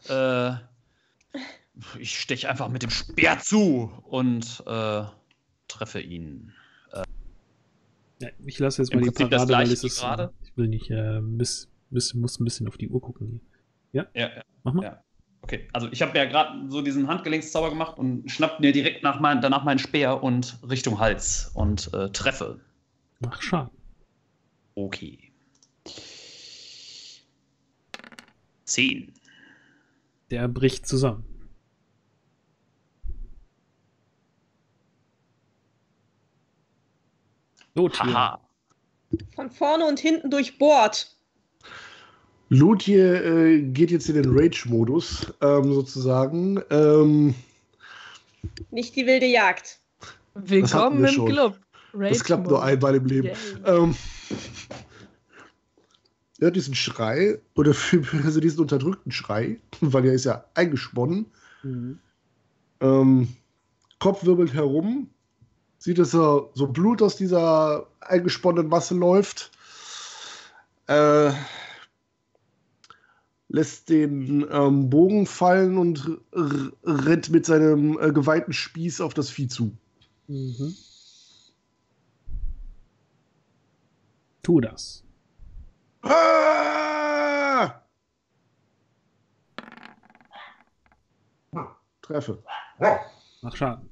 Ja, ich steche einfach mit dem Speer zu und treffe ihn. Ja, ich lasse jetzt Im mal die Prinzip das Parade, weil Gleiche es wie ist. gerade. Ich will nicht, muss ein bisschen auf die Uhr gucken hier. Ja. Mach mal. Ja. Okay, also ich habe ja gerade so diesen Handgelenkszauber gemacht und schnapp mir direkt danach meinen Speer und Richtung Hals und treffe. Mach Schaden. Okay. 10. Der bricht zusammen. Lothir. Haha. Von vorne und hinten durchbohrt. Lothir geht jetzt in den Rage-Modus, sozusagen. Nicht die wilde Jagd. Willkommen wir im schon. Club. Das klappt nur einmal im Leben. Yay. Er hört diesen Schrei, oder also diesen unterdrückten Schrei, weil er ist ja eingesponnen. Mhm. Kopf wirbelt herum, sieht, dass so Blut aus dieser eingesponnenen Masse läuft. Lässt den Bogen fallen und rennt mit seinem geweihten Spieß auf das Vieh zu. Mhm. Tu das. Ah! Treffe. Mach Schaden.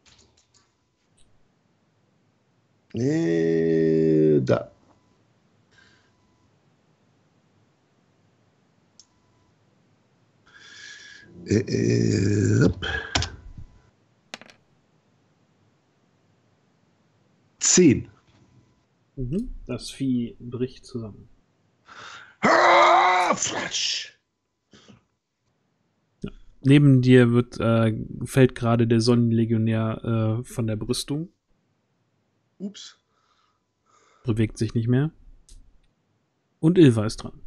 Da. Hopp. 10. Mhm. Das Vieh bricht zusammen. Ah, Flatsch! Neben dir fällt gerade der Sonnenlegionär von der Brüstung. Ups. Bewegt sich nicht mehr. Und Ilva ist dran.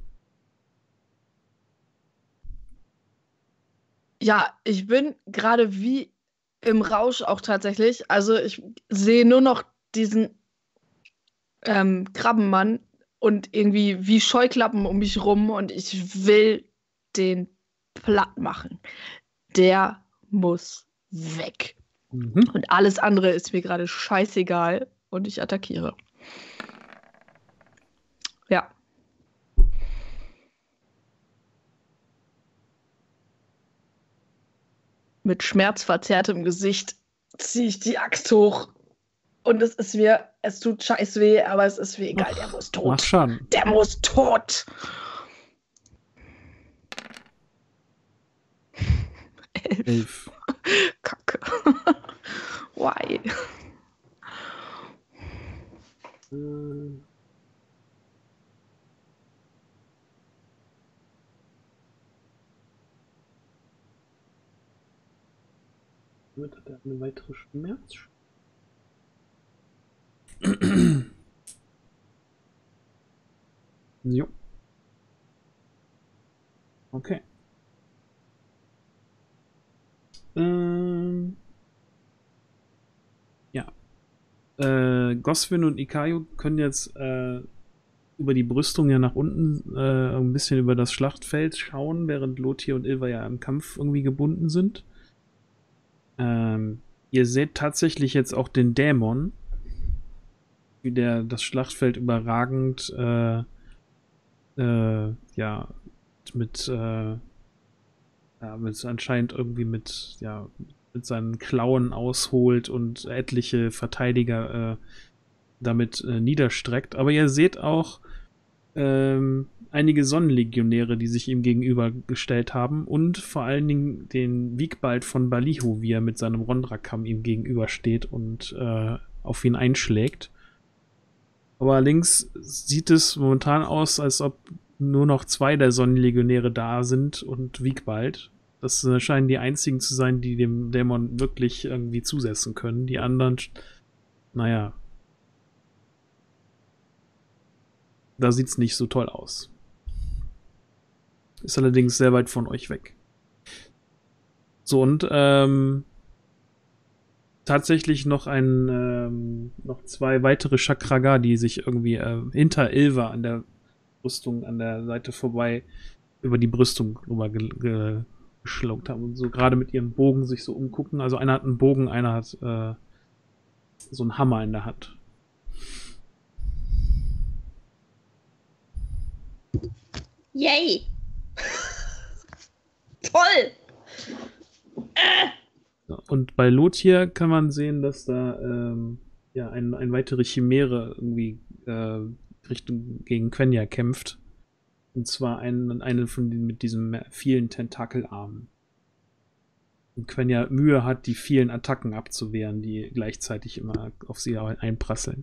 Ja, ich bin gerade wie im Rausch auch tatsächlich. Also ich sehe nur noch diesen Krabbenmann und irgendwie wie Scheuklappen um mich rum und ich will den platt machen. Der muss weg. Mhm. Und alles andere ist mir gerade scheißegal und ich attackiere. Ja. Mit schmerzverzerrtem Gesicht ziehe ich die Axt hoch. Und es tut scheiß weh, aber es ist mir egal, der muss Mach tot. Schaden. Der muss tot. 11. Kacke. Why? Damit hat er eine weitere Schmerz. Jo. Okay. Ja. Goswin und Ikayo können jetzt über die Brüstung ja nach unten ein bisschen über das Schlachtfeld schauen, während Lothir und Ilva ja im Kampf irgendwie gebunden sind. Ihr seht tatsächlich jetzt auch den Dämon, wie der das Schlachtfeld überragend mit anscheinend irgendwie mit seinen Klauen ausholt und etliche Verteidiger damit niederstreckt. Aber ihr seht auch einige Sonnenlegionäre, die sich ihm gegenübergestellt haben und vor allen Dingen den Wiegbald von Baliho, wie er mit seinem Rondrakam ihm gegenübersteht und auf ihn einschlägt. Aber links sieht es momentan aus, als ob nur noch 2 der Sonnenlegionäre da sind und Wiegbald. Das scheinen die einzigen zu sein, die dem Dämon wirklich irgendwie zusetzen können. Die anderen, naja. Da sieht's nicht so toll aus. Ist allerdings sehr weit von euch weg. So, und tatsächlich noch noch 2 weitere Chakraga, die sich irgendwie hinter Ilva an der Brüstung, an der Seite vorbei, über die Brüstung rüber geschluckt haben und so gerade mit ihrem Bogen sich so umgucken. Also einer hat einen Bogen, einer hat so einen Hammer in der Hand. Yay! Toll! So, und bei Lothir kann man sehen, dass da ein weitere Chimäre irgendwie gegen Quenya kämpft. Und zwar eine von denen mit diesen vielen Tentakelarmen. Und Quenya Mühe hat, die vielen Attacken abzuwehren, die gleichzeitig immer auf sie einprasseln.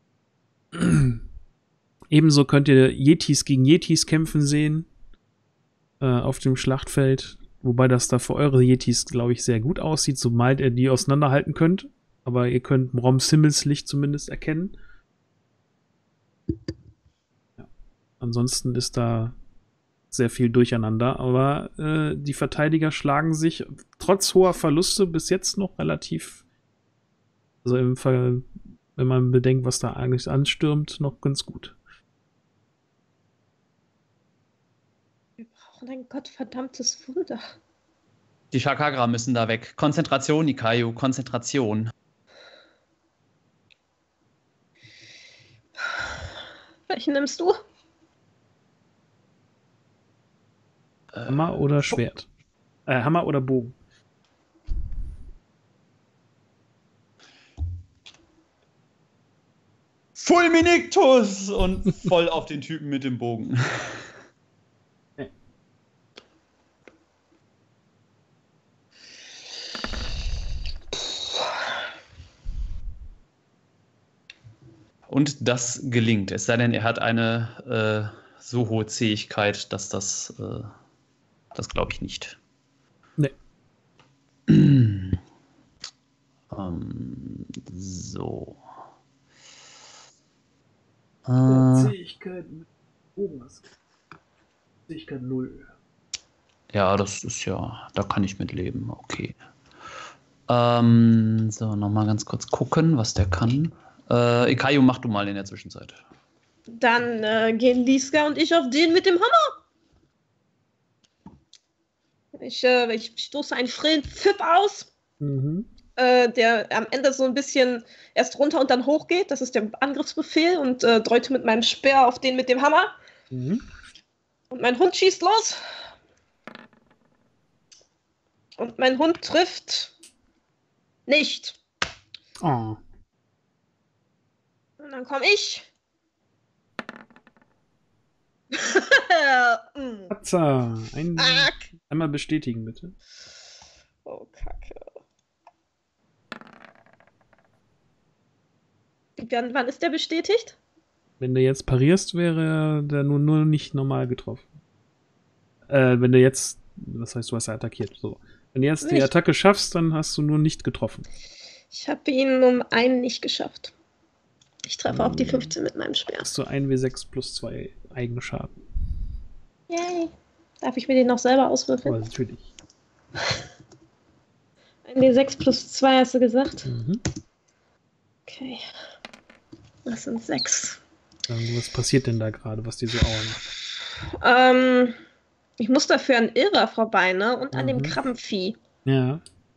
Ebenso könnt ihr Yetis gegen Yetis kämpfen sehen auf dem Schlachtfeld. Wobei das da für eure Yetis, glaube ich, sehr gut aussieht, sobald ihr die auseinanderhalten könnt. Aber ihr könnt Roms Himmelslicht zumindest erkennen. Ja. Ansonsten ist da sehr viel durcheinander. Aber die Verteidiger schlagen sich trotz hoher Verluste bis jetzt noch relativ, also im Fall, wenn man bedenkt, was da eigentlich anstürmt, noch ganz gut. Wir brauchen ein gottverdammtes Wunder. Die Shakagra müssen da weg. Konzentration, Nikayo, Konzentration. Welchen nimmst du? Hammer oder Schwert? Hammer oder Bogen? Fulminictus! Und voll auf den Typen mit dem Bogen. Und das gelingt. Es sei denn, er hat eine so hohe Zähigkeit, dass das glaube ich nicht. Nee. So. Zähigkeit mit Bogen. Zähigkeit 0. Ja, das ist ja, da kann ich mit leben. Okay. So, nochmal ganz kurz gucken, was der kann. Ikayo, mach du mal in der Zwischenzeit. Dann gehen Liska und ich auf den mit dem Hammer. Ich stoße einen schrillen Pfiff aus, der am Ende so ein bisschen erst runter und dann hoch geht. Das ist der Angriffsbefehl und deute mit meinem Speer auf den mit dem Hammer. Und mein Hund schießt los. Und mein Hund trifft nicht. Oh. Und dann komme ich. Patzer. Einmal bestätigen, bitte. Oh, Kacke. Wann ist der bestätigt? Wenn du jetzt parierst, wäre der nur nicht normal getroffen. Wenn du jetzt, das heißt, du hast ja attackiert. So. Wenn du jetzt die Attacke schaffst, dann hast du nur nicht getroffen. Ich habe ihn um einen nicht geschafft. Ich treffe auf die 15 mit meinem Speer. Hast du 1W6 plus 2 Eigenschaden. Yay. Darf ich mir den noch selber auswürfeln? Aber natürlich. 1W6 plus 2 hast du gesagt? Mhm. Okay. Das sind 6. Was passiert denn da gerade, was dir so Aua macht? Ich muss dafür an Irra vorbei, ne? Und an dem Krabbenvieh. Ja.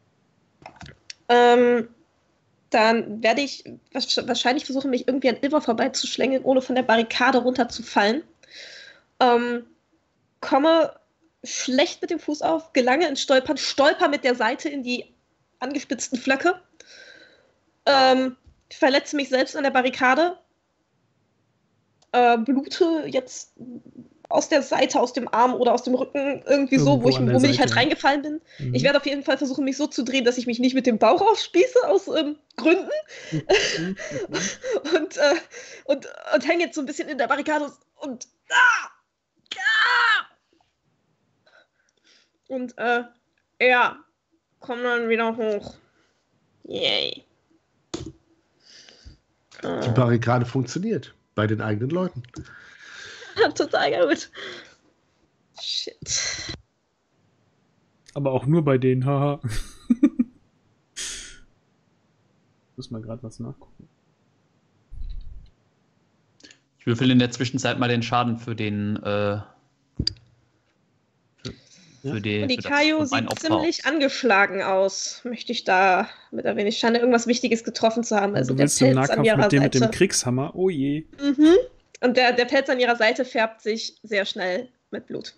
Dann werde ich wahrscheinlich versuchen, mich irgendwie an Irra vorbeizuschlängeln, ohne von der Barrikade runterzufallen. Komme schlecht mit dem Fuß auf, gelange ins Stolpern, stolper mit der Seite in die angespitzten Flöcke, verletze mich selbst an der Barrikade, blute jetzt aus der Seite, aus dem Arm oder aus dem Rücken, irgendwie so, womit ich halt reingefallen bin. Ich werde auf jeden Fall versuchen, mich so zu drehen, dass ich mich nicht mit dem Bauch aufspieße, aus Gründen. und hänge jetzt so ein bisschen in der Barrikade und ja, komm dann wieder hoch. Yay. Die Barrikade funktioniert. Bei den eigenen Leuten. Total gut. Shit. Aber auch nur bei denen, haha. Muss mal gerade was nachgucken. Ich würfel in der Zwischenzeit mal den Schaden für den für die Und für das Ikayo mein sieht Opfer ziemlich aus. angeschlagen aus. Möchte ich da mit ein wenig Schande irgendwas Wichtiges getroffen zu haben. Also du der willst im Pelz an Nahkampf ihrer mit dem Seite. Kriegshammer. Oh je. Mhm. Und der Pelz an ihrer Seite färbt sich sehr schnell mit Blut.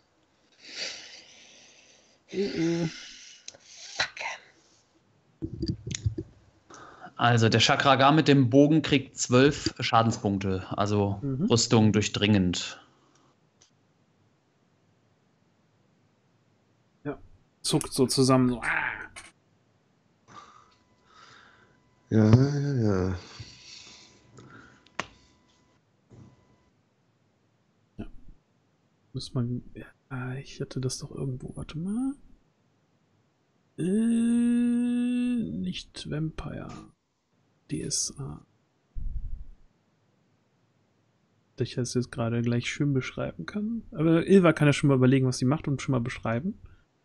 Fuck. Also der Chakragar mit dem Bogen kriegt 12 Schadenspunkte, also Rüstung durchdringend. Ja. Zuckt so zusammen. So. Ja. Muss man. Ich hatte das doch irgendwo. Warte mal. Nicht Vampire. DSA. Dass ich das jetzt gerade gleich schön beschreiben kann. Aber Ilva kann ja schon mal überlegen, was sie macht und schon mal beschreiben.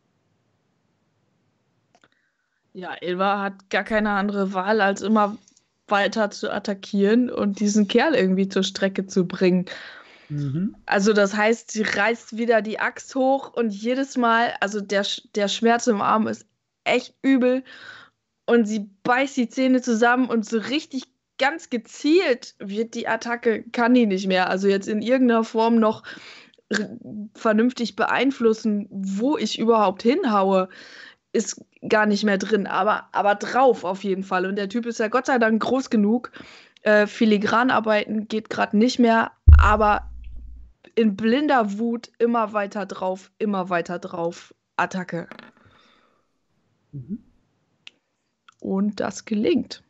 Ja, Ilva hat gar keine andere Wahl, als immer weiter zu attackieren und diesen Kerl irgendwie zur Strecke zu bringen. Also das heißt, sie reißt wieder die Axt hoch und jedes Mal, also der Schmerz im Arm ist echt übel und sie beißt die Zähne zusammen und so richtig ganz gezielt wird die Attacke, kann die nicht mehr. Also jetzt in irgendeiner Form noch vernünftig beeinflussen, wo ich überhaupt hinhaue, ist gar nicht mehr drin, aber drauf auf jeden Fall. Und der Typ ist ja Gott sei Dank groß genug. Filigran arbeiten geht gerade nicht mehr, aber in blinder Wut immer weiter drauf, Attacke. Und das gelingt.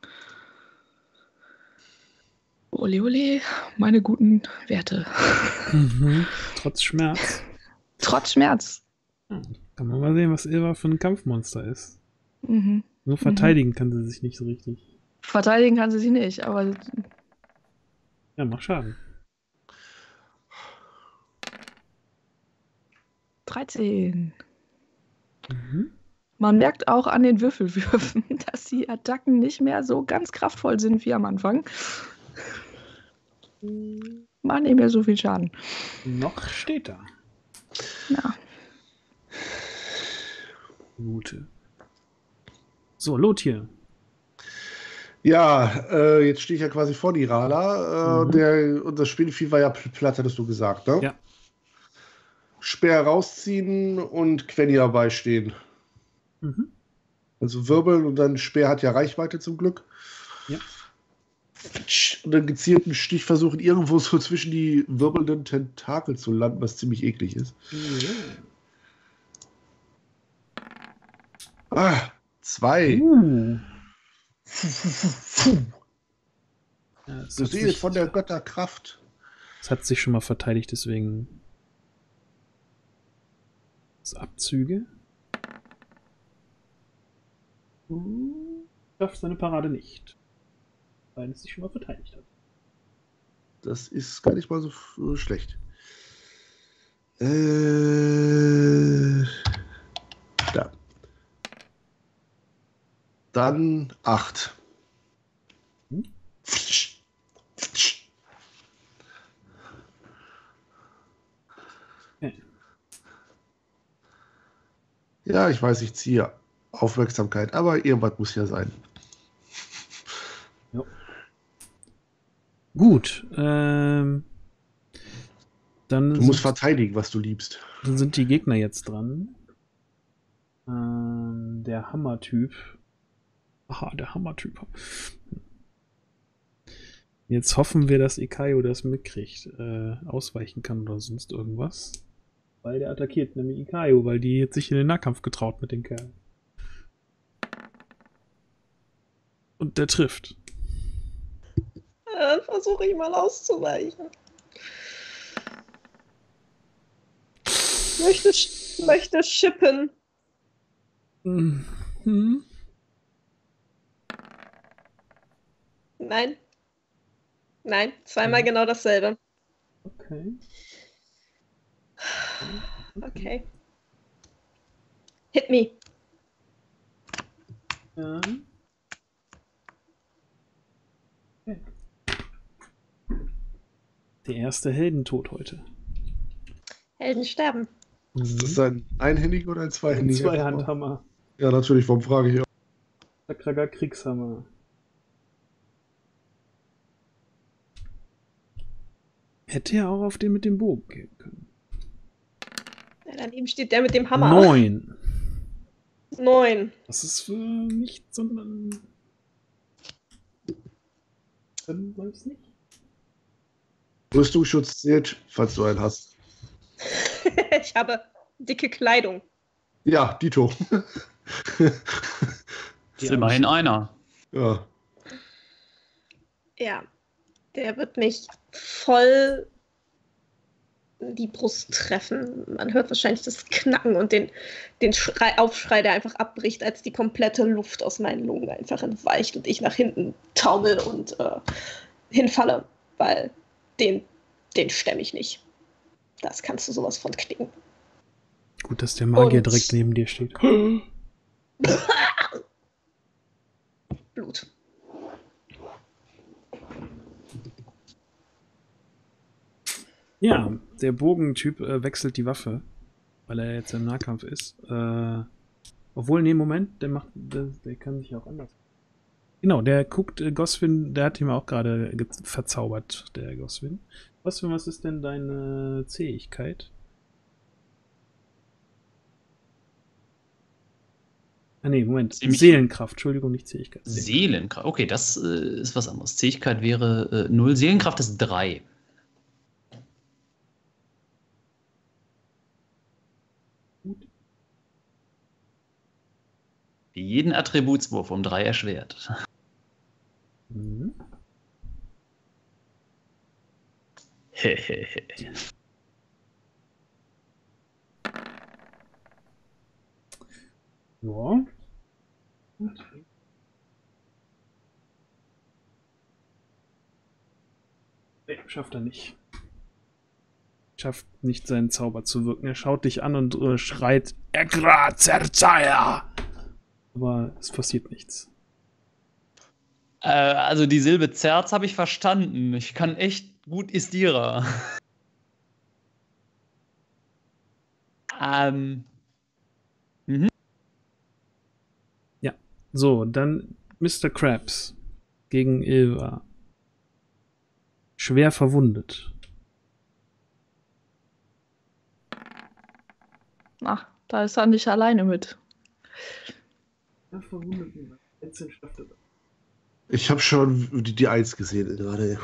Ole, ole, meine guten Werte. Trotz Schmerz. Trotz Schmerz. Kann man mal sehen, was Ilva für ein Kampfmonster ist. Nur verteidigen kann sie sich nicht so richtig. Verteidigen kann sie sich nicht, aber. Ja, macht Schaden. 13. Man merkt auch an den Würfelwürfen, dass die Attacken nicht mehr so ganz kraftvoll sind wie am Anfang. Machen nicht mehr so viel Schaden. Noch steht da. Ja. Gute. So, Lothir. Ja, jetzt stehe ich ja quasi vor Nirala. Und das Spinnvieh war ja platt, hattest du gesagt, ne? Ja. Speer rausziehen und Quenya beistehen. Also wirbeln und dann Speer hat ja Reichweite zum Glück. Ja. Und einen gezielten Stich versuchen, irgendwo so zwischen die wirbelnden Tentakel zu landen, was ziemlich eklig ist. Ah, 2. Ja, Du siehst von der Götterkraft. Das hat sich schon mal verteidigt, deswegen. Das Abzüge. Schafft seine Parade nicht. Weil es sich schon mal verteidigt hat. Das ist gar nicht mal so schlecht. Da. Dann 8. Okay. Ja, ich weiß, ich ziehe Aufmerksamkeit, aber irgendwas muss ja sein. Gut. Dann Du musst verteidigen, was du liebst. Dann sind die Gegner jetzt dran. Der Hammertyp. Aha, der Hammertyp. Jetzt hoffen wir, dass Ikayo das mitkriegt, ausweichen kann oder sonst irgendwas. Weil der attackiert nämlich Ikayo, weil die jetzt sich in den Nahkampf getraut mit den Kerlen. Und der trifft. Dann versuche ich mal auszuweichen. Möchte schippen. Nein. Nein, zweimal genau dasselbe. Okay. Hit me. Ja. Okay. Der erste Heldentod heute. Helden sterben. Ist das ein einhändiger oder ein zweihändiger? Zweihandhammer. Ja, natürlich, warum frage ich auch? Sakrager Kriegshammer. Hätte ja auch auf den mit dem Bogen gehen können. Ja, daneben steht der mit dem Hammer. 9. 9. Das ist für nicht, sondern. Dann weiß nicht. Rüstungsschutz zählt, falls du einen hast. Ich habe dicke Kleidung. Ja, Dito. Ist immerhin einer. Ja. Ja, der wird mich voll in die Brust treffen. Man hört wahrscheinlich das Knacken und den Aufschrei, der einfach abbricht, als die komplette Luft aus meinen Lungen einfach entweicht und ich nach hinten taumel und hinfalle, weil den stemme ich nicht. Das kannst du sowas von knicken. Gut, dass der Magier Und- direkt neben dir steht. Blut. Ja, der Bogentyp wechselt die Waffe, weil er jetzt im Nahkampf ist. Obwohl, nee, Moment, der kann sich auch anders. Genau, der guckt Goswin, der hat ihn auch gerade verzaubert, der Goswin. Goswin, was ist denn deine Zähigkeit? Ah nee, Moment, Ziemlich- Seelenkraft, Entschuldigung, nicht Zähigkeit. Seelenkraft. Okay, das ist was anderes. Zähigkeit wäre 0. Seelenkraft ist 3. Gut. Jeden Attributswurf um 3 erschwert. Mhm. Ja. Nee, schafft er nicht. Schafft nicht, seinen Zauber zu wirken. Er schaut dich an und schreit Ekra Zerzaya! Aber es passiert nichts. Also die Silbe Zerz habe ich verstanden. Ich kann echt gut Istira. So, dann Mr. Krabs gegen Ilva. Schwer verwundet. Ach, da ist er nicht alleine mit. Schwer verwundet. 13 schafft er. Ich habe schon die 1 gesehen gerade.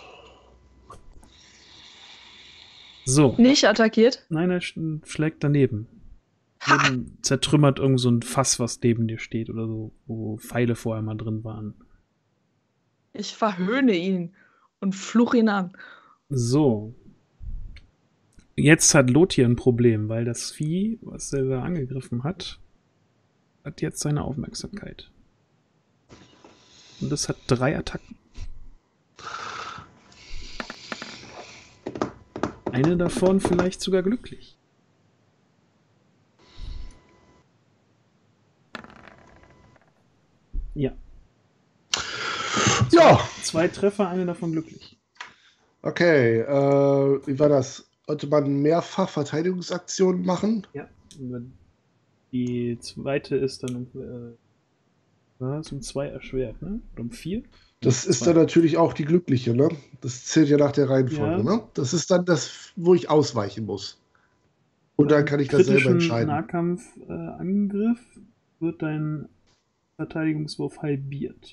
So. Nicht attackiert? Nein, er schlägt daneben. Neben zertrümmert irgend so ein Fass, was neben dir steht oder so, wo Pfeile vorher mal drin waren. Ich verhöhne ihn und fluch ihn an. So. Jetzt hat Lothir ein Problem, weil das Vieh, was er da angegriffen hat jetzt seine Aufmerksamkeit. Und das hat 3 Attacken. Eine davon vielleicht sogar glücklich. Ja. Ja, 2 Treffer, eine davon glücklich. okay. Wie war das? Sollte man mehrfach Verteidigungsaktionen machen? Ja. Die zweite ist dann um 2 erschwert, ne? Oder um 4? Das ist 2. dann natürlich auch die glückliche, ne? Das zählt ja nach der Reihenfolge, Ja. ne? Das ist dann das, wo ich ausweichen muss. Und dann kann ich das selber entscheiden. Nahkampfangriff wird dein Verteidigungswurf halbiert.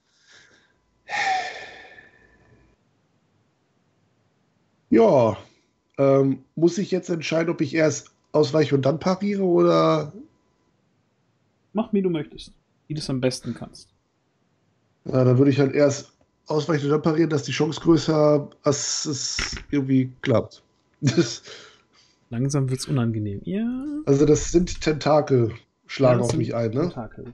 Ja. Muss ich jetzt entscheiden, ob ich erst ausweiche und dann pariere oder. Mach, wie du möchtest. Wie du es am besten kannst. Ja, dann würde ich halt erst ausweichen und dann parieren, dass die Chance größer, dass es irgendwie klappt. Langsam wird es unangenehm. Ja. Also das sind Tentakel, schlagen das auf sind mich ein, ne? Tentakel.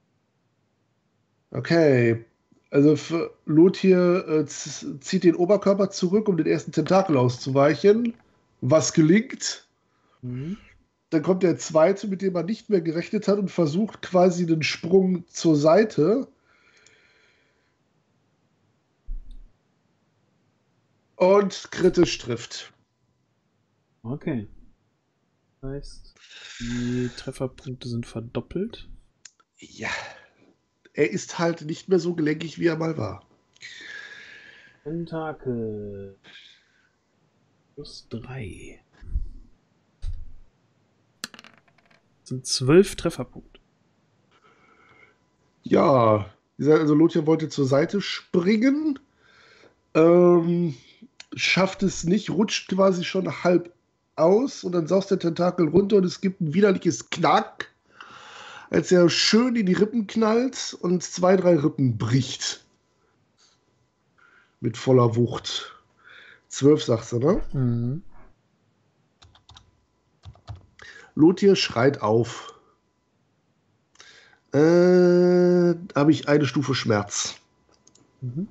Okay. Also für Lothir zieht den Oberkörper zurück, um den ersten Tentakel auszuweichen. Was gelingt. Mhm. Dann kommt der zweite, mit dem man nicht mehr gerechnet hat und versucht quasi den Sprung zur Seite. Und kritisch trifft. Okay. Heißt, die Trefferpunkte sind verdoppelt. Ja. Er ist halt nicht mehr so gelenkig, wie er mal war. Tentakel. +3. Das sind 12 Trefferpunkte. Ja, also Lothar wollte zur Seite springen, schafft es nicht, rutscht quasi schon halb aus und dann saust der Tentakel runter und es gibt ein widerliches Knack, als er schön in die Rippen knallt und 2, 3 Rippen bricht. Mit voller Wucht. 12 sagst du, ne? Mhm. Lothar schreit auf. Habe ich eine Stufe Schmerz. Mhm.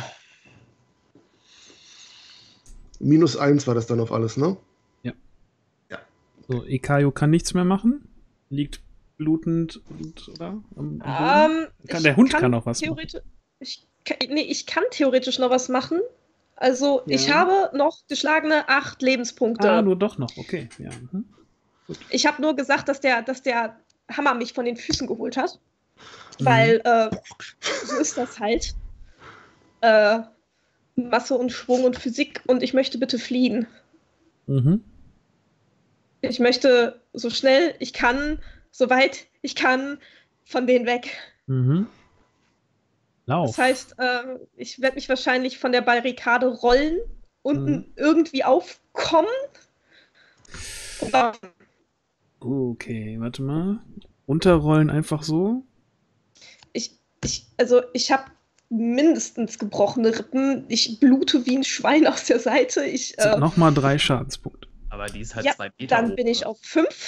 -1 war das dann auf alles, ne? So, Ikayo kann nichts mehr machen. Liegt blutend oder? Der Hund kann auch was machen. Ich kann theoretisch noch was machen. Also, Ja. ich habe noch geschlagene 8 Lebenspunkte. Ah, nur doch noch, okay. Ja. Mhm. Ich habe nur gesagt, dass der Hammer mich von den Füßen geholt hat. Weil, so ist das halt. Masse und Schwung und Physik und ich möchte bitte fliehen. Mhm. Ich möchte so schnell ich kann, so weit ich kann, von denen weg. Mhm. Lauf. Das heißt, ich werde mich wahrscheinlich von der Barrikade rollen, unten irgendwie aufkommen. Okay, warte mal. Runterrollen einfach so. Ich habe mindestens gebrochene Rippen. Ich blute wie ein Schwein aus der Seite. Nochmal 3 Schadenspunkte. Aber die ist halt Ja, 2 Meter dann hoch. bin ich auf 5.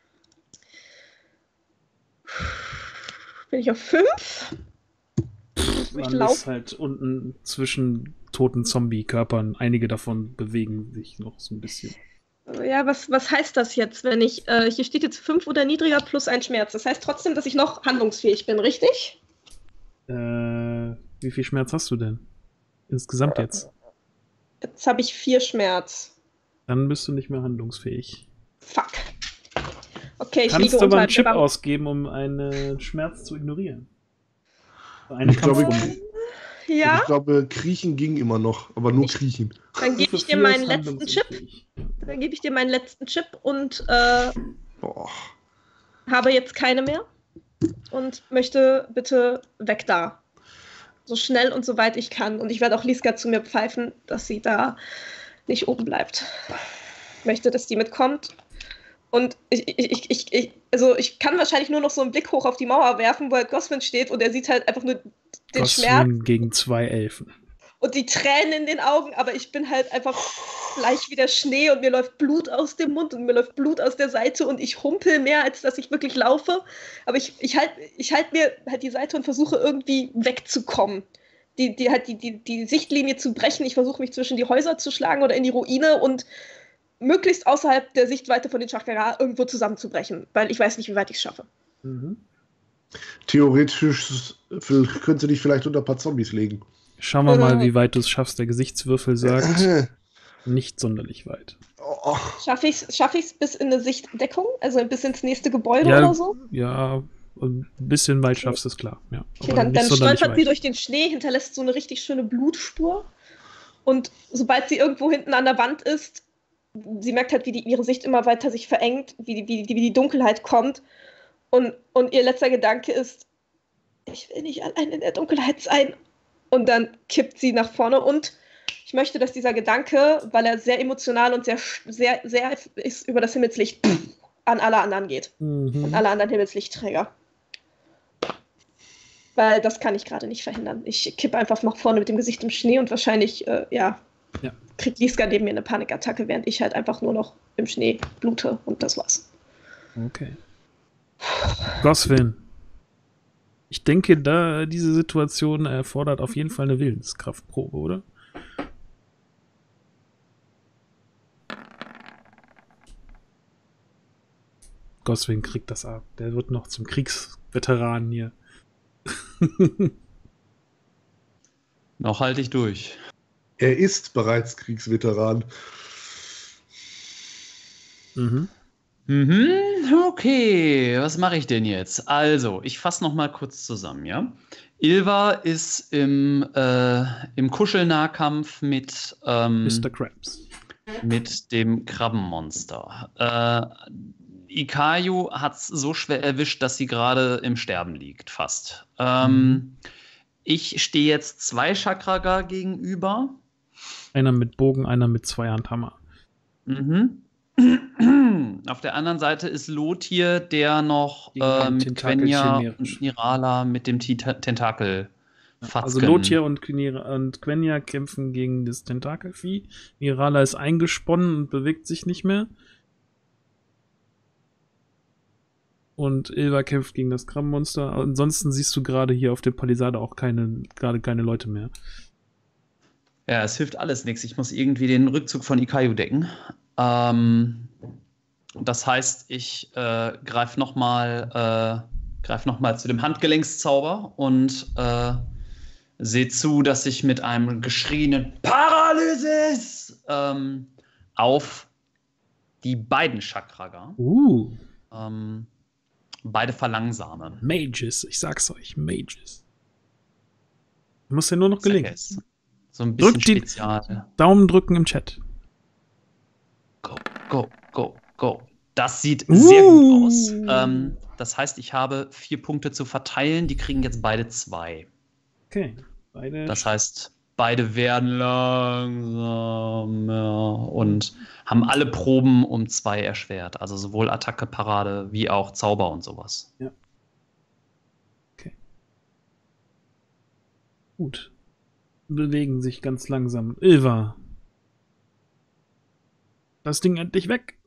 Bin ich auf 5? Ich Man laufe. ist halt unten zwischen toten Zombie-Körpern. Einige davon bewegen sich noch so ein bisschen. Ja, was heißt das jetzt, wenn ich, hier steht jetzt 5 oder niedriger plus 1 Schmerz. Das heißt trotzdem, dass ich noch handlungsfähig bin, richtig? Wie viel Schmerz hast du denn? Insgesamt jetzt? Jetzt habe ich 4 Schmerz. Dann bist du nicht mehr handlungsfähig. Fuck. Okay, ich Kannst liege aber unter einen Chip der ausgeben, um einen Schmerz zu ignorieren. Eine Ich glaube, Kampfrunde. Ja, ich glaube, kriechen ging immer noch, aber nur kriechen. dann gebe ich dir Stufe 4 meinen ist letzten Chip. handlungsunfähig. Dann gebe ich dir meinen letzten Chip und Boah. habe jetzt keine mehr. Und möchte bitte weg da. So schnell und so weit ich kann. Und ich werde auch Liska zu mir pfeifen, dass sie da nicht oben bleibt. Ich möchte, dass die mitkommt. Und ich kann wahrscheinlich nur noch so einen Blick hoch auf die Mauer werfen, wo halt Goswin steht und er sieht halt einfach nur den Schmerz Goswin gegen 2 Elfen. und die Tränen in den Augen, aber ich bin halt einfach bleich wie der Schnee und mir läuft Blut aus dem Mund und mir läuft Blut aus der Seite und ich humpel mehr, als dass ich wirklich laufe. Aber ich halt mir halt die Seite und versuche irgendwie wegzukommen. Die Sichtlinie zu brechen. Ich versuche mich zwischen die Häuser zu schlagen oder in die Ruine und möglichst außerhalb der Sichtweite von den Chakra irgendwo zusammenzubrechen, weil ich weiß nicht, wie weit ich es schaffe. Mhm. Theoretisch könntest du dich vielleicht unter ein paar Zombies legen. Schauen wir mal, wie weit du es schaffst. Der Gesichtswürfel sagt, nicht sonderlich weit. Oh, Schaffe ich es bis in eine Sichtdeckung? Also bis ins nächste Gebäude Ja, oder so? Ja, ein bisschen weit schaffst du es, klar. Ja, Okay, aber dann nicht sonderlich stolpert sie weit. durch den Schnee, hinterlässt so eine richtig schöne Blutspur. Und sobald sie irgendwo hinten an der Wand ist, sie merkt halt, wie ihre Sicht immer weiter sich verengt, wie die Dunkelheit kommt. Und ihr letzter Gedanke ist, ich will nicht allein in der Dunkelheit sein. Und dann kippt sie nach vorne. Und ich möchte, dass dieser Gedanke, weil er sehr emotional und sehr, sehr, sehr ist, über das Himmelslicht an alle anderen geht. An alle anderen Himmelslichtträger. Weil das kann ich gerade nicht verhindern. Ich kippe einfach nach vorne mit dem Gesicht im Schnee und wahrscheinlich, kriegt Liska neben mir eine Panikattacke, während ich halt einfach nur noch im Schnee blute und das war's. Okay. Goswin. Ich denke, diese Situation erfordert auf jeden Fall eine Willenskraftprobe, oder? Goswin kriegt das ab. Der wird noch zum Kriegsveteranen hier. Noch halte ich durch. er ist bereits Kriegsveteran. Mhm. Okay, was mache ich denn jetzt? Also, ich fasse noch mal kurz zusammen, ja? Ilva ist im Kuschelnahkampf mit Mr. Krabs. mit dem Krabbenmonster. Ikayu hat es so schwer erwischt, dass sie gerade im Sterben liegt, fast. Ich stehe jetzt 2 Chakraga gegenüber. Einer mit Bogen, einer mit Zweihandhammer. Auf der anderen Seite ist Lothir, der noch Gegen den mit Tentakel Quenya chimerisch. und Nirala mit dem Tentakel fatzken. Also Lothir und Quenya kämpfen gegen das Tentakelvieh. Nirala ist eingesponnen und bewegt sich nicht mehr. Und Ilva kämpft gegen das Krabbenmonster. Ansonsten siehst du gerade hier auf der Palisade auch keine Leute mehr. Ja, es hilft alles nichts. Ich muss irgendwie den Rückzug von Ikayu decken. Das heißt, ich greife noch mal zu dem Handgelenkszauber und sehe zu, dass ich mit einem geschrieenen Paralysis auf die beiden Chakraga beide verlangsame. Mages, ich sag's euch, Mages. Muss ja nur noch gelingen. So ein bisschen Drückt die spezial. Daumen drücken im Chat. Go, go, go, go. Das sieht sehr gut aus. Das heißt, ich habe 4 Punkte zu verteilen. Die kriegen jetzt beide 2. Okay. Beide. Das heißt, beide werden langsamer und haben alle Proben um 2 erschwert. Also sowohl Attacke, Parade wie auch Zauber und sowas. Ja. Okay. Gut. Bewegen sich ganz langsam. Ilva. Das Ding endlich weg.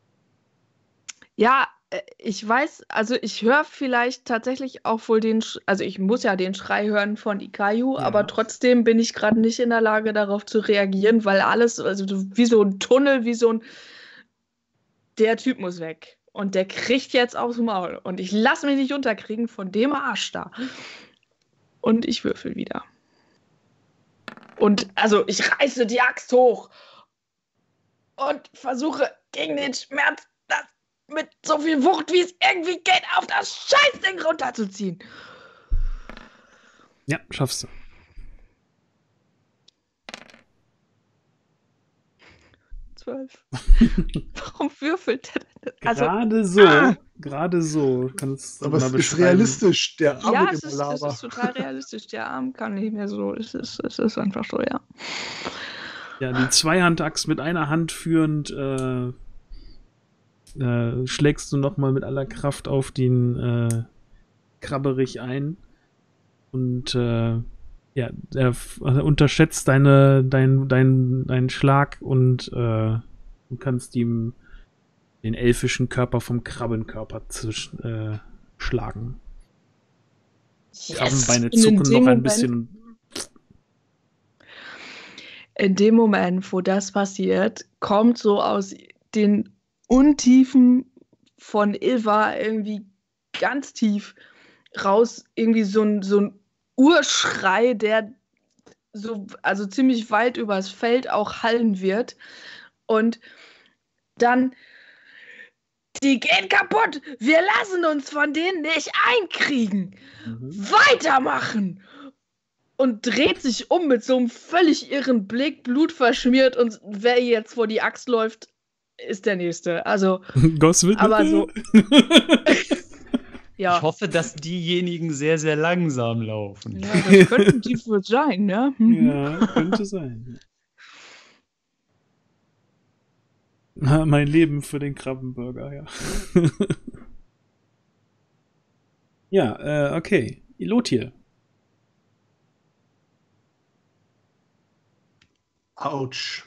Ja, ich weiß, also ich höre vielleicht tatsächlich auch wohl also ich muss ja den Schrei hören von Ikayu, Ja. aber trotzdem bin ich gerade nicht in der Lage, darauf zu reagieren, weil alles, also wie so ein Tunnel, der Typ muss weg. Und der kriegt jetzt aufs Maul. Und ich lasse mich nicht unterkriegen von dem Arsch da. Und ich würfel wieder. Und also ich reiße die Axt hoch und versuche gegen den Schmerz das mit so viel Wucht, wie es irgendwie geht, auf das Scheißding runterzuziehen. Ja, schaffst du. 12. Warum würfelt der denn? Also, Gerade so. Kannst du Aber mal es ist beschreiben. realistisch, der Arm ja, mit es dem ist Lava. total realistisch. Der Arm kann nicht mehr so. Es ist einfach so, ja. Ja, die Zweihandaxt mit einer Hand führend schlägst du nochmal mit aller Kraft auf den Krabberich ein. Und ja, er unterschätzt deinen Schlag und du kannst ihm den elfischen Körper vom Krabbenkörper schlagen. Krabbenbeine zucken noch ein bisschen. In dem Moment, wo das passiert, kommt so aus den Untiefen von Ilva irgendwie ganz tief raus irgendwie so ein Urschrei, der so, also ziemlich weit übers Feld auch hallen wird. Und dann, die gehen kaputt. Wir lassen uns von denen nicht einkriegen. Weitermachen. Und dreht sich um mit so einem völlig irren Blick, blutverschmiert. Und wer jetzt vor die Axt läuft, ist der Nächste. Also, aber so. Ja. Ich hoffe, dass diejenigen sehr, sehr langsam laufen. Ja, das könnten die wohl sein, ne? Ja, könnte sein. Na, mein Leben für den Krabbenburger, ja. Ja, okay. Lothir. Autsch.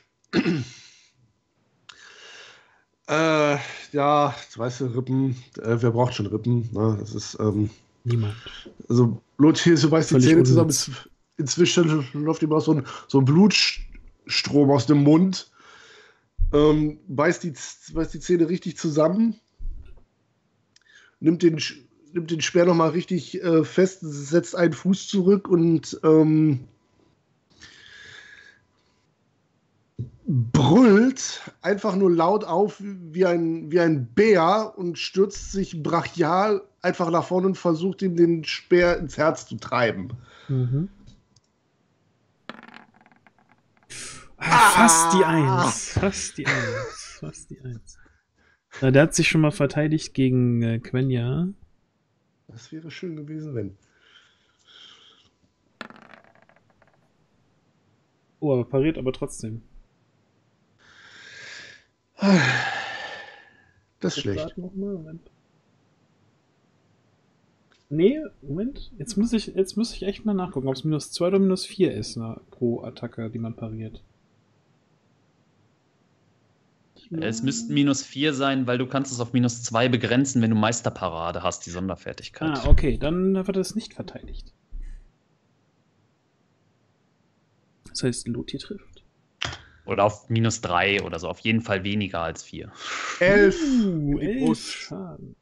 Ja, weißt du, Rippen, wer braucht schon Rippen? Ne? Das ist, Niemand. also, Lothir, so beißt die Völlig Zähne zusammen. unnütz. Inzwischen läuft ihm auch so ein Blutstrom aus dem Mund. Beißt die Zähne richtig zusammen. Nimmt den Speer nochmal richtig fest, setzt einen Fuß zurück und brüllt einfach nur laut auf wie ein Bär und stürzt sich brachial einfach nach vorne und versucht ihm den Speer ins Herz zu treiben. Mhm. Fast die Eins. Fast die Eins. Fast die Eins. Na, der hat sich schon mal verteidigt gegen Quenya. Das wäre schön gewesen, wenn. Oh, aber pariert aber trotzdem. Das ist schlecht. Warte noch mal, Moment. Nee, Moment. Jetzt muss ich echt mal nachgucken, ob es -2 oder -4 ist, pro Attacke, die man pariert. Es müssten -4 sein, weil du kannst es auf -2 begrenzen, wenn du Meisterparade hast, die Sonderfertigkeit. Ah, okay, dann wird es nicht verteidigt. Das heißt, Lothi trifft. Oder auf -3 oder so. Auf jeden Fall weniger als 4. 11. 11 Schaden.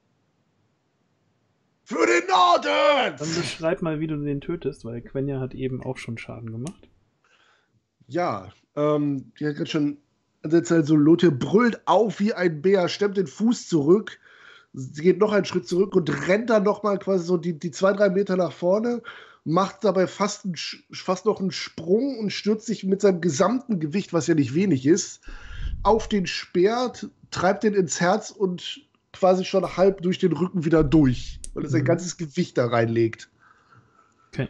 Für den Norden! Dann beschreib mal, wie du den tötest, weil Quenya hat eben auch schon Schaden gemacht. Ja, die hat gerade schon. Also Lothar brüllt auf wie ein Bär, stemmt den Fuß zurück, sie geht noch einen Schritt zurück und rennt dann nochmal quasi so die 2-3 Meter nach vorne, macht dabei fast noch einen Sprung und stürzt sich mit seinem gesamten Gewicht, was ja nicht wenig ist, auf den Speer, treibt den ins Herz und quasi schon halb durch den Rücken wieder durch, weil er sein ganzes Gewicht da reinlegt. Okay.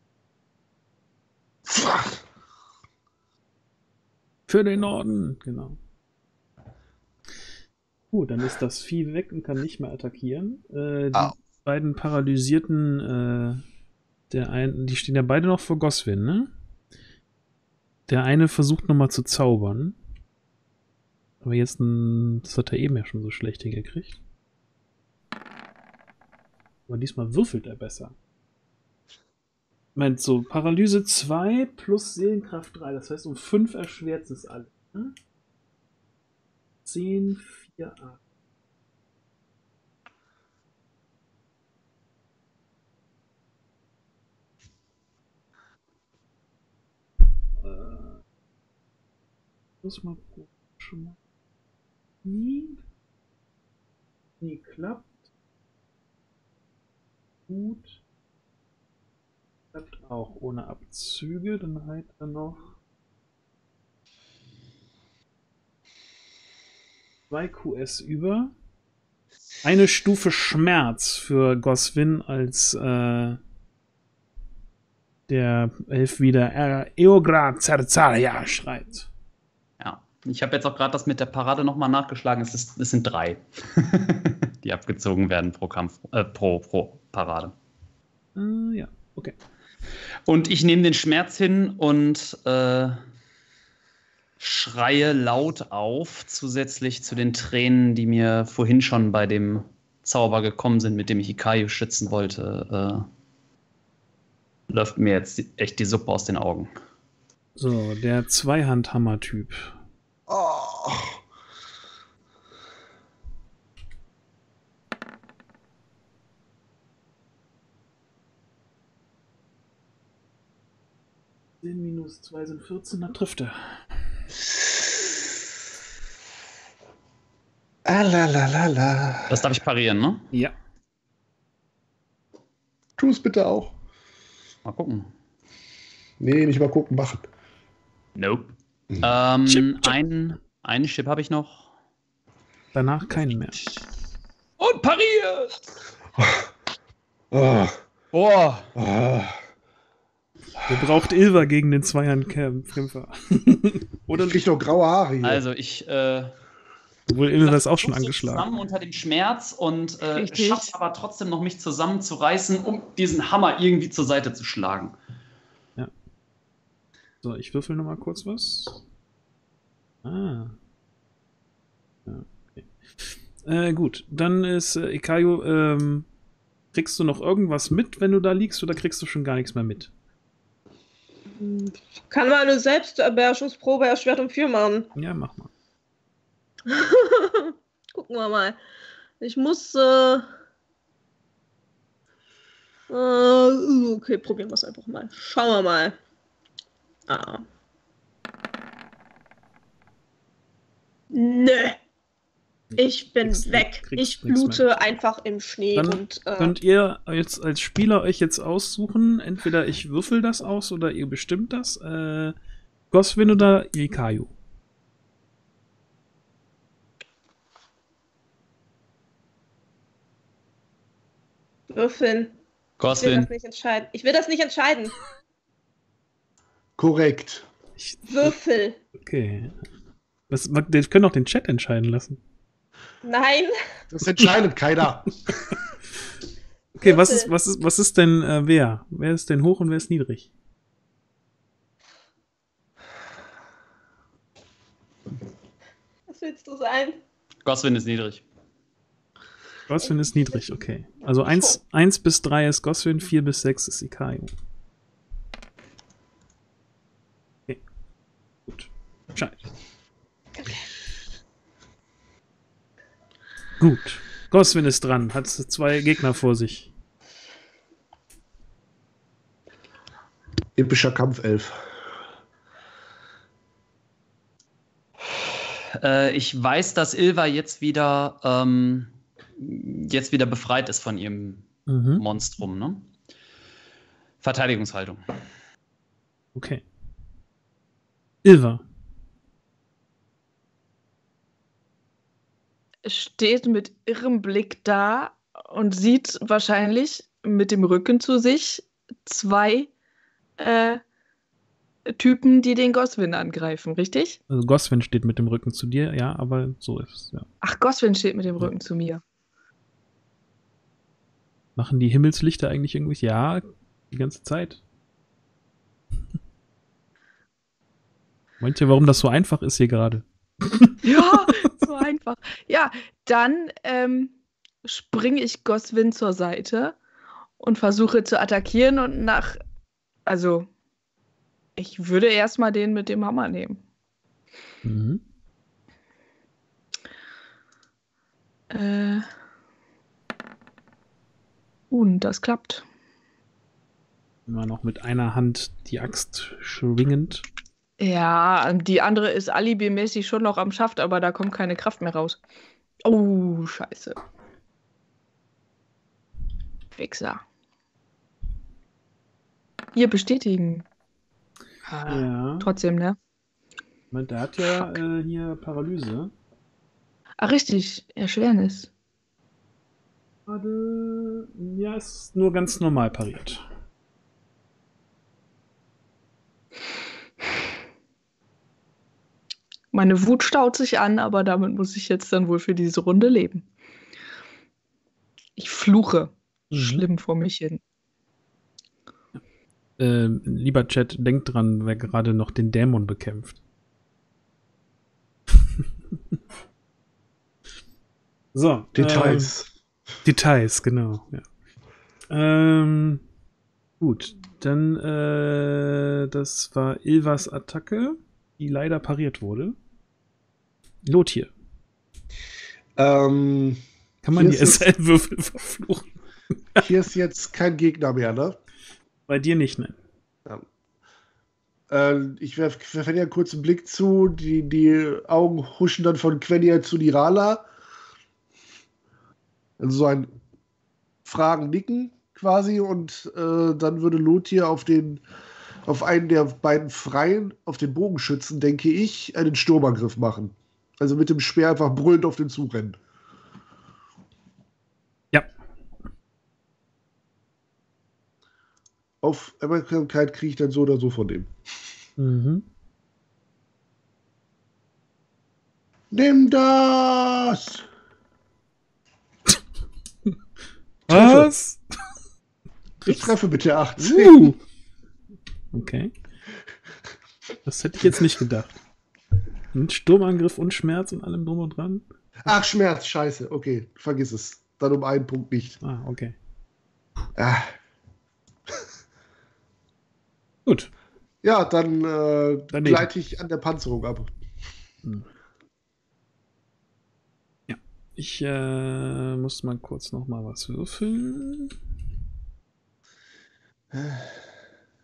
Für den Norden, genau. Gut, dann ist das Vieh weg und kann nicht mehr attackieren. Die beiden Paralysierten, die stehen ja beide noch vor Goswin, ne? Der eine versucht nochmal zu zaubern. Aber jetzt, das hat er eben ja schon so schlecht hingekriegt. Aber diesmal würfelt er besser. Moment, so, Paralyse 2 plus Seelenkraft 3, das heißt um 5 erschwert es alle. Ne? 10, 4, 8. Muss mal gucken. Schon mal. Nie klappt. Gut. Klappt auch ohne Abzüge. Dann halt er noch 2 QS über. Eine Stufe Schmerz für Goswin, als der Elf wieder Eogra Zerzaria schreit. Ja, ich habe jetzt auch gerade das mit der Parade nochmal nachgeschlagen. Es sind 3, die abgezogen werden pro Kampf, pro Parade. Ja, okay. Und ich nehme den Schmerz hin und schreie laut auf, zusätzlich zu den Tränen, die mir vorhin schon bei dem Zauber gekommen sind, mit dem ich Hikayu schützen wollte. Läuft mir jetzt echt die Suppe aus den Augen. So, der Zweihandhammer-Typ. Oh. -2 sind 14, dann trifft er. Alalalala. Das darf ich parieren, ne? Ja. Tu es bitte auch. Mal gucken. Nee, nicht mal gucken, machen. Nope. Chip. Einen Chip habe ich noch. Danach keinen mehr. Und pariert! Oh. Oh. Oh. Wer braucht Ilva gegen den Zweihandkämpfer? Oder krieg doch graue Haare hier. Also ich Obwohl Ilva ist auch schon zusammen angeschlagen. unter dem Schmerz und Richtig. schaffe aber trotzdem noch, mich zusammenzureißen, um diesen Hammer irgendwie zur Seite zu schlagen. Ja. So, ich würfel nochmal kurz was. Ah. Ja, okay. Gut, dann ist Hikayu, kriegst du noch irgendwas mit, wenn du da liegst, oder kriegst du schon gar nichts mehr mit? Kann man eine Selbstbeherrschungsprobe erschwert um 4 machen. Ja, mach mal. Gucken wir mal. Ich muss. Okay, probieren wir es einfach mal. Schauen wir mal. Nö. Ich bin Kriegst- weg. kriegst Ich nix blute mehr. einfach im Schnee Dann und könnt ihr jetzt als Spieler euch jetzt aussuchen, entweder ich würfel das aus oder ihr bestimmt das. Goswin oder Ilkayu? würfeln. Ich will Goswin. das nicht entscheiden. Ich will das nicht entscheiden. Korrekt. Würfel. Okay. Wir können auch den Chat entscheiden lassen. Nein. Das entscheidet keiner. Okay, Würfel. was ist denn wer? Wer ist denn hoch und wer ist niedrig? Was willst du sein? Goswin ist niedrig. Goswin ist niedrig, okay. Also 1 bis 3 ist Goswin, 4 bis 6 ist Ilkayu. Okay. Gut. Bescheid. Gut. Goswin ist dran, hat 2 Gegner vor sich. Epischer Kampfelf. Ich weiß, dass Ilva jetzt wieder befreit ist von ihrem Monstrum, ne? Verteidigungshaltung. Okay. Ilva. Steht mit irrem Blick da und sieht wahrscheinlich mit dem Rücken zu sich 2 Typen, die den Goswin angreifen, richtig? Also Goswin steht mit dem Rücken zu dir, ja, aber so ist es, ja. Ach, Goswin steht mit dem Rücken zu mir. Machen die Himmelslichter eigentlich irgendwie? Ja, die ganze Zeit. Meint ihr, warum das so einfach ist hier gerade? Ja, so einfach. Ja, dann springe ich Goswin zur Seite und versuche zu attackieren und also ich würde erstmal den mit dem Hammer nehmen. Mhm. Und das klappt. Immer noch mit einer Hand die Axt schwingend. Ja, die andere ist alibimäßig schon noch am Schaft, aber da kommt keine Kraft mehr raus. Oh, scheiße. Wichser. Hier bestätigen. Ja. Trotzdem, ne? Der hat ja hier Paralyse. Ach, richtig. Erschwernis. Ja, ist nur ganz normal pariert. Meine Wut staut sich an, aber damit muss ich jetzt dann wohl für diese Runde leben. Ich fluche schlimm vor mich hin. Lieber Chat, denkt dran, wer gerade noch den Dämon bekämpft. So. Details. Details, genau. Ja. Gut, dann das war Ilvas Attacke, die leider pariert wurde. Lothir. Kann man die SL-Würfel verfluchen? Hier ist jetzt kein Gegner mehr, ne? Bei dir nicht, ne? Ich werfe ja kurz einen Blick zu. Die Augen huschen dann von Quenya zu Nirala. Also so ein Fragen-Nicken quasi. Und dann würde Lothir auf einen der beiden Freien, auf den Bogenschützen, denke ich, einen Sturmangriff machen. Also mit dem Speer einfach brüllend auf den zurennen. Ja. Auf Aufmerksamkeit kriege ich dann so oder so von dem. Mhm. Nimm das! Was? Ich treffe bitte 18. Okay. Das hätte ich jetzt nicht gedacht. Mit Sturmangriff und Schmerz und allem drum und dran? Ach, Schmerz, scheiße. Okay, vergiss es. Dann um einen Punkt nicht. Ah, okay. Ah. Gut. Ja, dann Daneben. gleite ich an der Panzerung ab. Ja. Ich muss mal kurz noch mal was würfeln.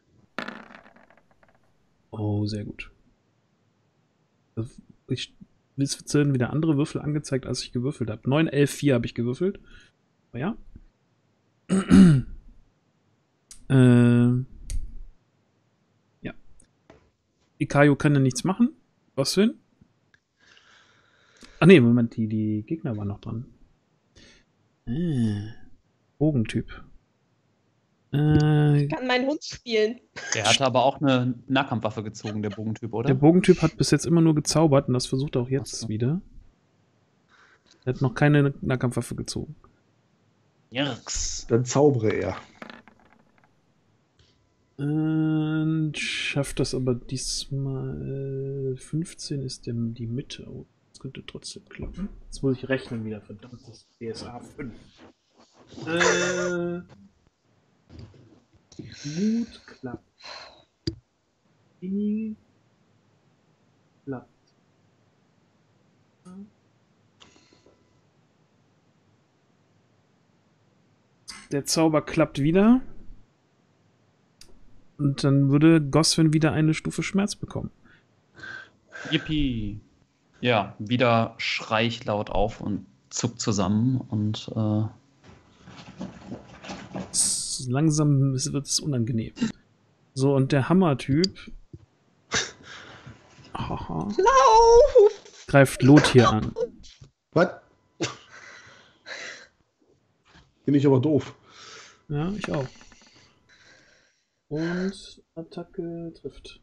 Oh, sehr gut. Es werden wieder andere Würfel angezeigt, als ich gewürfelt habe. 9, 11, 4 habe ich gewürfelt. Aber ja. Ja. Ikayo kann ja nichts machen. Was für ein? Ach nee, Moment, die Gegner waren noch dran. Bogentyp. Ich kann meinen Hund spielen. Der hatte aber auch eine Nahkampfwaffe gezogen, der Bogentyp, oder? Der Bogentyp hat bis jetzt immer nur gezaubert und das versucht er auch jetzt wieder. Er hat noch keine Nahkampfwaffe gezogen. Jirks. Dann zaubere er. Schafft das aber diesmal 15 ist die Mitte. Oh, das könnte trotzdem klappen. Jetzt muss ich rechnen wieder, verdammt, das ist DSA 5. Gut klappt. Klappt. Der Zauber klappt wieder. Und dann würde Goswin wieder eine Stufe Schmerz bekommen. Yippie. Ja, wieder schrei ich laut auf und zuck zusammen und Langsam wird es unangenehm. So, und der Hammertyp Lauf! greift Lothir an. Was? Bin ich aber doof. Ja, ich auch. Und Attacke trifft.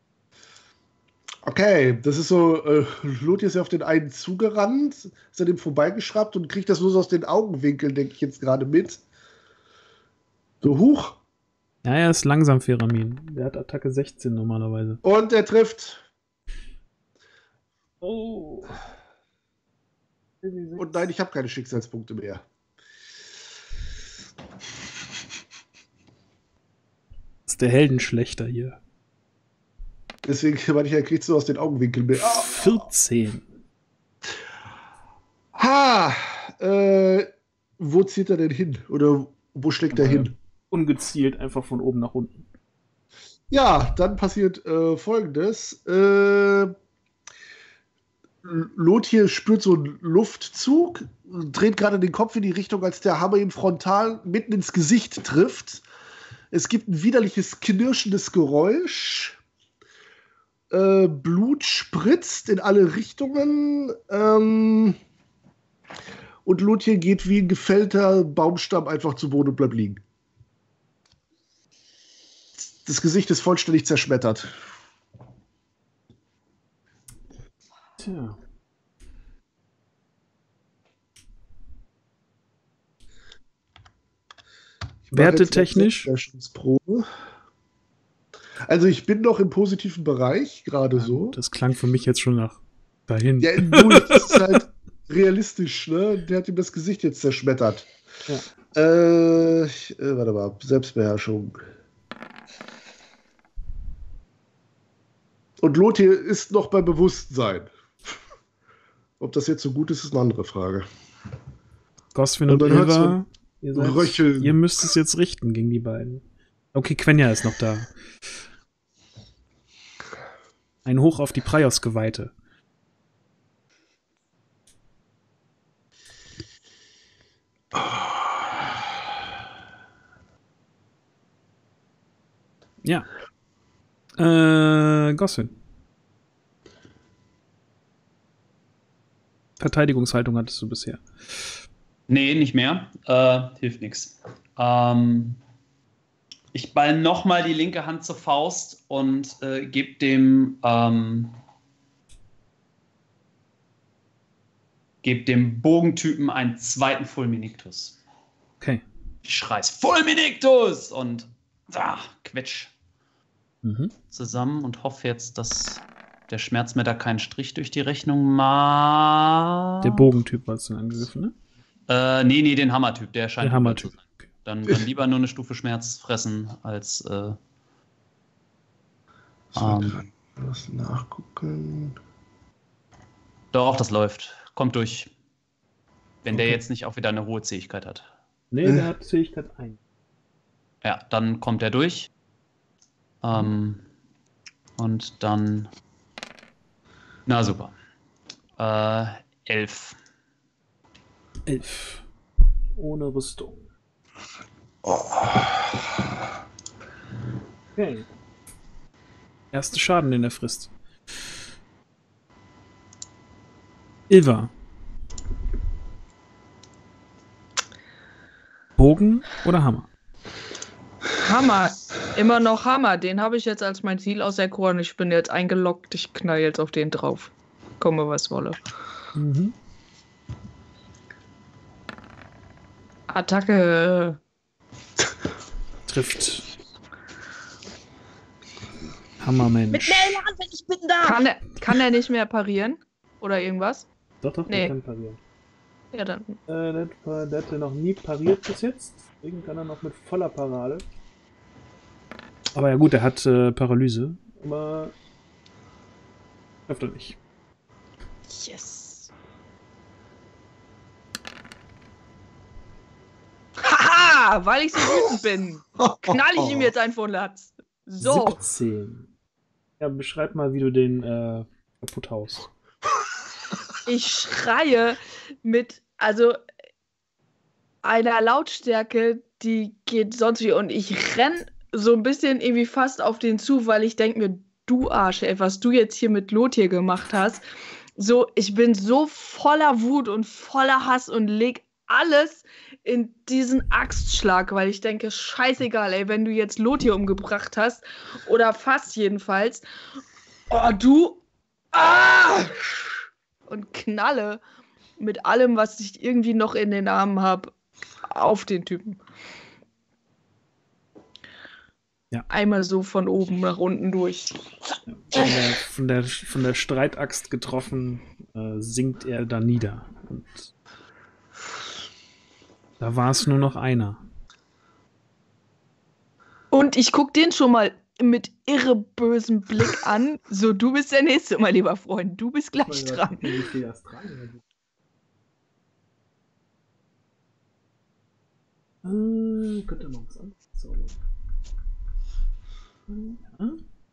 Okay, das ist so, Lothir ist ja auf den einen zugerannt, ist an dem vorbeigeschraubt und kriegt das nur so aus den Augenwinkeln, denke ich jetzt gerade mit. So, huch. Ja, er ist langsam, Feramin. Der hat Attacke 16 normalerweise. Und er trifft. Oh. Und nein, ich habe keine Schicksalspunkte mehr. Das ist der Heldenschlechter hier. Deswegen meine ich, er kriegt so aus den Augenwinkeln mit. 14. Ha! Wo zieht er denn hin? Oder wo schlägt er hin? Ungezielt, einfach von oben nach unten. Ja, dann passiert Folgendes. Lothir spürt so einen Luftzug, dreht gerade den Kopf in die Richtung, als der Hammer ihm frontal mitten ins Gesicht trifft. Es gibt ein widerliches, knirschendes Geräusch. Blut spritzt in alle Richtungen. Und Lothir geht wie ein gefällter Baumstamm einfach zu Boden und bleibt liegen. Das Gesicht ist vollständig zerschmettert. Tja. Wertetechnisch? Probe. Also ich bin noch im positiven Bereich, gerade Ja, so. das klang für mich jetzt schon nach dahin. Ja, du, das ist halt realistisch, ne? Der hat ihm das Gesicht jetzt zerschmettert. Ja. Warte mal, Selbstbeherrschung. Und Lothir ist noch bei Bewusstsein. Ob das jetzt so gut ist, ist eine andere Frage. Goswin und dann hört's Ilva, so Röcheln. ihr müsst es jetzt richten gegen die beiden. Okay, Quenya ist noch da. Ein Hoch auf die Praios-Geweihte. Ja. Goswin. Verteidigungshaltung hattest du bisher. nee, nicht mehr. Hilft nichts. Ich ball nochmal die linke Hand zur Faust und gebe dem Bogentypen einen zweiten Fulminictus. Okay. Ich schrei's Fulminictus und quetsch zusammen und hoffe jetzt, dass der Schmerz mir da keinen Strich durch die Rechnung macht. Der Bogentyp war es dann angegriffen, ne? Nee, den Hammertyp, der scheint Der Hammertyp. Okay. Dann lieber nur eine Stufe Schmerz fressen, als Was nachgucken. doch, das läuft. Kommt durch. Wenn der Okay. jetzt nicht auch wieder eine hohe Zähigkeit hat. Nee, der hat Fähigkeit 1. Ja, dann kommt er durch. Und dann. Na super. 11. 11. Ohne Rüstung. Okay. Erster Schaden, den er frisst. Ilva. Bogen oder Hammer? Hammer. Immer noch Hammer. Den habe ich jetzt als mein Ziel auserkoren. Ich bin jetzt eingeloggt. Ich knall jetzt auf den drauf. Komme, was wolle. Mhm. Attacke. Trifft. Hammermensch. Mit mehr Elan, wenn ich bitten darf. Kann er nicht mehr parieren? Oder irgendwas? Doch, Nee. der kann parieren. Ja, dann. Der hat noch nie pariert bis jetzt. Deswegen kann er noch mit voller Parade. Aber ja gut, er hat Paralyse. Aber schafft er nicht. Yes. Haha, weil ich so wütend bin, knall ich ihm jetzt ein von Latz. So. 17. Ja, beschreib mal, wie du den kaputt haust. Ich schreie mit, also einer Lautstärke, die geht sonst wie, und ich renn so ein bisschen irgendwie fast auf den zu, weil ich denke mir, du Arsch, ey, was du jetzt hier mit Lothir gemacht hast. So, ich bin so voller Wut und voller Hass und leg alles in diesen Axtschlag, weil ich denke, scheißegal, ey, wenn du jetzt Lothir umgebracht hast, oder fast jedenfalls, oh, du Arsch! Und knalle mit allem, was ich irgendwie noch in den Armen habe, auf den Typen. Ja. Einmal so von oben nach unten durch. Von der Streitaxt getroffen, sinkt er da nieder. Und da war es nur noch einer. Und ich guck den schon mal mit irre bösem Blick an. So, du bist der Nächste, mein lieber Freund. Du bist gleich dran. Könnte noch was anderes zaubern. Ja.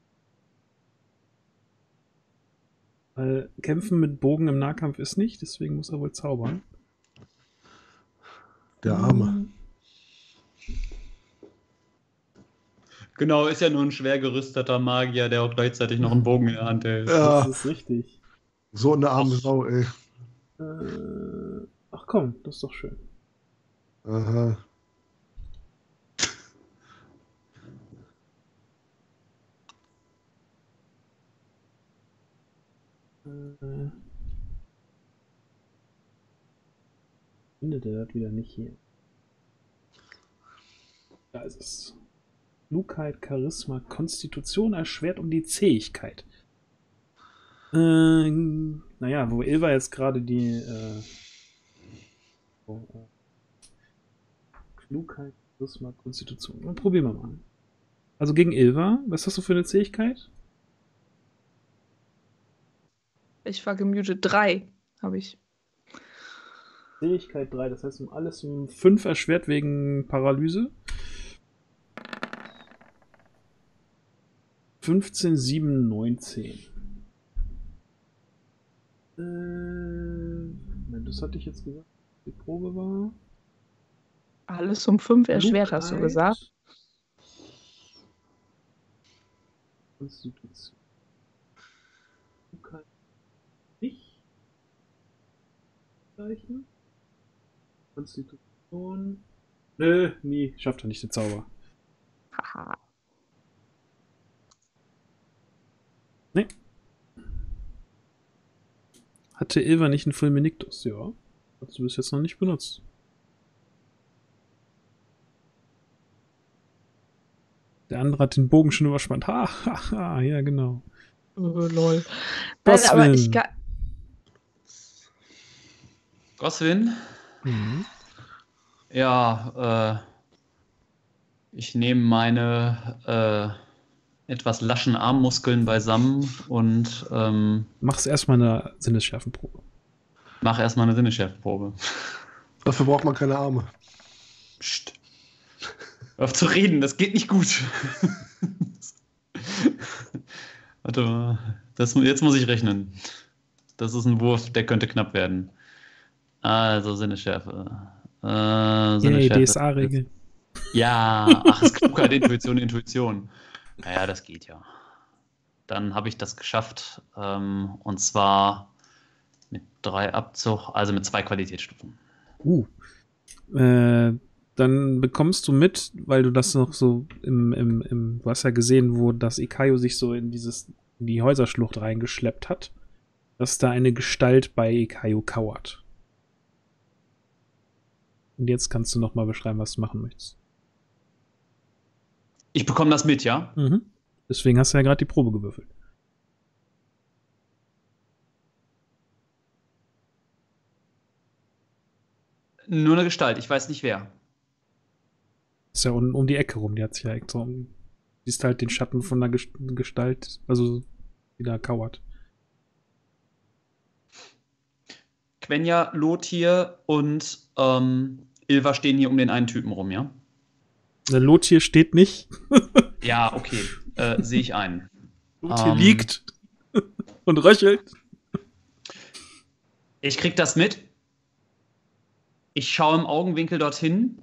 Weil Kämpfen mit Bogen im Nahkampf ist nicht, deswegen muss er wohl zaubern. Der Arme. Genau, ist ja nur ein schwer gerüsteter Magier, der auch gleichzeitig noch einen Bogen in der Hand hält. Ja, Das ist richtig. so eine arme Sau, ey. Ach komm, das ist doch schön. Aha. Findet er das wieder nicht hier? Da ist es. Klugheit, Charisma, Konstitution erschwert um die Zähigkeit. Naja, wo Ilva jetzt gerade die Klugheit, Charisma, Konstitution. Probieren wir mal. Also gegen Ilva, was hast du für eine Zähigkeit? Ich war gemutet. 3 habe ich. Zähigkeit 3, das heißt alles um 5 erschwert wegen Paralyse. 15, 7, 19. Das hatte ich jetzt gesagt. Die Probe war. Alles um 5 erschwert, hast du Klugheit. gesagt. Konstitution. Klugheit. Nicht. Zeichen. Konstitution. Nö, nie. Schafft er nicht den Zauber. Haha. Nee. Hatte Ilva nicht einen Fulminictus? Ja. Hast du bis jetzt noch nicht benutzt. Der andere hat den Bogen schon überspannt. Ha, ha, ha, ja, genau. Lol. Nein, Goswin. aber ich kann. Goswin? Mhm. Ja, ich nehme meine etwas laschen Armmuskeln beisammen und Mach's erstmal eine Sinnesschärfenprobe. mache erstmal eine Sinnesschärfenprobe. Dafür braucht man keine Arme. Psst. Hör auf zu reden, das geht nicht gut. Warte mal, jetzt muss ich rechnen. Das ist ein Wurf, der könnte knapp werden. Also Sinnesschärfe. Sinnesschärfe. DSA-Regel. Ja, ach, ist Klugheit, Intuition. Naja, das geht ja. Dann habe ich das geschafft. Und zwar mit 3 Abzug, also mit 2 Qualitätsstufen. Dann bekommst du mit, weil du das noch so du hast ja gesehen, wo das Ikayo sich so in die Häuserschlucht reingeschleppt hat, dass da eine Gestalt bei Ikayo kauert. Und jetzt kannst du noch mal beschreiben, was du machen möchtest. Ich bekomme das mit, ja? Mhm. Deswegen hast du ja gerade die Probe gewürfelt. Nur eine Gestalt, ich weiß nicht wer. Ist ja um die Ecke rum, die hat sich ja extra siehst halt den Schatten von der Gestalt, also die da kauert. Quenya, Lothir und Ilva stehen hier um den einen Typen rum, ja? Der Lothir steht nicht. Ja, okay. Sehe ich ein. Lothir liegt und röchelt. Ich krieg das mit. Ich schaue im Augenwinkel dorthin.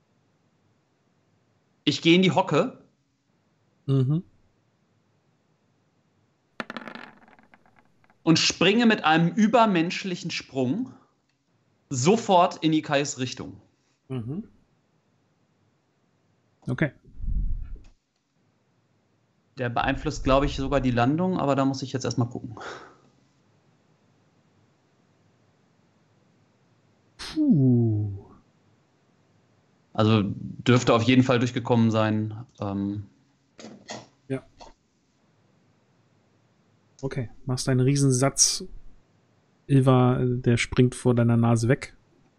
Ich gehe in die Hocke. Mhm. Und springe mit einem übermenschlichen Sprung sofort in Ikais Richtung. Mhm. Okay. Der beeinflusst, glaube ich, sogar die Landung, aber da muss ich jetzt erstmal gucken. Puh. Also dürfte auf jeden Fall durchgekommen sein. Ja. Okay, machst einen Riesensatz. Ilva, der springt vor deiner Nase weg.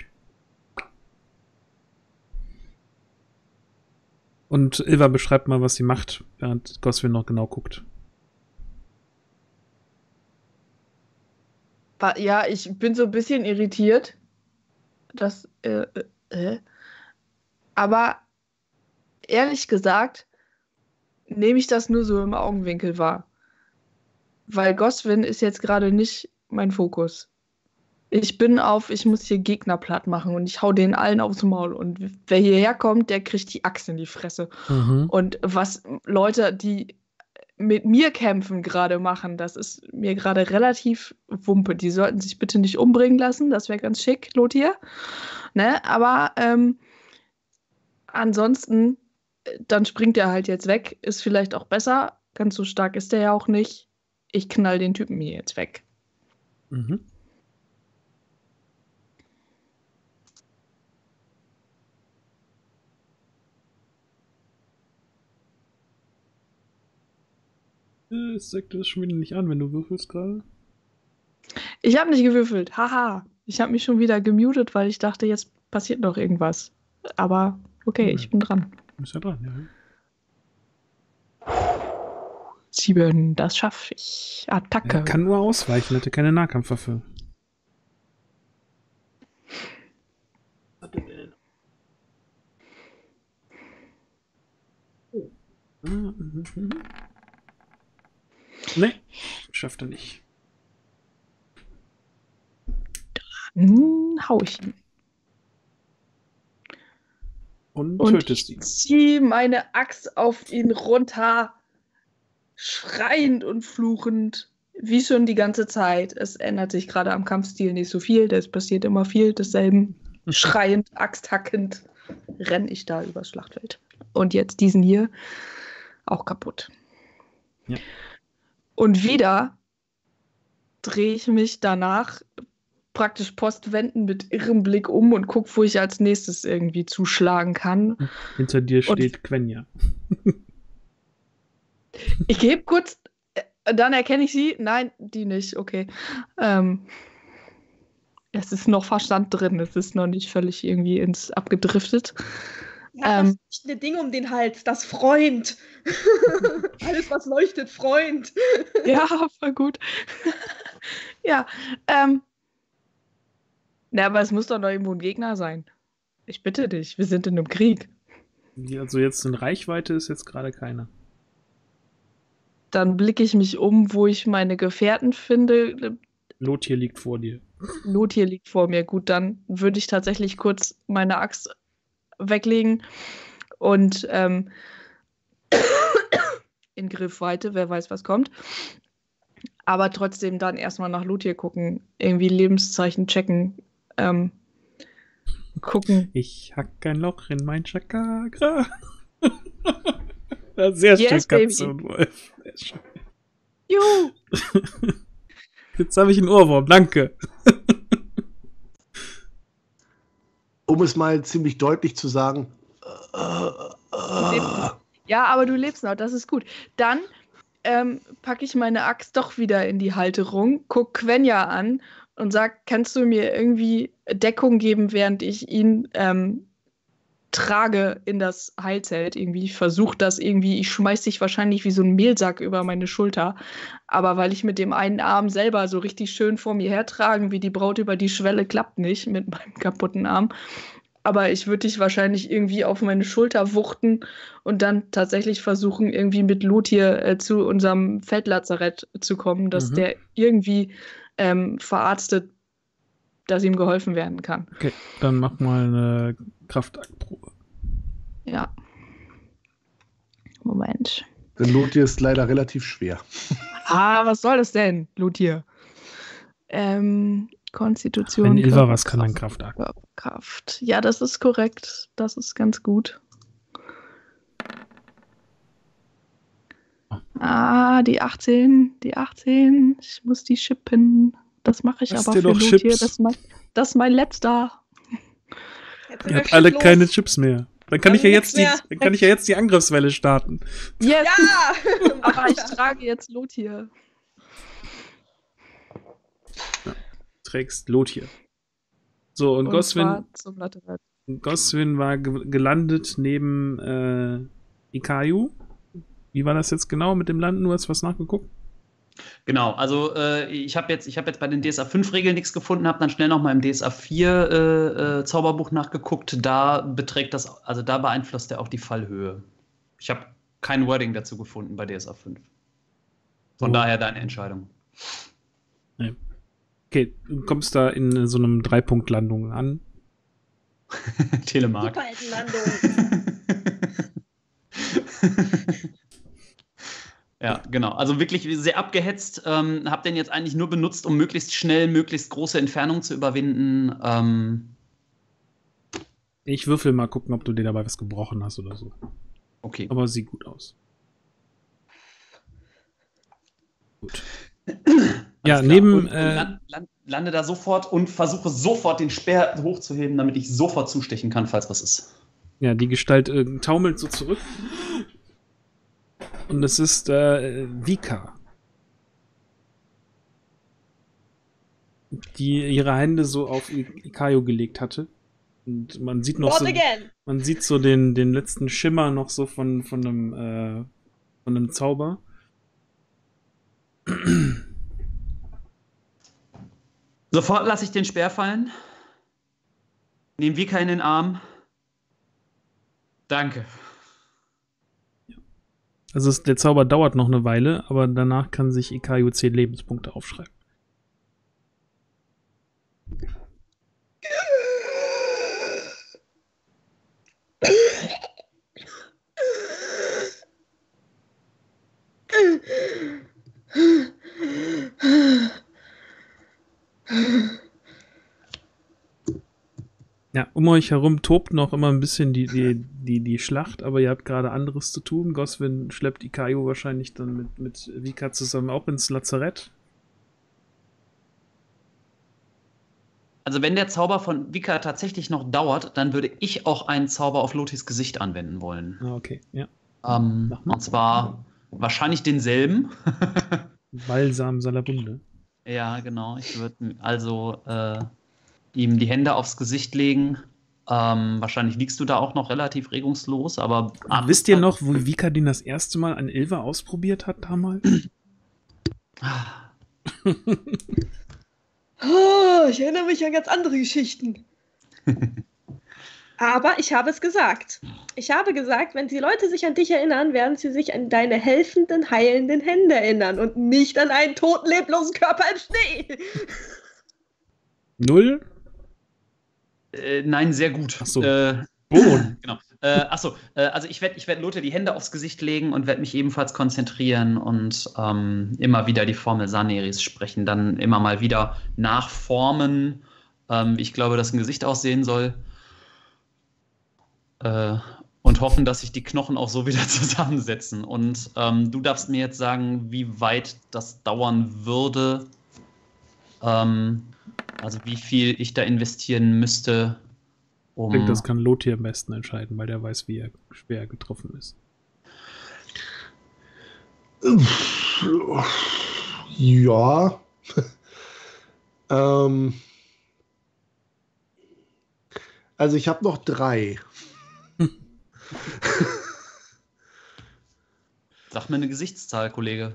Und Ilva beschreibt mal, was sie macht, während Goswin noch genau guckt. Ja, ich bin so ein bisschen irritiert. Aber ehrlich gesagt nehme ich das nur so im Augenwinkel wahr. Weil Goswin ist jetzt gerade nicht mein Fokus. Ich muss hier Gegner platt machen und ich hau denen allen aufs Maul. Und wer hierher kommt, der kriegt die Axt in die Fresse. Mhm. Und was Leute, die mit mir kämpfen, gerade machen, das ist mir gerade relativ Wumpe. Die sollten sich bitte nicht umbringen lassen, das wäre ganz schick, Lothir. Ne? Aber ansonsten, dann springt er halt jetzt weg. Ist vielleicht auch besser. Ganz so stark ist er ja auch nicht. Ich knall den Typen hier jetzt weg. Mhm. Es zeigt das schon wieder nicht an, wenn du würfelst gerade. Ich habe nicht gewürfelt. Haha. Ich habe mich schon wieder gemutet, weil ich dachte, jetzt passiert noch irgendwas. Aber okay, ich bin dran. Du bist ja dran, ja. 7, das schaffe ich. Attacke. Er kann nur ausweichen, hatte keine Nahkampfwaffe. Nee, schafft er nicht. Hau ich ihn. Und Und tötest ich ihn. ziehe meine Axt auf ihn runter, schreiend und fluchend, wie schon die ganze Zeit. Es ändert sich gerade am Kampfstil nicht so viel, das passiert immer viel desselben. Schreiend, axthackend renne ich da übers Schlachtfeld. Und jetzt diesen hier auch kaputt. Ja. Und wieder drehe ich mich danach praktisch postwendend mit irrem Blick um und gucke, wo ich als nächstes irgendwie zuschlagen kann. Hinter dir steht Quenya. Ich gebe kurz, dann erkenne ich sie. Nein, die nicht, okay. Es ist noch Verstand drin, es ist noch nicht völlig irgendwie ins abgedriftet. Ja, das leuchtende Ding um den Hals, das Freund. Alles, was leuchtet, Freund. Ja, voll gut. Ja, na, aber es muss doch noch irgendwo ein Gegner sein. Ich bitte dich, wir sind in einem Krieg. Also jetzt in Reichweite ist jetzt gerade keiner. Dann blicke ich mich um, wo ich meine Gefährten finde. Lothir liegt vor dir. Lothir liegt vor mir. Gut, dann würde ich tatsächlich kurz meine Axt weglegen und in Griffweite, wer weiß, was kommt. Aber trotzdem dann erstmal nach Lothir gucken, irgendwie Lebenszeichen checken, gucken. Ich hack ein Loch in mein Chakra. Sehr schön, Yes, Katze baby. und Wolf. Sehr schön. Juhu! Jetzt habe ich einen Ohrwurm, danke. Um es mal ziemlich deutlich zu sagen. Ja, aber du lebst noch, das ist gut. Dann packe ich meine Axt doch wieder in die Halterung, guck Quenya an und sag, kannst du mir irgendwie Deckung geben, während ich ihn trage in das Heilzelt irgendwie. Ich versuche das irgendwie, ich schmeiß dich wahrscheinlich wie so ein Mehlsack über meine Schulter. Aber weil ich mit dem einen Arm selber so richtig schön vor mir hertragen, wie die Braut über die Schwelle, klappt nicht mit meinem kaputten Arm. Aber ich würde dich wahrscheinlich irgendwie auf meine Schulter wuchten und dann tatsächlich versuchen, irgendwie mit Lothir zu unserem Feldlazarett zu kommen, dass der irgendwie verarztet, dass ihm geholfen werden kann. Okay, dann mach mal eine Kraftaktprobe. Ja. Moment. Denn Lothir ist leider relativ schwer. Was soll das denn, Lothir? Konstitution. Ein Ilvaras kann ein Kraftakt. Kraft. Ja, das ist korrekt. Das ist ganz gut. Die 18. Die 18. Ich muss die chippen. Das mache ich Lass aber dir für doch Lothir. Chips. Das ist mein letzter. Jetzt sind Ihr wir habt alle schifflos. keine Chips mehr. Dann kann Dann ich ja nix jetzt die Angriffswelle starten. Yes! Ja! Aber ich trage jetzt Lothir. Trägst Lothir. So, und zwar zum Lateral. Goswin war gelandet neben Ikayu. Wie war das jetzt genau mit dem Landen? Du hast was nachgeguckt? Genau, also ich habe jetzt bei den DSA 5 Regeln nichts gefunden, habe dann schnell nochmal im DSA 4 Zauberbuch nachgeguckt. Da beeinflusst er auch die Fallhöhe. Ich habe kein Wording dazu gefunden bei DSA 5. Von daher deine Entscheidung. Nee. Okay, du kommst da in so einem 3-Punkt-Landung an. Telemark. Superheldenlandung. Ja, genau. Also wirklich sehr abgehetzt. Hab den jetzt eigentlich nur benutzt, um möglichst schnell, möglichst große Entfernungen zu überwinden. Ich würfel mal gucken, ob du dir dabei was gebrochen hast oder so. Okay. Aber sieht gut aus. Gut. Ja, Alles klar. neben. Und lande da sofort und versuche sofort den Speer hochzuheben, damit ich sofort zustechen kann, falls was ist. Ja, die Gestalt taumelt so zurück. Und es ist Vika, die ihre Hände so auf Ikayo gelegt hatte. Und man sieht noch so den letzten Schimmer noch so von einem Zauber. Sofort lasse ich den Speer fallen. Nehme Vika in den Arm. Danke. Also der Zauber dauert noch eine Weile, aber danach kann sich Ikayo 10 Lebenspunkte aufschreiben. Ja, um euch herum tobt noch immer ein bisschen die Schlacht, aber ihr habt gerade anderes zu tun. Goswin schleppt Ikayo wahrscheinlich dann mit Vika zusammen auch ins Lazarett. Also wenn der Zauber von Vika tatsächlich noch dauert, dann würde ich auch einen Zauber auf Lothis Gesicht anwenden wollen. Ah, okay, ja. Und zwar wahrscheinlich denselben. Balsam Salabunde. Ja, genau. Ich würde also ihm die Hände aufs Gesicht legen. Wahrscheinlich liegst du da auch noch relativ regungslos, aber... Wisst ihr noch, wo Vika den das erste Mal an Ilva ausprobiert hat damals? Oh, ich erinnere mich an ganz andere Geschichten. Aber ich habe es gesagt. Ich habe gesagt, wenn die Leute sich an dich erinnern, werden sie sich an deine helfenden, heilenden Hände erinnern und nicht an einen toten, leblosen Körper im Schnee. 0? Nein, sehr gut. Ach so. Genau. Also ich werd Lothar die Hände aufs Gesicht legen und werde mich ebenfalls konzentrieren und immer wieder die Formel Saneris sprechen, dann immer mal wieder nachformen, wie ich glaube, dass ein Gesicht aussehen soll. Und hoffen, dass sich die Knochen auch so wieder zusammensetzen. Und du darfst mir jetzt sagen, wie weit das dauern würde. Also wie viel ich da investieren müsste, Ich denke, das kann Lothar am besten entscheiden, weil der weiß, wie schwer er getroffen ist. Ja. Also ich habe noch 3. Sag mir eine Gesichtszahl, Kollege.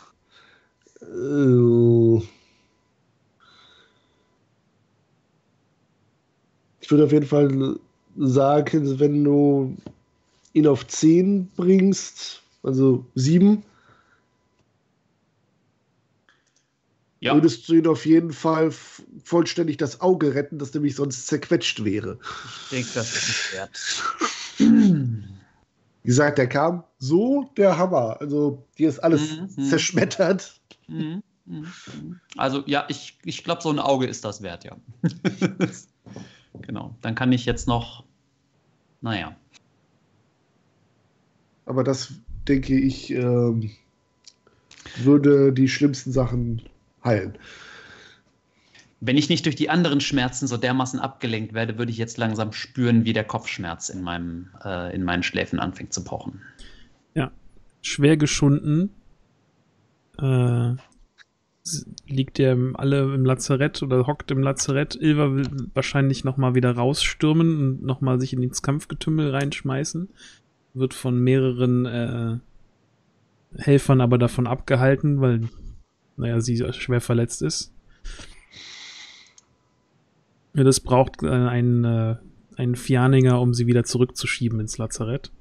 Ich würde auf jeden Fall sagen, wenn du ihn auf 10 bringst, also 7, Ja, würdest du ihn auf jeden Fall vollständig das Auge retten, das nämlich sonst zerquetscht wäre. ich denke, das ist nicht wert. Wie gesagt, der kam so der Hammer. Also hier ist alles zerschmettert. Also ja, ich glaube, so ein Auge ist das wert, ja. Genau, dann kann ich jetzt noch, naja. Aber das, denke ich, würde die schlimmsten Sachen heilen. Wenn ich nicht durch die anderen Schmerzen so dermaßen abgelenkt werde, würde ich jetzt langsam spüren, wie der Kopfschmerz in meinen Schläfen anfängt zu pochen. Ja, schwer geschunden. Liegt der alle im Lazarett oder hockt im Lazarett. Ilva will wahrscheinlich nochmal wieder rausstürmen und nochmal sich ins Kampfgetümmel reinschmeißen. Wird von mehreren Helfern aber davon abgehalten, weil, naja, sie schwer verletzt ist. Ja, das braucht einen Fianinger, um sie wieder zurückzuschieben ins Lazarett.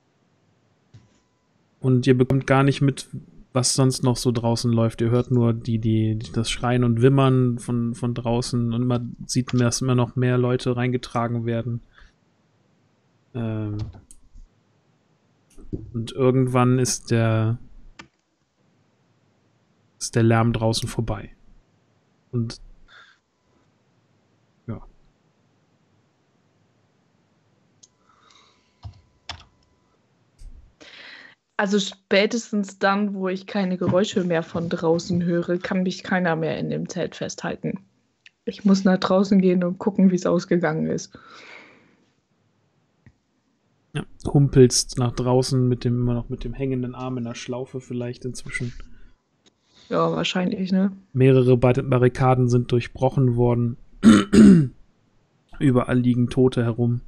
Und ihr bekommt gar nicht mit, was sonst noch so draußen läuft. Ihr hört nur das Schreien und Wimmern von draußen und man sieht, dass immer noch mehr Leute reingetragen werden. Und irgendwann ist der Lärm draußen vorbei. Und ja. Also spätestens dann, wo ich keine Geräusche mehr von draußen höre, kann mich keiner mehr in dem Zelt festhalten. Ich muss nach draußen gehen und gucken, wie es ausgegangen ist. Ja, humpelst nach draußen immer noch mit dem hängenden Arm in der Schlaufe vielleicht inzwischen. Ja, wahrscheinlich, ne? Mehrere Barrikaden sind durchbrochen worden. Überall liegen Tote herum.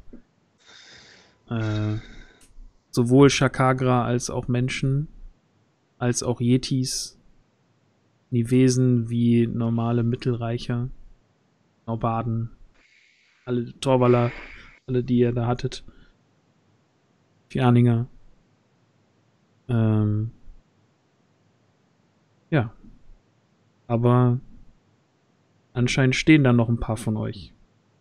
Sowohl Shakagra als auch Menschen, als auch Yetis, Nivesen wie normale Mittelreicher, Norbaden, alle Torwaller, alle, die ihr da hattet. Fianinger. Ja. Aber anscheinend stehen da noch ein paar von euch.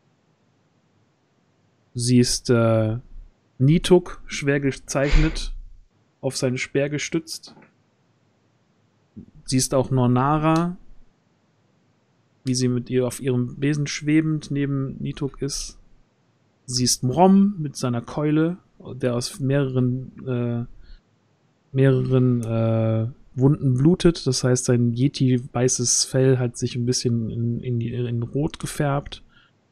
Sie ist Nituk schwer gezeichnet, auf seinen Speer gestützt. Sie ist auch Nornara, wie sie mit ihr auf ihrem Besen schwebend neben Nituk ist. Sie ist Mrom mit seiner Keule, der aus mehreren Wunden blutet. Das heißt, sein Yeti-weißes Fell hat sich ein bisschen in Rot gefärbt.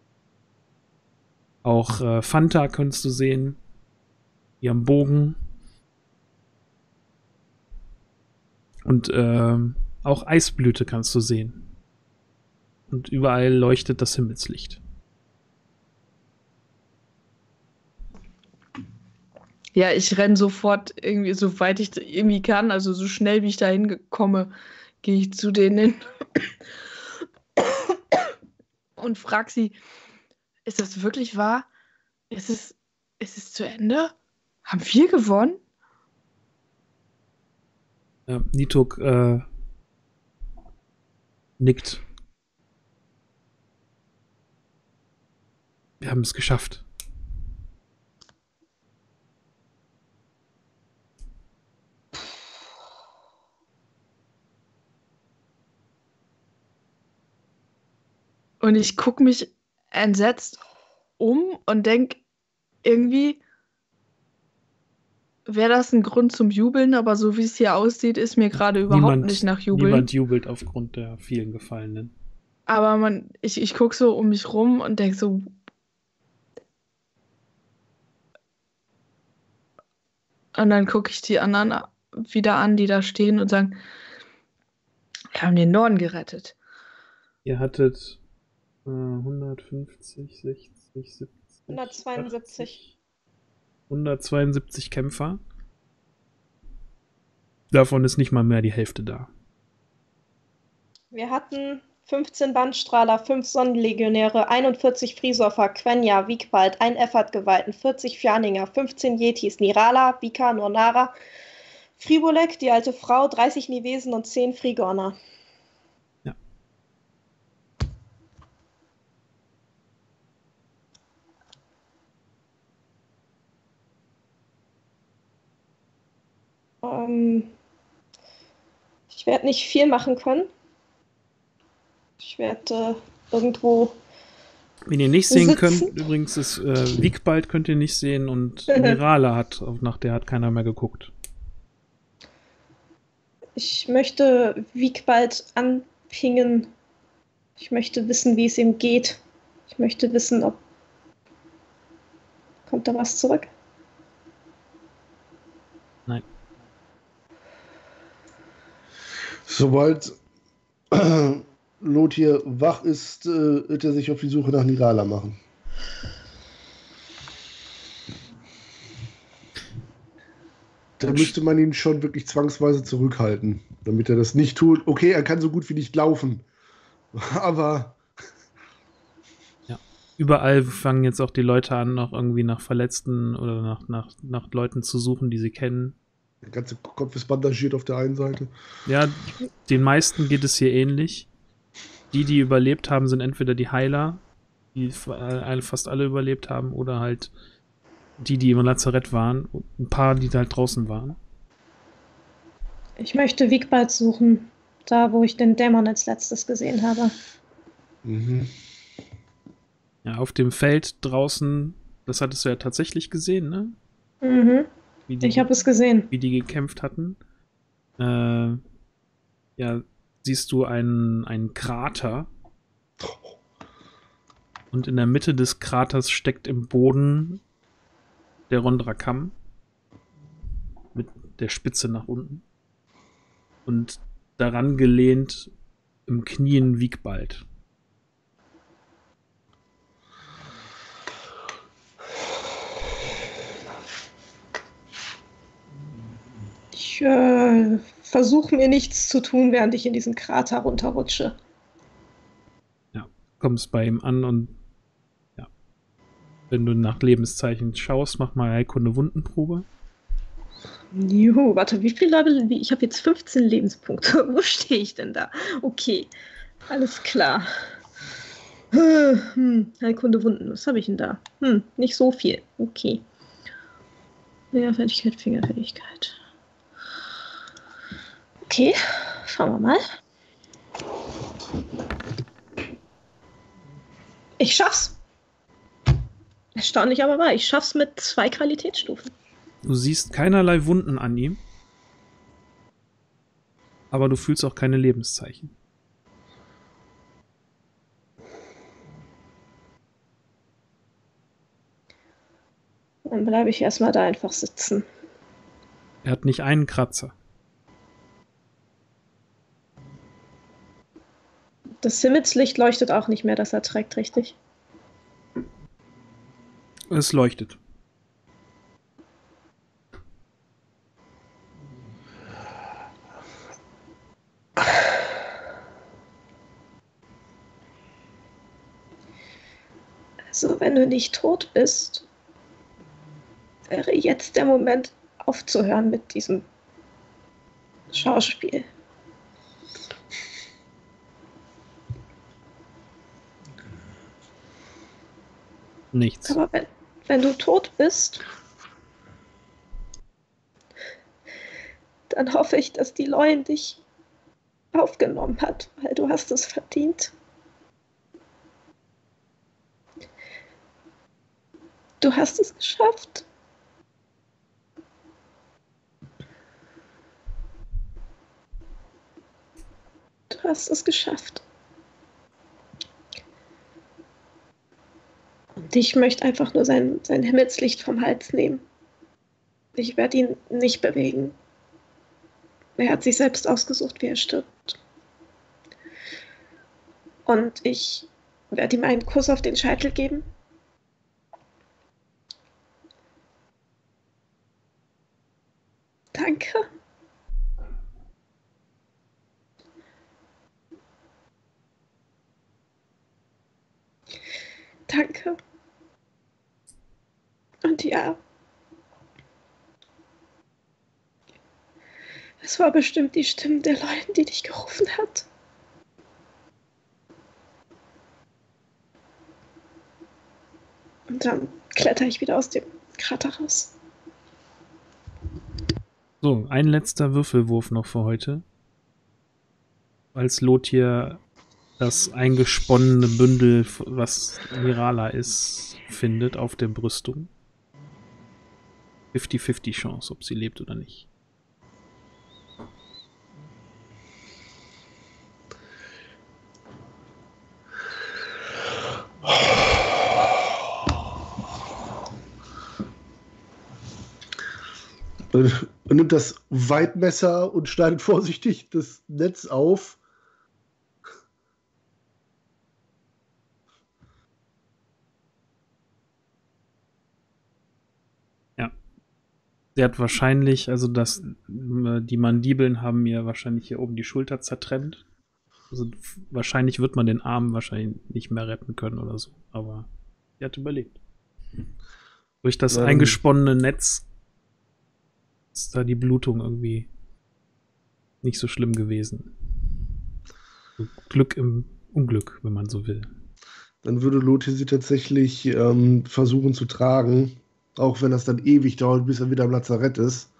Auch Fanta kannst du sehen. Ihrem Bogen. Und auch Eisblüte kannst du sehen. Und überall leuchtet das Himmelslicht. Ja, ich renne sofort irgendwie, soweit ich irgendwie kann, also so schnell wie ich da hinkomme, gehe ich zu denen und frage sie, ist das wirklich wahr? Ist es zu Ende? Haben wir gewonnen? Ja, Nitok nickt. Wir haben es geschafft. Und ich gucke mich entsetzt um und denke, irgendwie wäre das ein Grund zum Jubeln, aber so wie es hier aussieht, ist mir gerade überhaupt nicht nach Jubeln. Niemand jubelt aufgrund der vielen Gefallenen. Aber ich gucke so um mich rum und denke so. Und dann gucke ich die anderen wieder an, die da stehen und sagen, wir haben den Norden gerettet. Ihr hattet 150, 60, 70, 172. 80, 172 Kämpfer. Davon ist nicht mal mehr die Hälfte da. Wir hatten 15 Bandstrahler, 5 Sonnenlegionäre, 41 Friesoffer, Quenya, Wiegbald, 1 Effert-Geweihten, 40 Fjaninger, 15 Yetis, Nirala, Bika, Nornara, Fribolek, die alte Frau, 30 Nivesen und 10 Frigorner. Ja. Ich werde nicht viel machen können. Ich werde irgendwo. Wen ihr nicht sehen sitzen. könnt, übrigens ist Wiegbald könnt ihr nicht sehen und Nirala nach der hat keiner mehr geguckt. Ich möchte Wiegbald anpingen. Ich möchte wissen, wie es ihm geht. Ich möchte wissen, ob. Kommt da was zurück? Nein. Sobald Lothir wach ist, wird er sich auf die Suche nach Nirala machen. Da müsste man ihn schon wirklich zwangsweise zurückhalten, damit er das nicht tut. Okay, er kann so gut wie nicht laufen, aber Ja. Überall fangen jetzt auch die Leute an, noch irgendwie nach Verletzten oder nach Leuten zu suchen, die sie kennen. der ganze Kopf ist bandagiert auf der einen Seite. Ja, den meisten geht es hier ähnlich. Die überlebt haben, sind entweder die Heiler, die fast alle überlebt haben, oder halt die im Lazarett waren. Und ein paar, die halt draußen waren. Ich möchte Wiegbald suchen. Da, wo ich den Dämon als letztes gesehen habe. Mhm. Ja, auf dem Feld draußen, das hattest du ja tatsächlich gesehen, ne? Mhm. Wie Ich habe es gesehen. wie die gekämpft hatten. Ja, siehst du einen Krater. Und in der Mitte des Kraters steckt im Boden der Rondrakam. Mit der Spitze nach unten. Und daran gelehnt im Knien Wiegbald. Ich versuche mir nichts zu tun, während ich in diesen Krater runterrutsche. Ja, kommst bei ihm an und ja. Wenn du nach Lebenszeichen schaust, mach mal Heilkunde Wundenprobe. Juhu, warte, wie viele Level? Ich habe jetzt 15 Lebenspunkte. Wo stehe ich denn da? Okay, alles klar. Heilkunde Wunden, was habe ich denn da? Nicht so viel. Okay. Fingerfertigkeit, Fingerfertigkeit. Okay, schauen wir mal. Ich schaff's. Erstaunlich aber wahr. Ich schaff's mit 2 Qualitätsstufen. Du siehst keinerlei Wunden an ihm. Aber du fühlst auch keine Lebenszeichen. Dann bleibe ich erstmal da einfach sitzen. Er hat nicht einen Kratzer. Das Himmelslicht leuchtet auch nicht mehr, das er trägt, richtig? Es leuchtet. Also, wenn du nicht tot bist, wäre jetzt der Moment, aufzuhören mit diesem Schauspiel. Nichts. Aber wenn du tot bist, dann hoffe ich, dass die Leuen dich aufgenommen hat, weil du hast es verdient. Du hast es geschafft. Du hast es geschafft. Und ich möchte einfach nur sein Himmelslicht vom Hals nehmen. Ich werde ihn nicht bewegen. Er hat sich selbst ausgesucht, wie er stirbt. Und ich werde ihm einen Kuss auf den Scheitel geben. Danke. Danke. Und ja, es war bestimmt die Stimme der Leute, die dich gerufen hat. Und dann kletter ich wieder aus dem Krater raus. So, ein letzter Würfelwurf noch für heute. Als Lothir das eingesponnene Bündel, was Nirala ist, findet auf der Brüstung. 50-50 Chance, ob sie lebt oder nicht. Und nimmt das Weidmesser und schneidet vorsichtig das Netz auf. Ja. Sie hat wahrscheinlich, also die Mandibeln haben mir wahrscheinlich hier oben die Schulter zertrennt. Also wahrscheinlich wird man den Arm wahrscheinlich nicht mehr retten können oder so. Aber sie hat überlebt. Durch das eingesponnene Netz ist da die Blutung irgendwie nicht so schlimm gewesen. Glück im Unglück, wenn man so will. Dann würde Lothir sie tatsächlich versuchen zu tragen, auch wenn das dann ewig dauert, bis er wieder im Lazarett ist.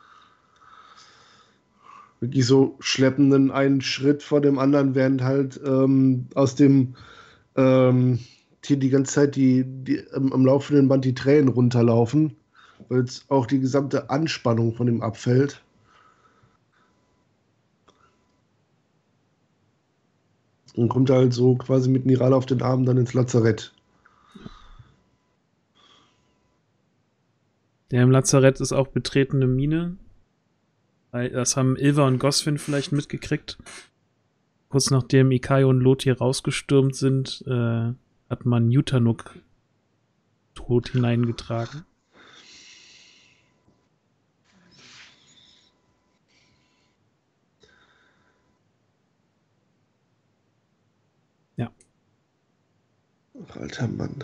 Wirklich so schleppenden einen Schritt vor dem anderen, während halt aus dem hier die ganze Zeit am laufenden Band die Tränen runterlaufen, weil jetzt auch die gesamte Anspannung von ihm abfällt. Und kommt halt so quasi mit Nirala auf den Arm dann ins Lazarett. Der im Lazarett ist auch betretene Mine. Das haben Ilva und Goswin vielleicht mitgekriegt. Kurz nachdem Ikaio und Lothir rausgestürmt sind, hat man Yutanuk tot hineingetragen. Ja. Ach, alter Mann.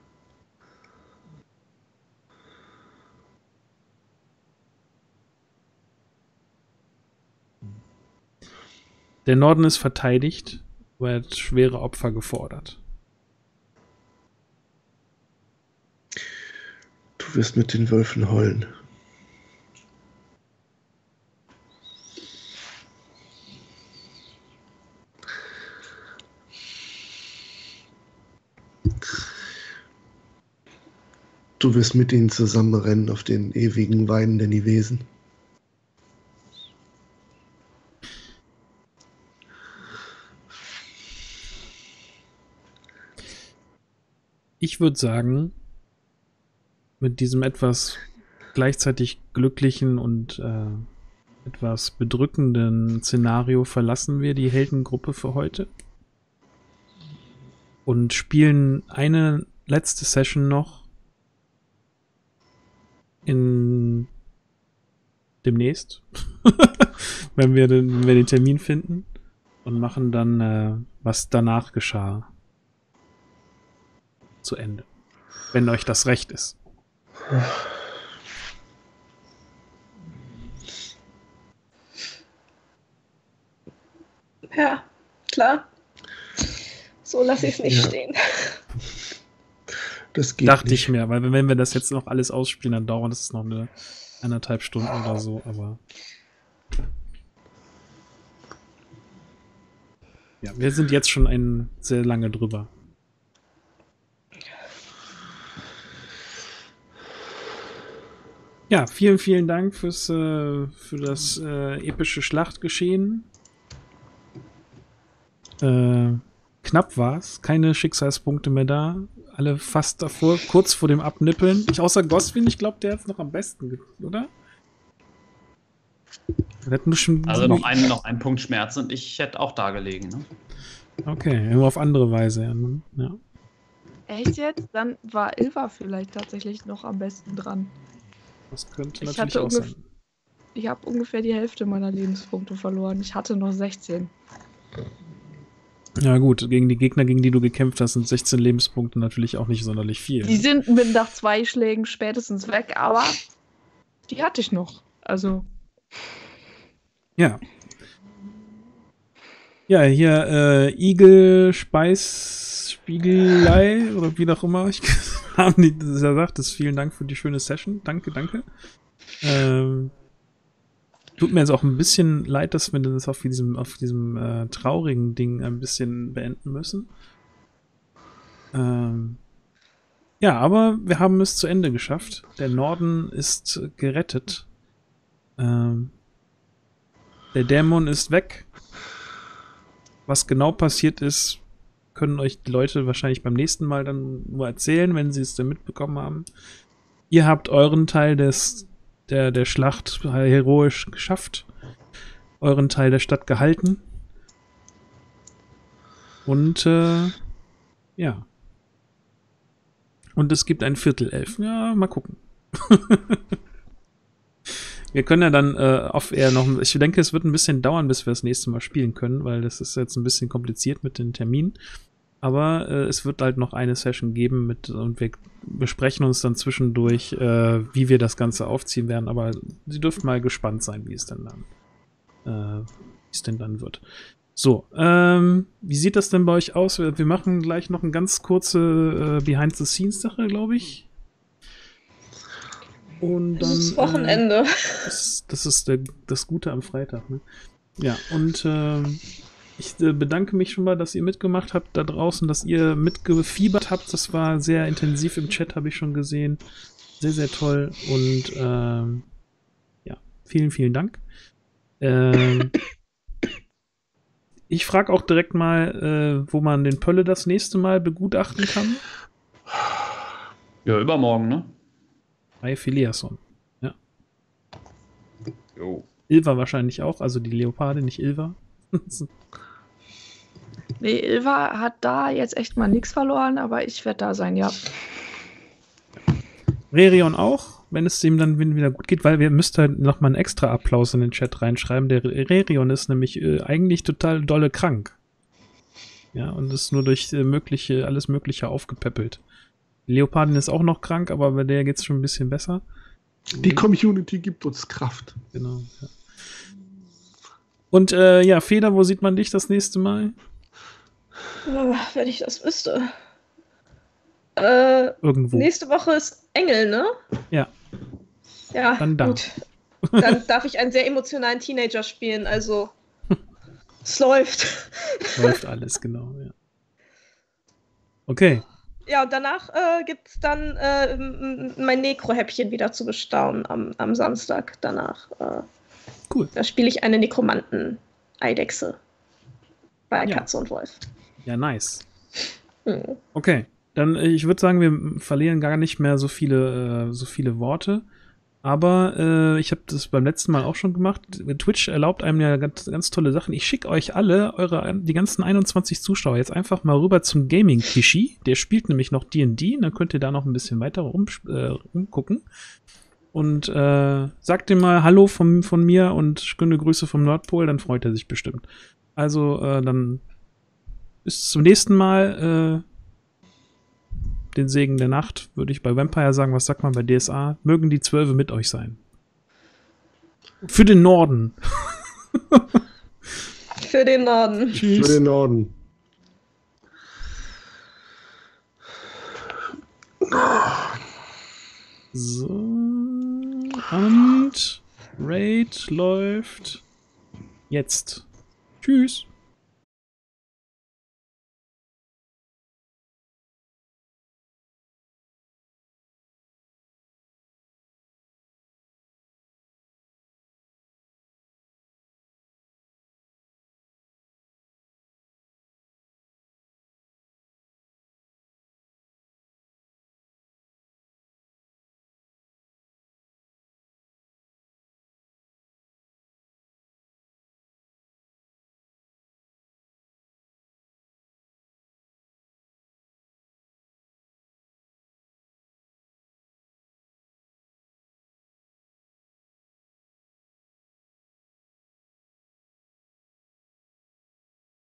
Der Norden ist verteidigt, aber er hat schwere Opfer gefordert. Du wirst mit den Wölfen heulen. Du wirst mit ihnen zusammenrennen auf den ewigen Weiden der Nivesen. Ich würde sagen, mit diesem etwas gleichzeitig glücklichen und etwas bedrückenden Szenario verlassen wir die Heldengruppe für heute und spielen eine letzte Session noch demnächst, wenn wir den Termin finden, und machen dann, was danach geschah, zu Ende. Wenn euch das recht ist. Ja, klar. So lasse ich es nicht Ja. stehen. Das geht Dachte nicht. ich mir, weil wenn wir das jetzt noch alles ausspielen, dann dauert es noch eine 1,5 Stunden oder so, aber ja, wir sind jetzt schon sehr lange drüber. Ja, vielen, vielen Dank für das epische Schlachtgeschehen. Knapp war's, keine Schicksalspunkte mehr da. Alle fast davor, kurz vor dem Abnippeln. Außer Goswin, ich glaube, der hat's noch am besten, oder? Wir hatten bestimmt Also noch ein Punkt Schmerz und ich hätte auch da gelegen. Ne? Okay, nur auf andere Weise. Ja. Echt jetzt? Dann war Ilva vielleicht tatsächlich noch am besten dran. Das könnte Ich natürlich hatte auch sein. Ich habe ungefähr die Hälfte meiner Lebenspunkte verloren. Ich hatte noch 16. Ja gut, gegen die Gegner, gegen die du gekämpft hast, sind 16 Lebenspunkte natürlich auch nicht sonderlich viel. Die sind nach 2 Schlägen spätestens weg, aber die hatte ich noch. Also, Ja. Ja, hier Igel, Spiegelei oder wie auch immer ich haben die das gesagt. Vielen Dank für die schöne Session. Danke. Tut mir jetzt auch ein bisschen leid, dass wir das auf diesem traurigen Ding ein bisschen beenden müssen. Ja, aber wir haben es zu Ende geschafft. Der Norden ist gerettet. Der Dämon ist weg. Was genau passiert ist, können euch die Leute wahrscheinlich beim nächsten Mal dann nur erzählen, wenn sie es dann mitbekommen haben. Ihr habt euren Teil der Schlacht heroisch geschafft. Euren Teil der Stadt gehalten. Und ja. Und es gibt ein Viertelelfen. Ja, mal gucken. Wir können ja dann off-air noch, ich denke, es wird ein bisschen dauern, bis wir das nächste Mal spielen können, weil das ist jetzt ein bisschen kompliziert mit den Terminen. Aber es wird halt noch eine Session geben und wir besprechen uns dann zwischendurch, wie wir das Ganze aufziehen werden. Aber Sie dürfen mal gespannt sein, wie es denn dann wird. So, wie sieht das denn bei euch aus? Wir machen gleich noch eine ganz kurze Behind-the-Scenes-Sache, glaube ich. Und dann, Das ist Wochenende. Das ist das Gute am Freitag. Ne? Ja, und ich bedanke mich schon mal, dass ihr mitgemacht habt da draußen, dass ihr mitgefiebert habt. Das war sehr intensiv im Chat, habe ich schon gesehen. Sehr, sehr toll. Und ja, vielen, vielen Dank. Ich frage auch direkt mal, wo man den Pölle das nächste Mal begutachten kann. Ja, übermorgen, ne? Bei Filiason. Ja. Jo. Ilva wahrscheinlich auch, also die Leoparde, nicht Ilva. nee, Ilva hat da jetzt echt mal nichts verloren, aber ich werde da sein, ja. Rerion auch, wenn es ihm dann wieder gut geht, weil wir müssten halt nochmal einen extra Applaus in den Chat reinschreiben. Der Rerion ist nämlich eigentlich total dolle krank. Ja, und ist nur durch alles Mögliche aufgepäppelt. Leopardin ist auch noch krank, aber bei der geht's schon ein bisschen besser. Die Community gibt uns Kraft. Genau. Ja. Und ja, Feder, wo sieht man dich das nächste Mal? Wenn ich das wüsste. Irgendwo. Nächste Woche ist Engel, ne? Ja. Ja, Dann da. gut. Dann darf ich einen sehr emotionalen Teenager spielen, also es läuft. Läuft alles, genau, ja. Okay. Ja, und danach gibt es dann mein Nekro-Häppchen wieder zu bestaunen am Samstag danach. Cool. Da spiele ich eine Nekromanten-Eidechse bei Ja. Katze und Wolf. Ja, nice. Mhm. Okay. Dann, ich würde sagen, wir verlieren gar nicht mehr so viele Worte. Aber ich habe das beim letzten Mal auch schon gemacht. Twitch erlaubt einem ja ganz, ganz tolle Sachen. Ich schicke euch alle die ganzen 21 Zuschauer jetzt einfach mal rüber zum Gaming-Kishi. Der spielt nämlich noch D&D. Dann könnt ihr da noch ein bisschen weiter rumgucken. Und sagt ihm mal Hallo von mir und schöne Grüße vom Nordpol. Dann freut er sich bestimmt. Also dann bis zum nächsten Mal. Den Segen der Nacht, würde ich bei Vampire sagen. Was sagt man bei DSA? Mögen die 12 mit euch sein. Für den Norden. für den Norden. Für Tschüss. den Norden. So. Und Raid läuft jetzt. Tschüss.